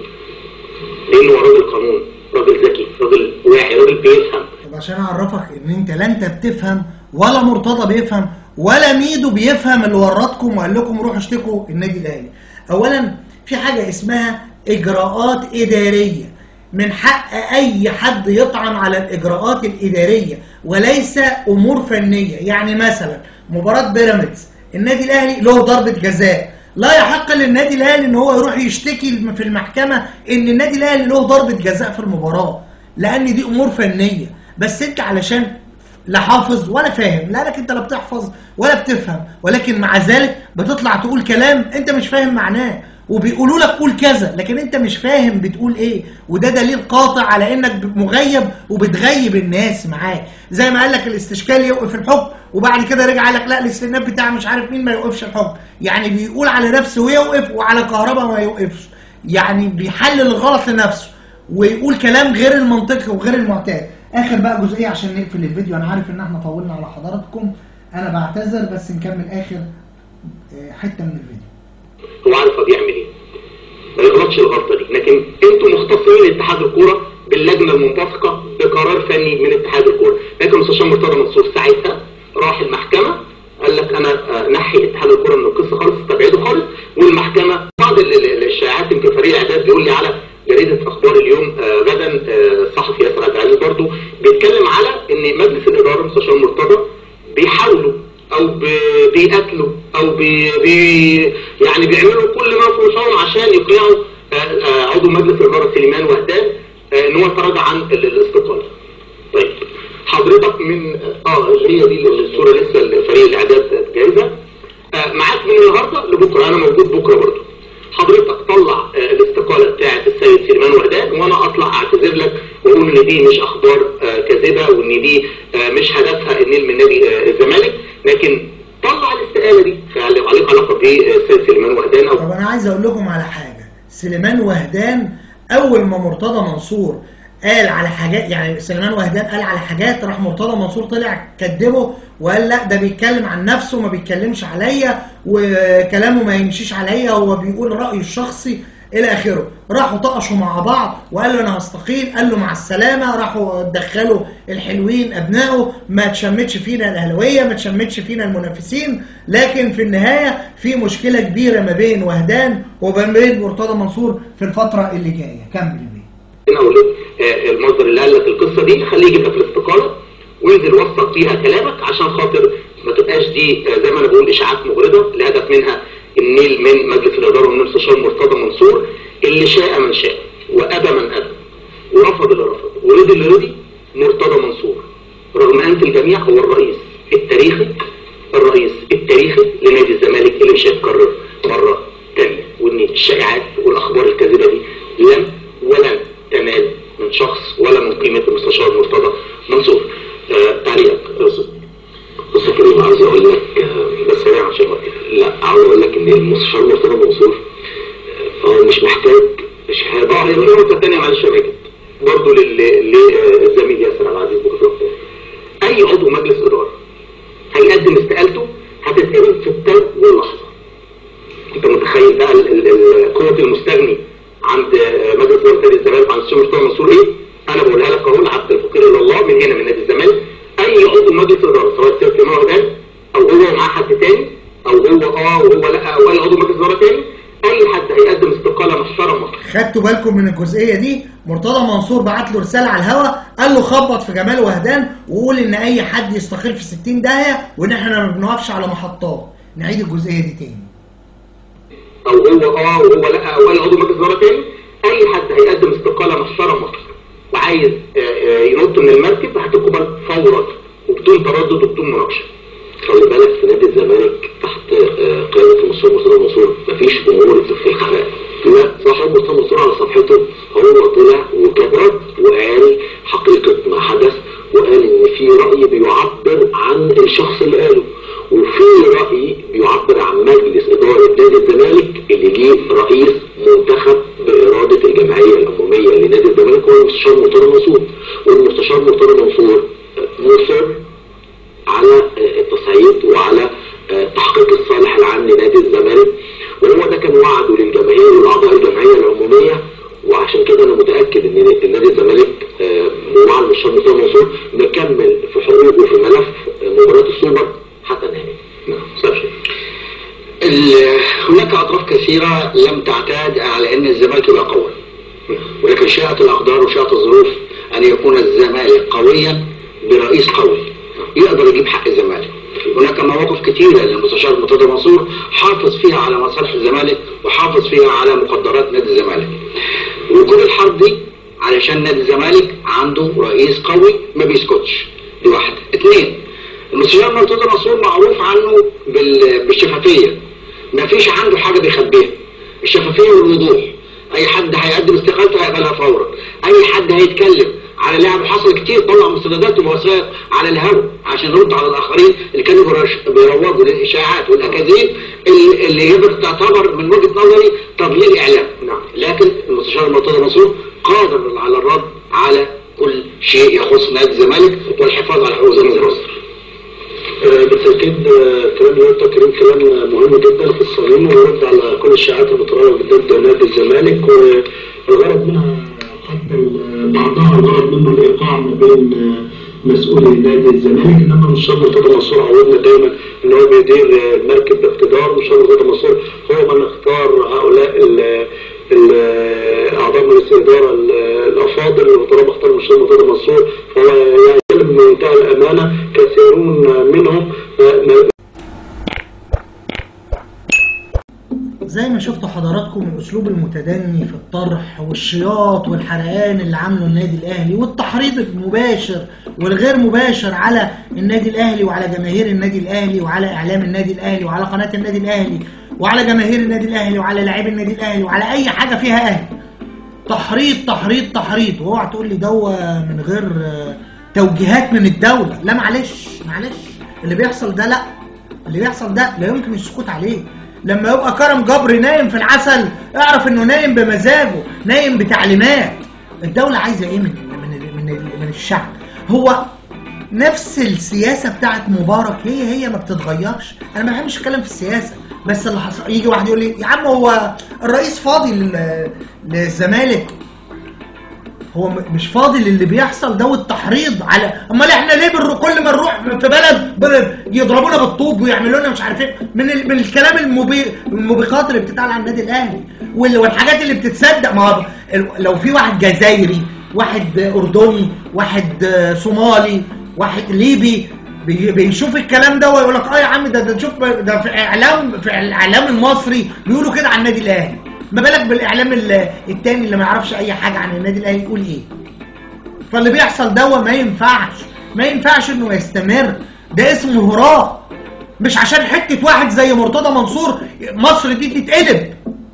لانه هو راجل قانون، راجل ذكي، راجل واعي، راجل بيفهم. طب عشان اعرفك ان انت لا انت بتفهم ولا مرتضى بيفهم ولا ميدو بيفهم اللي ورطكم وقال لكم روحوا اشتكوا النادي الاهلي. اولا في حاجه اسمها اجراءات اداريه، من حق اي حد يطعن على الاجراءات الاداريه وليس امور فنيه. يعني مثلا مباراه بيراميدز النادي الاهلي له ضربه جزاء، لا يحق للنادي الاهلي ان هو يروح يشتكي في المحكمه ان النادي الاهلي له ضربه جزاء في المباراه، لان دي امور فنيه. بس انت علشان لا حافظ ولا فاهم، لانك انت لا بتحفظ ولا بتفهم، ولكن مع ذلك بتطلع تقول كلام انت مش فاهم معناه، وبيقولوا لك قول كذا لكن انت مش فاهم بتقول ايه، وده دليل قاطع على انك مغيب وبتغيب الناس معاك. زي ما قال لك الاستشكال يوقف الحكم وبعد كده رجع قال لك لا الاستئناف بتاع مش عارف مين ما يوقفش الحكم، يعني بيقول على نفسه ويوقف وعلى كهرباء ما يوقفش، يعني بيحلل الغلط لنفسه ويقول كلام غير المنطقي وغير المعتاد. اخر بقى جزئيه عشان نقفل الفيديو، انا عارف ان احنا طولنا على حضراتكم، انا بعتذر بس نكمل اخر حته من الفيديو. هو عارف هو بيعمل ايه، ما يغلطش الغلطه دي، لكن انتوا مختصين لاتحاد الكوره باللجنه المنتسقه بقرار فني من اتحاد الكوره. لكن المستشار مرتضى منصور ساعتها راح المحكمه قال لك انا نحي اتحاد الكوره من القصه خالص، استبعده خالص. والمحكمه بعض الشائعات يمكن فريق الاعداد بيقول لي على جريده اخبار اليوم غدا الصحفي ياسر عبد العزيز برضه بيتكلم على ان مجلس الاداره المستشار مرتضى بيحاولوا او بيقتلوا او يعني بيعملوا كل ما في وسعهم عشان يقنعوا عضو مجلس الاداره سليمان وهدان ان هو يتراجع عن الاستقاله. طيب حضرتك من اللي هي دي الصوره لسه فريق الاعداد جاهزه معاك من النهارده لبكره، انا موجود بكره برضه. حضرتك طلع الاستقاله بتاعه السيد سليمان وهدان وانا اطلع اعتذر لك واقول ان دي مش اخبار كاذبه وان دي مش هدفها النيل من نادي الزمالك، لكن طلع الاستقاله دي عليها علاقه بالسيد سليمان وهدان. طب انا عايز اقول لكم على حاجه، سليمان وهدان اول ما مرتضى منصور قال على حاجات، يعني سليمان وهدان قال على حاجات راح مرتضى منصور طلع كدبه وقال لا ده بيتكلم عن نفسه ما بيتكلمش عليا وكلامه ما يمشيش عليا، هو بيقول رأيه الشخصي الى اخره. راحوا طقشوا مع بعض وقال له انا هستقيل، قال له مع السلامه، راحوا دخلوا الحلوين ابنائه، ما تشمتش فينا الاهلاويه، ما تشمتش فينا المنافسين. لكن في النهايه في مشكله كبيره ما بين وهدان وما بين مرتضى منصور في الفتره اللي جايه. كمل بيه. انا اقول لك المصدر اللي قال لك القصه دي خليه يجيب لك الاستقاله وينزل وثق فيها كلامك عشان خاطر ما تبقاش دي زي ما انا بقول اشاعات مغرضه الهدف منها النيل من مجلس الاداره ومن المستشار مرتضى منصور اللي شاء من شاء وابى من ابى ورفض اللي رفض ورضي اللي رضي مرتضى منصور، رغم ان في الجميع هو الرئيس التاريخي ان الشائعات والاخبار الكاذبه دي لم ولن تنال من شخص ولا من قيمه المستشار مرتضى منصور. تعليقك بص يا كريم، عاوز اقول لك بس سريع عشان لا عاوز اقول لك ان المستشار مرتضى منصور هو مش محتاج شهاده. هي النقطه الثانيه معلش يا ماجد برضه للزميل ياسر عبد العزيز بكره، اي عضو مجلس اداره هيقدم استقالته هتتقبل في التو واللحظه. انت متخيل بقى قوه المستغني عند مجلس اداره نادي الزمالك عن الشيخ مرتضى منصور ايه؟ انا بقولها لك اهو، العبد الفقير الى الله من هنا من نادي الزمالك. اي عضو مجلس اداره سواء سيف امام وهدان او هو معاه حد تاني او هو وهو لا او اي عضو مجلس اداره تاني، اي حد هيقدم استقاله محترمه. خدتوا بالكم من الجزئيه دي؟ مرتضى منصور بعت له رساله على الهوا قال له خبط في جمال وهدان وقول ان اي حد يستقيل في 60 داهيه وان احنا ما بنوقفش على محطات. نعيد الجزئيه دي تاني. او هو وهو لا او اي عضو مجلس اداره تاني، اي حد هيقدم استقاله محترمه وعايز ينط من المركب هتقبل فورا وبدون تردد وبدون مناقشه. خلي بالك في نادي الزمالك تحت قياده المستشار مرتضى منصور مفيش امور في الخفاء. لا صاحب مرتضى منصور على صفحته هو طلع وكبرت وقال حقيقه ما حدث، وقال ان في راي بيعبر عن الشخص اللي قاله، وفي راي بيعبر عن مجلس اداره نادي الزمالك اللي جه رئيس منتخب باراده الجمعيه العموميه لنادي الزمالك هو المستشار مرتضى منصور. والمستشار مرتضى منصور مصر على التصعيد وعلى تحقيق الصالح العام لنادي الزمالك، وهو ده كان وعده للجماهير والاعضاء الجمعيه العموميه. وعشان كده انا متاكد ان نادي الزمالك مع المستشار مرتضى منصور مكمل في حقوقه وفي ملف مباراه السوبر حتى النهائي. هناك اطراف كثيره لم تعتاد على ان الزمالك يبقى قوي، ولكن شاءت الاقدار وشاءت الظروف ان يكون الزمالك قويا برئيس قوي يقدر يجيب حق الزمالك. هناك مواقف كثيره للمستشار مرتضى منصور حافظ فيها على مصالح الزمالك وحافظ فيها على مقدرات نادي الزمالك. وكل الحرب دي علشان نادي الزمالك عنده رئيس قوي ما بيسكتش. دي واحده. اثنين، المستشار مرتضى منصور معروف عنه بالشفافيه، ما فيش عنده حاجه بيخبيها. الشفافيه والوضوح، اي حد هيقدم استقالته هيقبلها فورا، اي حد هيتكلم على لعب حصل كتير طلع مستندات ووثائق على الهوا عشان يرد على الاخرين اللي كانوا بيروجوا للاشاعات والاكاذيب اللي هي تعتبر من وجهه نظري تضليل اعلام. لكن المستشار مرتضى منصور قادر على الرد على كل شيء يخص نادي الزمالك والحفاظ على حقوق الزمالك. بالتاكيد كلام اللي قلته كريم كلام مهم جدا في الصميم، ويرد على كل الشائعات اللي بتروج ضد نادي الزمالك، والغرض منها حتى بعضها الغرض منه الايقاع ما بين مسؤولي نادي الزمالك. انما المستشار مرتضى منصور عودنا دايما ان هو بيدير المركب باقتدار. المستشار مرتضى منصور هو من اختار هؤلاء اعضاء مجلس الاداره الافاضل، وطالما اختار المستشار مرتضى منصور فهو يعني بمنتهى الامانه كثيرون منهم. زي ما شفتوا حضراتكم الاسلوب المتدني في الطرح والشياط والحرقان اللي عامله النادي الاهلي والتحريض المباشر والغير مباشر على النادي الاهلي وعلى جماهير النادي الاهلي وعلى اعلام النادي الاهلي وعلى قناه النادي الاهلي وعلى جماهير النادي الاهلي وعلى لاعبي النادي الاهلي وعلى اي حاجه فيها اهلي. تحريض تحريض تحريض، واوعى تقول لي من غير توجيهات من الدوله. لا معلش اللي بيحصل ده، لا اللي بيحصل ده لا يمكن السكوت عليه. لما يبقى كرم جبري نايم في العسل اعرف انه نايم بمزاجه، نايم بتعليمات. الدولة عايزة ايه من الشعب؟ هو نفس السياسة بتاعت مبارك هي ما بتتغيرش. انا ما بحبش اتكلم في السياسة، بس اللي حصل يجي واحد يقول لي يا عم هو الرئيس فاضي للزمالك. هو مش فاضي للي بيحصل ده والتحريض على. امال احنا ليه كل ما نروح في بلد يضربونا بالطوب ويعملوا لنا مش عارف ايه من الكلام الموبقات اللي بتتقال عن النادي الاهلي والحاجات اللي بتتصدق. ما لو في واحد جزائري، واحد اردني، واحد صومالي، واحد ليبي بيشوف الكلام ده ويقول لك يا عم ده نشوف ده في الاعلام المصري بيقولوا كده عن النادي الاهلي، ما بالك بالاعلام التاني اللي ما يعرفش اي حاجه عن النادي الاهلي يقول ايه؟ فاللي بيحصل ده ما ينفعش انه يستمر. ده اسمه هراء، مش عشان حته واحد زي مرتضى منصور مصر دي تتقلب.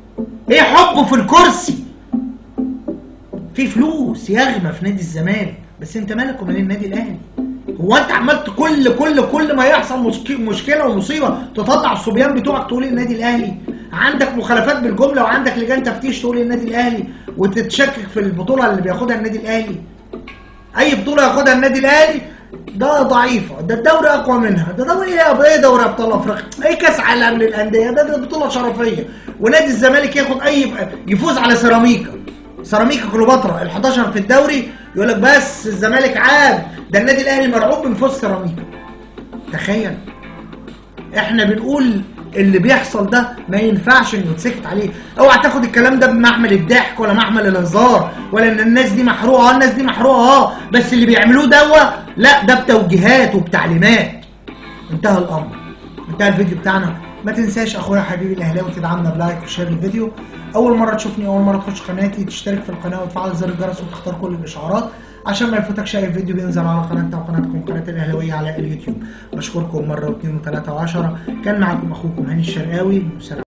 ايه حبه في الكرسي؟ في فلوس يغمى في نادي الزمالك، بس انت مالك ومال النادي الاهلي؟ هو انت عملت كل ما يحصل مشكله ومصيبه تطلع الصبيان بتوعك تقول النادي الاهلي؟ عندك مخالفات بالجمله وعندك لجان تفتيش تقول النادي الاهلي، وتتشكك في البطوله اللي بياخدها النادي الاهلي. اي بطوله ياخدها النادي الاهلي ده ضعيفه، ده الدوري اقوى منها، ده دوري ايه دوري ابطال افريقيا، اي كاس عالم للانديه، ده بطوله شرفيه. ونادي الزمالك ياخد يفوز على سيراميكا كليوباترا ال11 في الدوري، يقول لك بس الزمالك عاد، ده النادي الاهلي مرعوب من فوز سيراميكا. تخيل. احنا بنقول اللي بيحصل ده ما ينفعش انه يتسكت عليه. اوعى تاخد الكلام ده بمحمل الضحك ولا محمل الهزار ولا ان الناس دي محروقه. الناس دي محروقه بس اللي بيعملوه لا، ده بتوجيهات وبتعليمات. انتهى الامر. انتهى الفيديو بتاعنا. ما تنساش اخويا حبيبي الاهلاوي تدعمنا بلايك وشير الفيديو. اول مره تشوفني، اول مره تخش قناتي، تشترك في القناه وتفعل زر الجرس وتختار كل الاشعارات عشان ما يفوتكش اي فيديو بينزل على قناتنا وقناتكم قناه الاهلاويه على اليوتيوب. بشكركم مره واثنين وثلاثه وعشرة. كان معكم اخوكم هاني الشرقاوي.